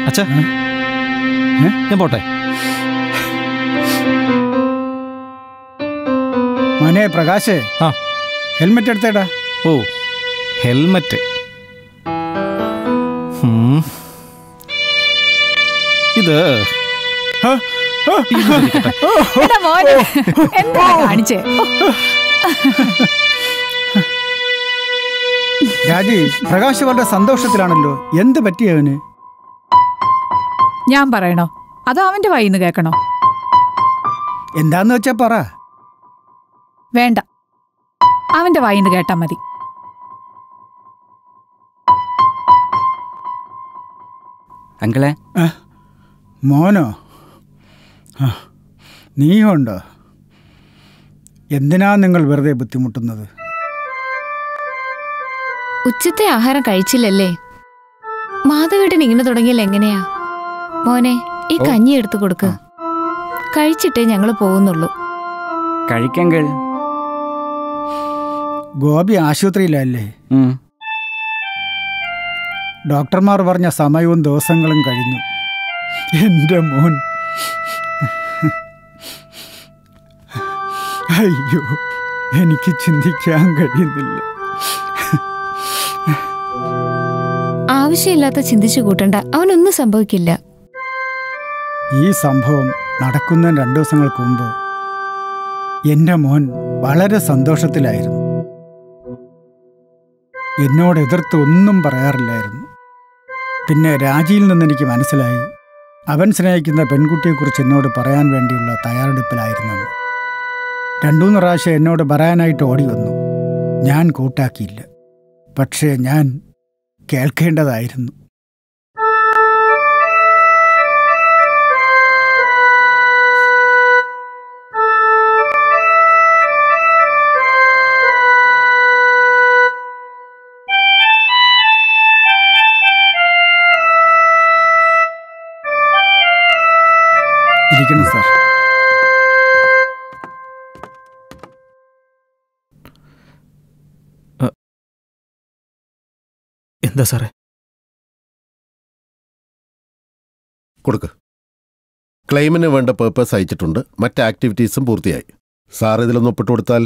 അച്ഛാ ഞാൻ പോട്ടെ. മോനെ പ്രകാശേ, ആ ഹെൽമെറ്റ് എടുത്തേടാ. ഓ ഹെൽമെറ്റ്. ഉം. ഇത് എടാ മോനെ, എന്താ കാണിച്ചേ? രാജി, പ്രകാശ് വളരെ സന്തോഷത്തിലാണല്ലോ. എന്ത് പറ്റിയവന്? ഞാൻ പറയണോ അതോ അവന്റെ വായിന്ന് കേൾക്കണോ? എന്താന്ന് വെച്ചാ പറ. വേണ്ട, അവന്റെ വായിന്ന് കേട്ടാ മതി. അങ്കിളെ. മോനോ? നീയുണ്ടോ? എന്തിനാ നിങ്ങൾ വെറുതെ ബുദ്ധിമുട്ടുന്നത്? ഉച്ചത്തെ ആഹാരം കഴിച്ചില്ലല്ലേ? മാധവേട്ടൻ ഇങ്ങനെ തുടങ്ങിയാൽ എങ്ങനെയാ? മോനെ, ഈ കഞ്ഞി എടുത്തു കൊടുക്ക്. കഴിച്ചിട്ടേ ഞങ്ങൾ പോകുന്നുള്ളൂ. കഴിക്കങ്കൾ. ഗോപി ആശുപത്രിയിലല്ലേ? ഡോക്ടർമാർ പറഞ്ഞ സമയവും ദിവസങ്ങളും കഴിഞ്ഞു. എൻ്റെ മോൻ. അയ്യോ, എനിക്ക് ചിന്തിക്കാൻ കഴിയുന്നില്ല. ആവശ്യമില്ലാത്ത ചിന്തിച്ചു കൂട്ടണ്ട, അവനൊന്നും സംഭവിക്കില്ല. ഈ സംഭവം നടക്കുന്ന രണ്ടു ദിവസങ്ങൾക്ക് മുമ്പ് എൻ്റെ മോൻ വളരെ സന്തോഷത്തിലായിരുന്നു. എന്നോട് എതിർത്ത് ഒന്നും പറയാറില്ലായിരുന്നു. പിന്നെ രാജിയിൽ നിന്ന് എനിക്ക് മനസ്സിലായി അവൻ സ്നേഹിക്കുന്ന പെൺകുട്ടിയെക്കുറിച്ച് എന്നോട് പറയാൻ വേണ്ടിയുള്ള തയ്യാറെടുപ്പിലായിരുന്നെന്ന്. രണ്ടൂന്ന് പ്രാവശ്യം എന്നോട് പറയാനായിട്ട് ഓടി വന്നു. ഞാൻ കൂട്ടാക്കിയില്ല. പക്ഷേ ഞാൻ കേൾക്കേണ്ടതായിരുന്നു. ഇരിക്കണം സാർ. എന്താ സാറേ? കൊടുക്ക്. ക്ലെയിമിന് വേണ്ട പേപ്പേഴ്സ് അയച്ചിട്ടുണ്ട്. മറ്റ് ആക്ടിവിറ്റീസും പൂർത്തിയായി. സാർ ഇതിലൊന്ന് ഒപ്പിട്ട് കൊടുത്താൽ.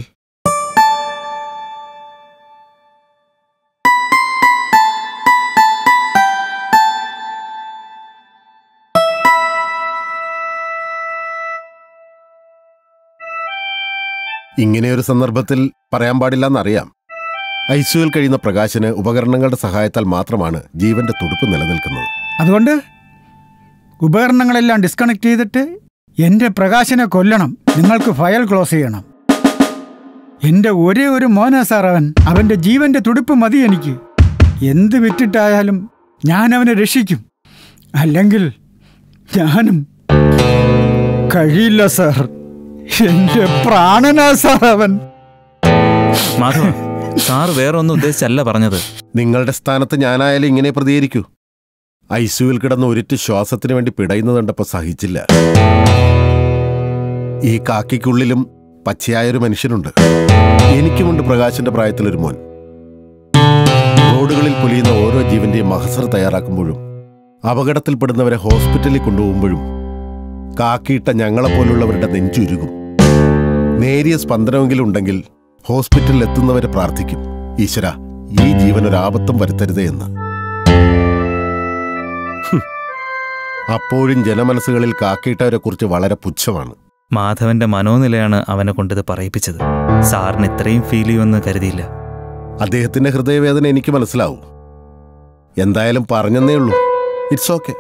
ഇങ്ങനെയൊരു സന്ദർഭത്തിൽ പറയാൻ പാടില്ലെന്നറിയാം. ഐസിയുവിൽ കഴിയുന്ന പ്രകാശന് ഉപകരണങ്ങളുടെ സഹായത്താൽ മാത്രമാണ് ജീവന്റെ തുടിപ്പ് നിലനിൽക്കുന്നത്. അതുകൊണ്ട് ഉപകരണങ്ങളെല്ലാം ഡിസ്കണക്ട് ചെയ്തിട്ട് എൻ്റെ പ്രകാശനെ കൊല്ലണം. നിങ്ങൾക്ക് ഫയൽ ക്ലോസ് ചെയ്യണം. എൻ്റെ ഒരേ ഒരു മോനാ സാർ അവൻ. അവൻ്റെ ജീവന്റെ തുടിപ്പ് മതി എനിക്ക്. എന്ത് വിറ്റിട്ടായാലും ഞാൻ അവനെ രക്ഷിക്കും. അല്ലെങ്കിൽ ഞാനും. കഴിയില്ല സാർ. എൻ്റെ പ്രാണനാ സാർ അവൻ. മാധവ, സാർ വേറെ ഒന്നും ഉദ്ദേശിച്ചല്ല പറഞ്ഞത്. നിങ്ങളുടെ സ്ഥാനത്ത് ഞാനായാലും ഇങ്ങനെ പ്രതികരിക്കൂ. ഐസിയുവിൽ കിടന്ന് ഒരിറ്റ് ശ്വാസത്തിന് വേണ്ടി പിടയുന്നത് കണ്ടപ്പോൾ സഹിച്ചില്ല. ഈ കാക്കിക്കുള്ളിലും പച്ചയായൊരു മനുഷ്യനുണ്ട്. എനിക്കുമുണ്ട് പ്രകാശിന്റെ പ്രായത്തിലൊരു മോൻ. റോഡുകളിൽ പൊലിയുന്ന ഓരോ ജീവന്റെയും മഹസർ തയ്യാറാക്കുമ്പോഴും അപകടത്തിൽപ്പെടുന്നവരെ ഹോസ്പിറ്റലിൽ കൊണ്ടുപോകുമ്പോഴും കാക്കിയിട്ട ഞങ്ങളെപ്പോലുള്ളവരുടെ നെഞ്ചുരുകും. നേരിയ സ്പന്ദനമെങ്കിലും ഉണ്ടെങ്കിൽ ഹോസ്പിറ്റലിൽ എത്തുന്നവരെ പ്രാർത്ഥിക്കും, ഈശ്വര ഈ ജീവനൊരാപത്തും വരുത്തരുതേ എന്ന്. അപ്പോഴും ജനമനസ്സുകളിൽ കാക്കിയിട്ടവരെ കുറിച്ച് വളരെ പുച്ഛമാണ്. മാധവന്റെ മനോനിലയാണ് അവനെ കൊണ്ടിത് പറയിപ്പിച്ചത്. സാറിന് ഇത്രയും ഫീൽ ചെയ്യുമെന്ന് കരുതിയില്ല. അദ്ദേഹത്തിന്റെ ഹൃദയവേദന എനിക്ക് മനസ്സിലാവും. എന്തായാലും പറഞ്ഞെന്നേ ഉള്ളൂ. It's okay.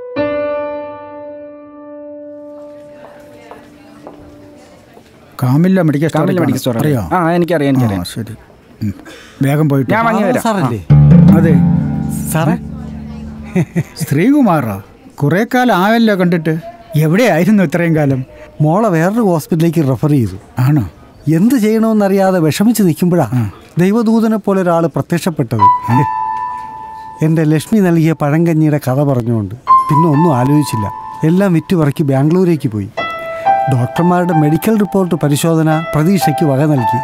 കാമില്ല മെഡിക്കൽ സ്റ്റോർ അറിയോ? ആ എനിക്കറിയാം എനിക്കറിയാം. ശരി, വേഗം പോയിട്ട് ഞാൻ വാങ്ങി വരാം. സാറല്ലേ? അതെ സാറേ. ശ്രീകുമാറാ, കുറെ കാലം ആയല്ലോ കണ്ടിട്ട്. എവിടെയായിരുന്നു ഇത്രയും കാലം? മോളെ വേറൊരു ഹോസ്പിറ്റലിലേക്ക് റെഫർ ചെയ്തു. ആണോ? എന്ത് ചെയ്യണമെന്നറിയാതെ വിഷമിച്ച് നിൽക്കുമ്പോഴാണ് ദൈവദൂതനെ പോലെ ഒരാൾ പ്രത്യക്ഷപ്പെട്ടത്. എൻ്റെ ലക്ഷ്മി നൽകിയ പഴങ്കഞ്ഞിയുടെ കഥ പറഞ്ഞുകൊണ്ട് പിന്നെ ഒന്നും ആലോചിച്ചില്ല. എല്ലാം വിറ്റുപറക്കി ബാംഗ്ലൂരേക്ക് പോയി. ഡോക്ടർമാരുടെ മെഡിക്കൽ റിപ്പോർട്ട് പരിശോധന പ്രതീക്ഷയ്ക്ക് വക നൽകി.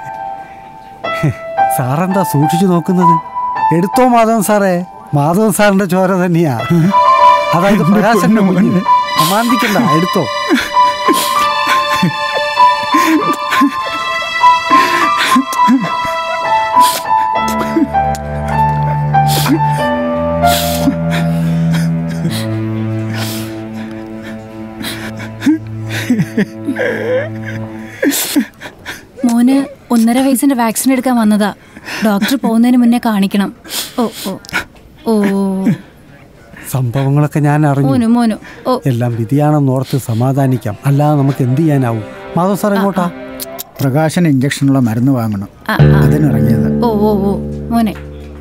സാറെന്താ സൂക്ഷിച്ചു നോക്കുന്നത്? എടുത്തോ മാധവൻ സാറേ, മാധവൻ സാറിൻ്റെ ചോര തന്നെയാ. അതായത് പ്രകാശന്റെ കുഞ്ഞ്. സമാന്തിക്കണ്ട, എടുത്തോ. മോന് ഒന്നര വയസ്സിന്റെ വാക്സിൻ എടുക്കാൻ വന്നതാ. ഡോക്ടർ പോകുന്നതിന് മുന്നേ കാണിക്കണം. ഓ ഓ ഓ സംഭവങ്ങളൊക്കെ ഞാൻ അറിഞ്ഞു. മോനു മോനു ഓ എല്ലാം വിധിയാണെന്ന് ഓർത്ത് സമാധാനിക്കാം. അല്ലാതെ നമുക്ക് എന്ത് ചെയ്യാനാവും? മാധവ് സാർ എങ്ങോട്ടാ? പ്രകാശന് ഇഞ്ചക്ഷനുള്ള മരുന്ന് വാങ്ങണം, അതിനിറങ്ങിയത്. ഓ ഓ ഓ മോനെ.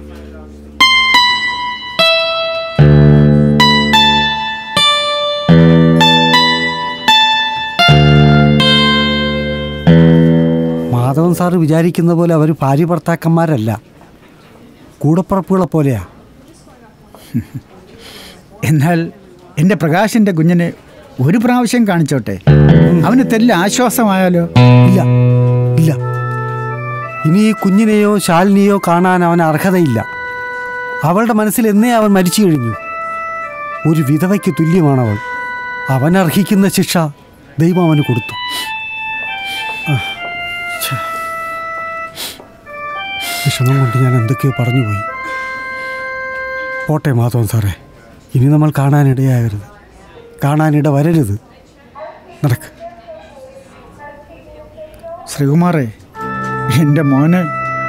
മാധവൻ സാറ് വിചാരിക്കുന്ന പോലെ അവർ ഭാര്യ ഭർത്താക്കന്മാരല്ല, കൂടപ്പുറപ്പുകളെ പോലെയാ. എന്നാൽ എൻ്റെ പ്രകാശിൻ്റെ കുഞ്ഞിനെ ഒരു പ്രാവശ്യം കാണിച്ചോട്ടെ, അവന് തെല്ല ആശ്വാസമായാലോ? ഇല്ല ഇല്ല, ഇനി ഈ കുഞ്ഞിനെയോ ശാലിനിയോ കാണാൻ അവന് അർഹതയില്ല. അവളുടെ മനസ്സിൽ എന്നേ അവൻ മരിച്ചു കഴിഞ്ഞു. ഒരു വിധവയ്ക്ക് തുല്യമാണവൾ. അവനർഹിക്കുന്ന ശിക്ഷ ദൈവം അവന് കൊടുത്തു. വിഷമം കൊണ്ട് ഞാൻ എന്തൊക്കെയോ പറഞ്ഞുപോയി. പോട്ടെ മാധവൻ സാറേ, ഇനി നമ്മൾ കാണാനിടയാകരുത്, കാണാനിട വരരുത്. നടക്ക്. ശ്രീകുമാറേ, എൻ്റെ മോന്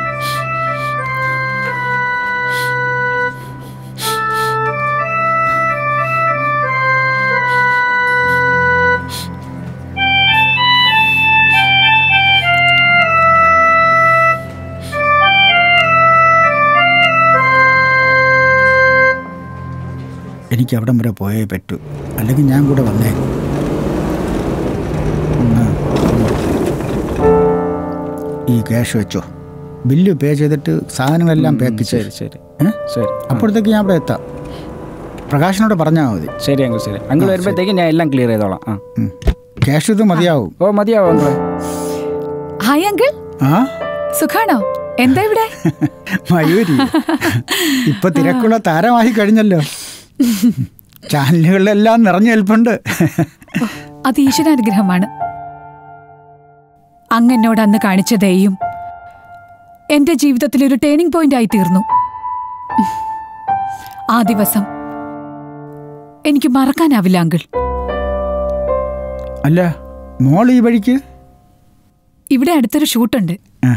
എനിക്ക് അവിടം വരെ പോയേ പറ്റൂ, അല്ലെങ്കിൽ ഞാൻ കൂടെ വന്നേ. ഈ ക്യാഷ് വെച്ചോ, ബില്ല് പേ ചെയ്തിട്ട് സാധനങ്ങളെല്ലാം പാക്ക് ശരി ശരി ശരി. അപ്പോഴത്തേക്ക് ഞാൻ അവിടെ എത്താം. പ്രകാശനോട് പറഞ്ഞാൽ മതി. ശരി അങ്കിൾ, ശരി അങ്കിൾ. വരുമ്പോഴത്തേക്ക് ഞാൻ എല്ലാം ക്ലിയർ ചെയ്തോളാം. ആ ക്യാഷ് ഇത് മതിയാവും. ഓ മതിയാവും അങ്കിളെ. Hi uncle. ആ സുഖാണോ? എന്താ ഇവിടെ? മയൂരി ഇപ്പൊ തിരക്കുള്ള താരമായി കഴിഞ്ഞല്ലോ. ചാനലുകളിലെല്ലാം നിറഞ്ഞു നിൽപ്പുണ്ട്. അത് ഈശ്വരാനുഗ്രഹമാണ്. അങ്ങെന്നോട് അന്ന് കാണിച്ച ദയയും എന്റെ ജീവിതത്തിൽ ഒരു ടേണിംഗ് പോയിന്റ് ആയി തീർന്നു. ആ ദിവസം എനിക്ക് മറക്കാനാവില്ല അങ്കിൾ. അല്ല, മോൾ ഈ വഴിക്ക്? ഇവിടെ അടുത്തൊരു ഷൂട്ടുണ്ട്.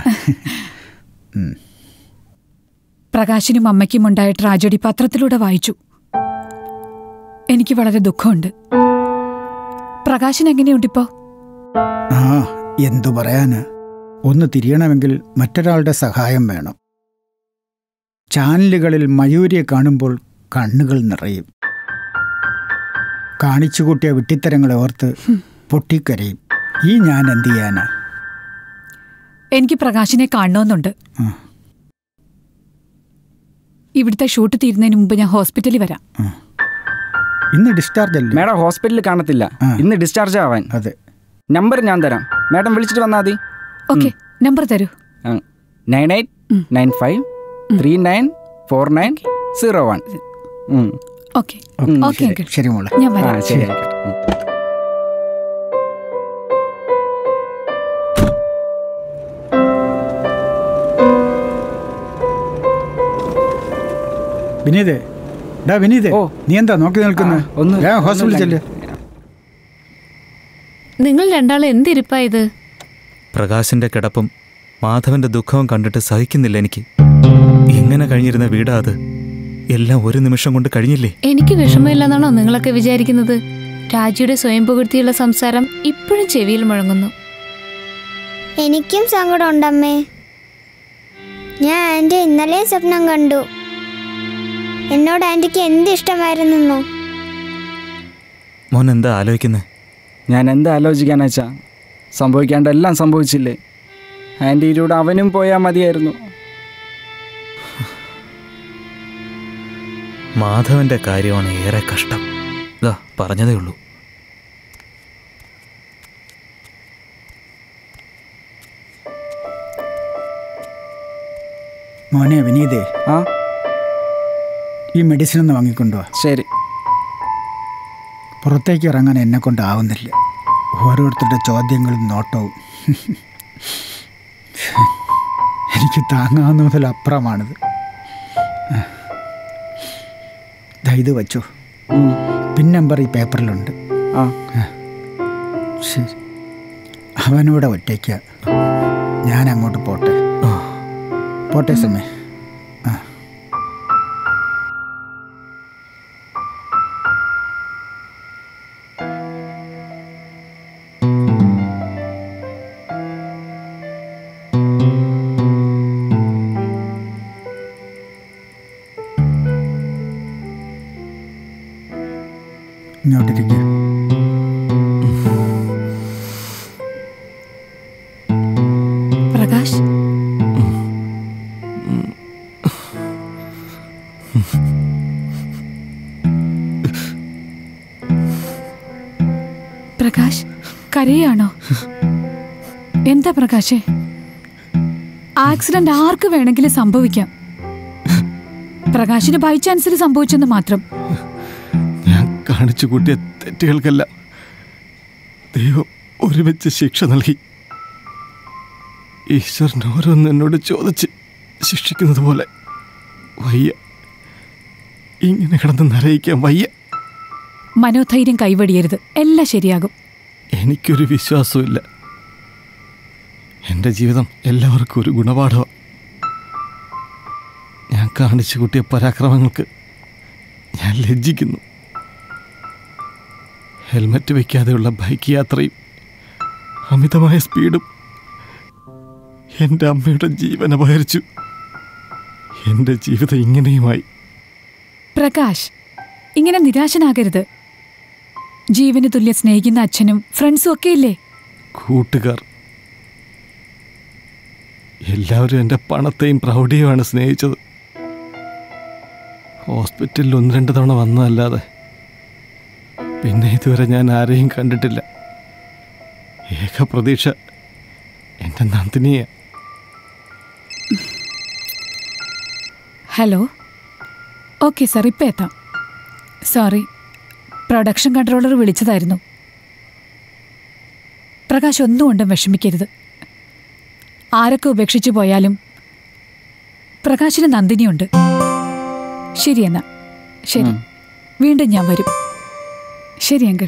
പ്രകാശിനും അമ്മയ്ക്കും ഉണ്ടായ ട്രാജഡി പത്രത്തിലൂടെ വായിച്ചു. എനിക്ക് വളരെ ദുഃഖമുണ്ട്. പ്രകാശൻ എങ്ങനെയുണ്ടിപ്പോ? ആ, എന്തു പറയാന്, ഒന്ന് തിരിയണമെങ്കിൽ മറ്റൊരാളുടെ സഹായം വേണം. ചാനലുകളിൽ മയൂരിയെ കാണുമ്പോൾ കണ്ണുകൾ നിറയും. കാണിച്ചുകൂട്ടിയ വിട്ടിത്തരങ്ങളെ ഓർത്ത് പൊട്ടിക്കരയും. ഈ ഞാൻ എന്ത് ചെയ്യാനാ? എനിക്ക് പ്രകാശിനെ കാണണമെന്നുണ്ട്. ഇവിടുത്തെ ഷൂട്ട് തീരുന്നതിന് മുമ്പ് ഞാൻ ഹോസ്പിറ്റലിൽ വരാം. ഇന്ന് ഡിസ്ചാർജ് അല്ലേ? മാഡം ഹോസ്പിറ്റലിൽ കാണത്തില്ല, ഇന്ന് ഡിസ്ചാർജ് ആവാൻ. അതെ. നമ്പർ ഞാൻ തരാം, മാഡം വിളിച്ചിട്ട് വന്നാൽ മതി. ഓക്കെ, നമ്പർ തരൂ. Nine eight nine five three nine four nine zero one. Okay okay uncle. ശരി മോളെ, ഞാൻ വരാം. ശരി. വിനീതേ, ഡാ വിനീതേ, നീ എന്താ നോക്കി നിൽക്കുന്നത്? ഹോസ്പിറ്റലിൽ ചെല്ല്. നിങ്ങൾ രണ്ടാളും എന്തിരിപ്പാ ഇത്? പ്രകാശിന്റെ കിടപ്പും മാധവന്റെ ദുഃഖവും കണ്ടിട്ട് സഹിക്കുന്നില്ല എനിക്ക്. എങ്ങനെ കഴിഞ്ഞിരുന്ന വീടാ അത്? എല്ലാം ഒരു നിമിഷം കൊണ്ട് കഴിഞ്ഞില്ലേ? എനിക്ക് വിഷമമില്ലെന്നാണോ നിങ്ങളൊക്കെ വിചാരിക്കുന്നത്? രാജിയുടെ സ്വയം പുകഴ്ത്തിയുള്ള സംസാരം ഇപ്പോഴും ചെവിയിൽ മുഴങ്ങുന്നു. എനിക്കും സങ്കടം ഉണ്ടമ്മേ. ഞാൻ ആൻറ്റി ഇന്നലെയും സ്വപ്നം കണ്ടു. എന്നോട് ആൻറ്റിക്ക് എന്ത് ഇഷ്ടമായിരുന്നോ? മോൻ എന്താ ആലോചിക്കുന്നത്? ഞാൻ എന്താ ആലോചിക്കാന്ന് വെച്ചാ, സംഭവിക്കാണ്ടെല്ലാം സംഭവിച്ചില്ലേ. ആൻറ്റിയിലൂടെ അവനും പോയാൽ മതിയായിരുന്നു. മാധവന്റെ കാര്യമാണ് ഏറെ കഷ്ടം. ഇതാ പറഞ്ഞതേ ഉള്ളൂ. മോനെ വിനീതേ, ആ ഈ മെഡിസിൻ ഒന്ന് വാങ്ങിക്കൊണ്ടുവാ. ശരി. പുറത്തേക്ക് ഇറങ്ങാൻ എന്നെ കൊണ്ടാവുന്നില്ല. ഓരോരുത്തരുടെ ചോദ്യങ്ങളും നോട്ടവും എനിക്ക് താങ്ങാവുന്നതിലപ്പുറമാണിത്. ഇത് വച്ചോ, പിൻ നമ്പർ ഈ പേപ്പറിലുണ്ട്. ശരി, അവനോടെ ഒറ്റയ്ക്ക, ഞാൻ അങ്ങോട്ട് പോട്ടെ. പോട്ടെ സമയം. ഇങ്ങോട്ടിരിക്കുക. പ്രകാശ്, പ്രകാശ് കരയാണോ? എന്താ പ്രകാശേ? ആക്സിഡന്റ് ആർക്ക് വേണമെങ്കിലും സംഭവിക്കാം. പ്രകാശിന് ബൈ ചാൻസിൽ സംഭവിച്ചെന്ന് മാത്രം. ഞാൻ കാണിച്ചു കൂട്ടിയ തെറ്റുകൾക്കെല്ലാം ദൈവം ഒരുമിച്ച് ശിക്ഷ നൽകി. ഈശ്വരൻ ഓരോന്ന് എന്നോട് ചോദിച്ച് ശിക്ഷിക്കുന്നത് പോലെ വയ്യ. ഇങ്ങനെ കിടന്ന് നരയിക്കാൻ വയ്യ. മനോധൈര്യം കൈവടിയരുത്, എല്ലാം ശരിയാകും. എനിക്കൊരു വിശ്വാസമില്ല. എൻ്റെ ജീവിതം എല്ലാവർക്കും ഒരു ഗുണപാഠമാണ്. ഞാൻ കാണിച്ചു കൂട്ടിയ പരാക്രമങ്ങൾക്ക് ഞാൻ ലജ്ജിക്കുന്നു. ഹെൽമറ്റ് വയ്ക്കാതെയുള്ള ബൈക്ക് യാത്രയും അമിതമായ സ്പീഡും എൻ്റെ അമ്മയുടെ ജീവൻ അപഹരിച്ചു. എൻ്റെ ജീവിതം ഇങ്ങനെയുമായി. പ്രകാശ്, ഇങ്ങനെ നിരാശനാകരുത്. ജീവന് തുല്യ സ്നേഹിക്കുന്ന അച്ഛനും ഫ്രണ്ട്സും ഒക്കെ ഇല്ലേ? കൂട്ടുകാർ എല്ലാവരും എൻ്റെ പണത്തെയും പ്രൗഢിയുമാണ് സ്നേഹിച്ചത്. ഹോസ്പിറ്റലിൽ ഒന്ന് രണ്ട് തവണ വന്നതല്ലാതെ പിന്നെ ഇതുവരെ ഞാൻ ആരെയും കണ്ടിട്ടില്ല. ഏക പ്രതീക്ഷ എൻ്റെ നന്ദിനിയെ. ഹലോ, ഓക്കെ സാർ, ഇപ്പം എത്താം. സോറി, പ്രൊഡക്ഷൻ കൺട്രോളർ വിളിച്ചതായിരുന്നു. പ്രകാശ് ഒന്നും കൊണ്ടും വിഷമിക്കരുത്. ആരൊക്കെ ഉപേക്ഷിച്ചു പോയാലും പ്രകാശിന് നന്ദിനിയുണ്ട്. ശരി എന്നാ, ശരി, വീണ്ടും ഞാൻ വരും. ശരി അങ്കിൾ.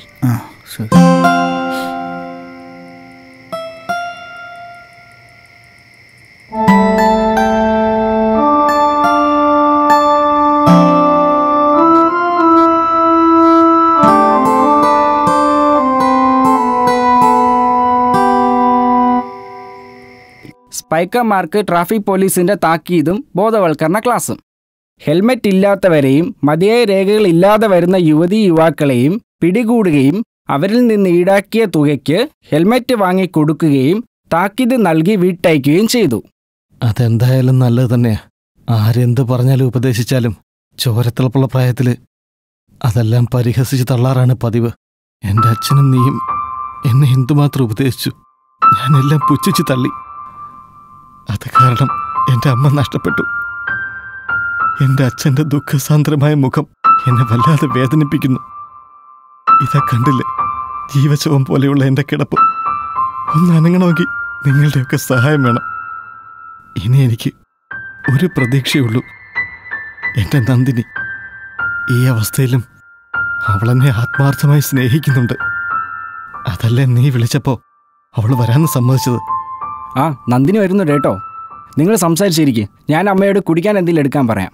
സ്പൈക്കർമാർക്ക് ട്രാഫിക് പോലീസിന്റെ താക്കീതും ബോധവൽക്കരണ ക്ലാസും. ഹെൽമെറ്റ് ഇല്ലാത്തവരെയും മതിയായ രേഖകൾ ഇല്ലാതെ വരുന്ന യുവതീ യുവാക്കളെയും പിടികൂടുകയും അവരിൽ നിന്ന് ഈടാക്കിയ തുകയ്ക്ക് ഹെൽമെറ്റ് വാങ്ങിക്കൊടുക്കുകയും താക്കീത് നൽകി വിട്ടയക്കുകയും ചെയ്തു. അതെന്തായാലും നല്ലത് തന്നെയാ. ആരെന്ത് പറഞ്ഞാലും ഉപദേശിച്ചാലും ചോരത്തിളപ്പുള്ള പ്രായത്തിൽ അതെല്ലാം പരിഹസിച്ച് തള്ളാറാണ് പതിവ്. എൻ്റെ അച്ഛനും നീയും എന്നെ എന്തുമാത്രം ഉപദേശിച്ചു. ഞാനെല്ലാം പുച്ഛിച്ച് തള്ളി. അത് കാരണം എൻ്റെ അമ്മ നഷ്ടപ്പെട്ടു. എൻ്റെ അച്ഛൻ്റെ ദുഃഖസാന്ദ്രമായ മുഖം എന്നെ വല്ലാതെ വേദനിപ്പിക്കുന്നു. ഇതാ കണ്ടില്ലേ, ജീവശവം പോലെയുള്ള എൻ്റെ കിടപ്പ്. ഒന്ന് അനങ്ങണമെങ്കിൽ നിങ്ങളുടെയൊക്കെ സഹായം വേണം. ഇനി എനിക്ക് ഒരു പ്രതീക്ഷയുള്ളൂ, എൻ്റെ നന്ദിനി. ഈ അവസ്ഥയിലും അവളെന്നെ ആത്മാർത്ഥമായി സ്നേഹിക്കുന്നുണ്ട്. അതല്ലേ നീ വിളിച്ചപ്പോൾ അവൾ വരാമെന്ന് സമ്മതിച്ചത്. ആ, നന്ദിനി വരുന്നുണ്ട് കേട്ടോ. നിങ്ങൾ സംസാരിച്ചിരിക്കെ, ഞാൻ അമ്മയോട് കുടിക്കാൻ എന്തെങ്കിലും എടുക്കാൻ പറയാം.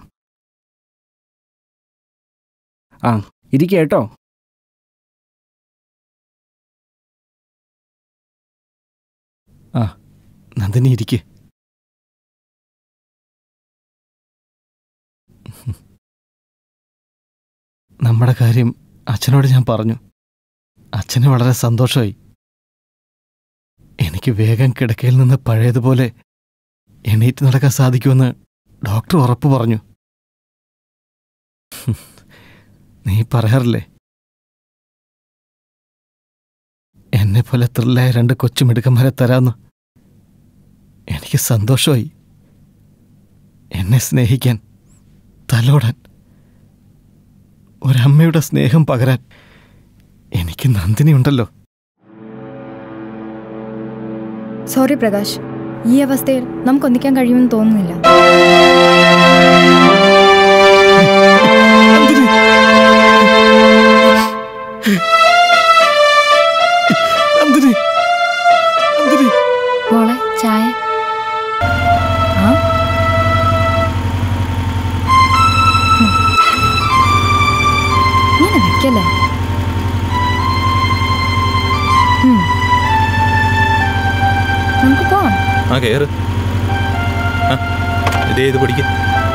ആ, ഇരിക്കുക കേട്ടോ. ആ, നന്ദിനി ഇരിക്കെ. നമ്മുടെ കാര്യം അച്ഛനോട് ഞാൻ പറഞ്ഞു. അച്ഛന് വളരെ സന്തോഷമായി. എനിക്ക് വേഗം കിടക്കയിൽ നിന്ന് പഴയതുപോലെ എണീറ്റ് നടക്കാൻ സാധിക്കുമെന്ന് ഡോക്ടർ ഉറപ്പ് പറഞ്ഞു. നീ പറയാറില്ലേ, എന്നെപ്പോലെ ത്രില്ലായ രണ്ട് കൊച്ചുമിടുക്കന്മാരെ തരാമെന്ന്. എനിക്ക് സന്തോഷമായി. എന്നെ സ്നേഹിക്കാൻ, തലോടാൻ, ഒരമ്മയുടെ സ്നേഹം പകരാൻ എനിക്ക് നന്ദിനി ഉണ്ടല്ലോ. സോറി പ്രകാശ്, ഈ അവസ്ഥയിൽ നമുക്ക് ഒന്നിക്കാൻ കഴിയുമെന്ന് തോന്നുന്നില്ല. മോളെ ചായ. ഇങ്ങനെ വെക്കല്ലേ. നമുക്ക് പോവാം. ആ കേറ്. ഇതേ ഇത് പിടിക്ക.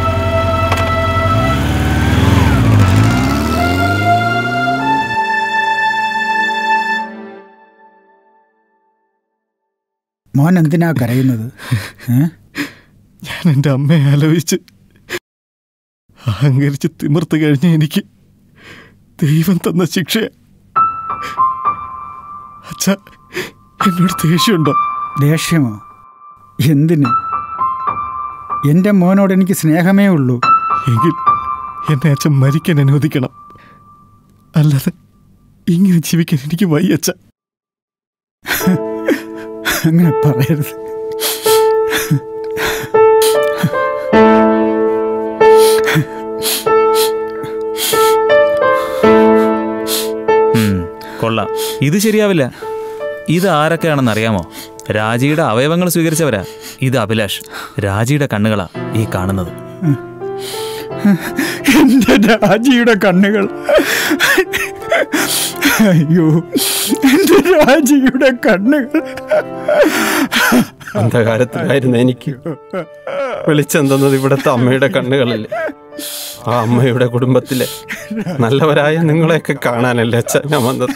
മോൻ എന്തിനാ കരയുന്നത്? ഞാൻ എൻ്റെ അമ്മയെ ആലോചിച്ച് അഹങ്കരിച്ച് തിമിർത്ത് കഴിഞ്ഞ എനിക്ക് ദൈവം തന്ന ശിക്ഷ. അച്ഛാ, എന്നോട് ദേഷ്യമുണ്ടോ? ദേഷ്യമോ? എന്തിന്? എൻ്റെ മോനോട് എനിക്ക് സ്നേഹമേ ഉള്ളൂ. എങ്കിൽ എന്നെ അച്ഛൻ മരിക്കാൻ അനുവദിക്കണം. അല്ലാതെ ഇങ്ങനെ ജീവിക്കാൻ എനിക്ക് വയ്യ അച്ഛ. അങ്ങനെ പറയരുത്. കൊള്ളാം. ഇത് ശരിയാവില്ല. ഇത് ആരൊക്കെയാണെന്ന് അറിയാമോ? രാജിയുടെ അവയവങ്ങൾ സ്വീകരിച്ചവരാ. ഇത് അഭിലാഷ്. രാജിയുടെ കണ്ണുകളാ ഈ കാണുന്നത്. എന്റെ രാജിയുടെ കണ്ണുകൾ. അയ്യോ, എന്റെ രാജിയുടെ കണ്ണുകൾ. അന്ധകാരത്തിലായിരുന്നു എനിക്ക് വെളിച്ചം തന്നത് ഇവിടുത്തെ അമ്മയുടെ കണ്ണുകളല്ലേ. ആ അമ്മയുടെ കുടുംബത്തിലെ നല്ലവരായ നിങ്ങളെയൊക്കെ കാണാനല്ലേ അച്ഛൻ ഞാൻ വന്നത്.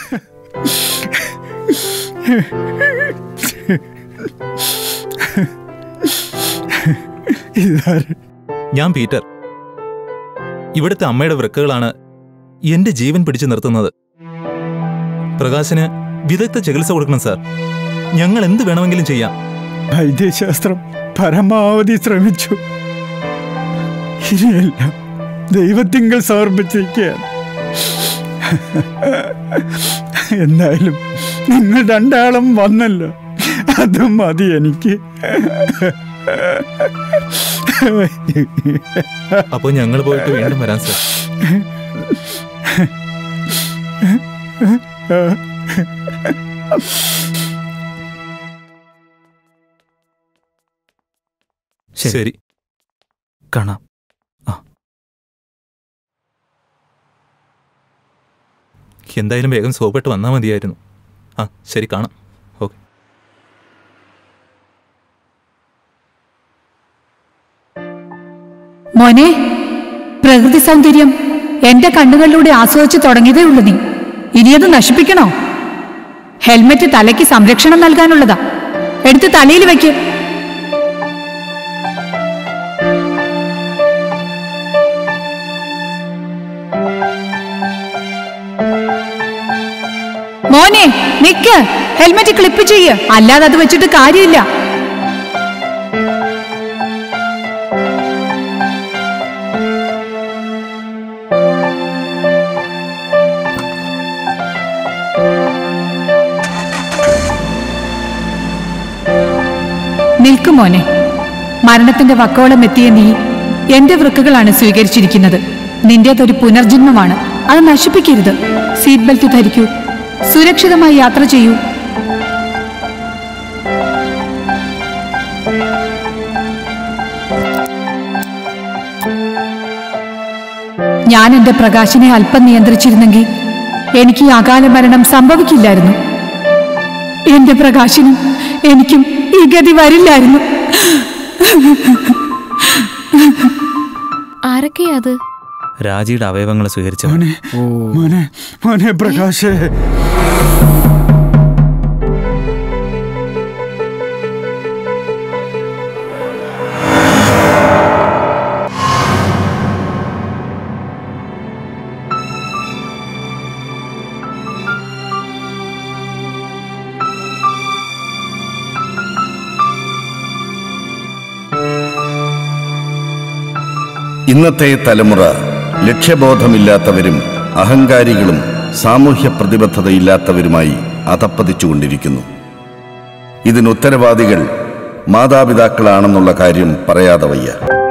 ഞാൻ പീറ്റർ. ഇവിടുത്തെ അമ്മയുടെ വൃക്കകളാണ് എന്റെ ജീവൻ പിടിച്ചു നിർത്തുന്നത്. പ്രകാശിന് വിദഗ്ധ ചികിത്സ കൊടുക്കണം സാർ. ഞങ്ങൾ എന്ത് വേണമെങ്കിലും ചെയ്യാം. വൈദ്യശാസ്ത്രം പരമാവധി ശ്രമിച്ചു. ഇനിയെല്ലാം ദൈവത്തിങ്കൽ സമർപ്പിച്ചിരിക്കുകയാണ്. എന്തായാലും നിങ്ങൾ രണ്ടാളും വന്നല്ലോ, അതും മതി എനിക്ക്. അപ്പൊ ഞങ്ങൾ പോയിട്ട് വീണ്ടും വരാം സാർ. ശരി, കാണാം. ആ, എന്തായാലും വേഗം സോപ്പിട്ട് വന്നാൽ മതിയായിരുന്നു. ആ ശരി, കാണാം. ഓക്കെ. മോനെ, പ്രകൃതി സൗന്ദര്യം എന്റെ കണ്ണുകളിലൂടെ ആസ്വദിച്ചു തുടങ്ങിയതേ ഉള്ളൂ നീ. ഇനിയത് നശിപ്പിക്കണോ? ഹെൽമെറ്റ് തലയ്ക്ക് സംരക്ഷണം നൽകാനുള്ളതാ. എടുത്ത് തലയിൽ വെക്ക്. മോനെ നിക്ക്, ഹെൽമെറ്റ് ക്ലിപ്പ് ചെയ്യ്, അല്ലാതെ അത് വെച്ചിട്ട് കാര്യമില്ല. നിൽക്കും മോനെ, മരണത്തിന്റെ വക്കോളം എത്തിയ നീ എന്റെ വൃക്കകളാണ് സ്വീകരിച്ചിരിക്കുന്നത്. നിന്റേതൊരു പുനർജന്മമാണ്, അത് നശിപ്പിക്കരുത്. സീറ്റ് ബെൽറ്റ് ധരിക്കൂ, സുരക്ഷിതമായി യാത്ര ചെയ്യൂ. ഞാൻ എന്റെ പ്രകാശിനെ അല്പം നിയന്ത്രിച്ചിരുന്നെങ്കിൽ എനിക്ക് ഈ അകാല മരണം സംഭവിക്കില്ലായിരുന്നു. എന്റെ പ്രകാശിനും എനിക്കും ഈ ഗതി വരില്ലായിരുന്നു. ആരൊക്കെയാ അത്? രാജിയുടെ അവയവങ്ങൾ സ്വീകരിച്ചു. മോനെ, മോനെ പ്രകാശേ. ഇന്നത്തെ തലമുറ ലക്ഷ്യബോധമില്ലാത്തവരും അഹങ്കാരികളും സാമൂഹ്യ പ്രതിബദ്ധതയില്ലാത്തവരുമായി അധപ്പതിച്ചുകൊണ്ടിരിക്കുന്നു. ഇതിന് ഉത്തരവാദികൾ മാതാപിതാക്കളാണെന്നുള്ള കാര്യം പറയാതെ വയ്യ.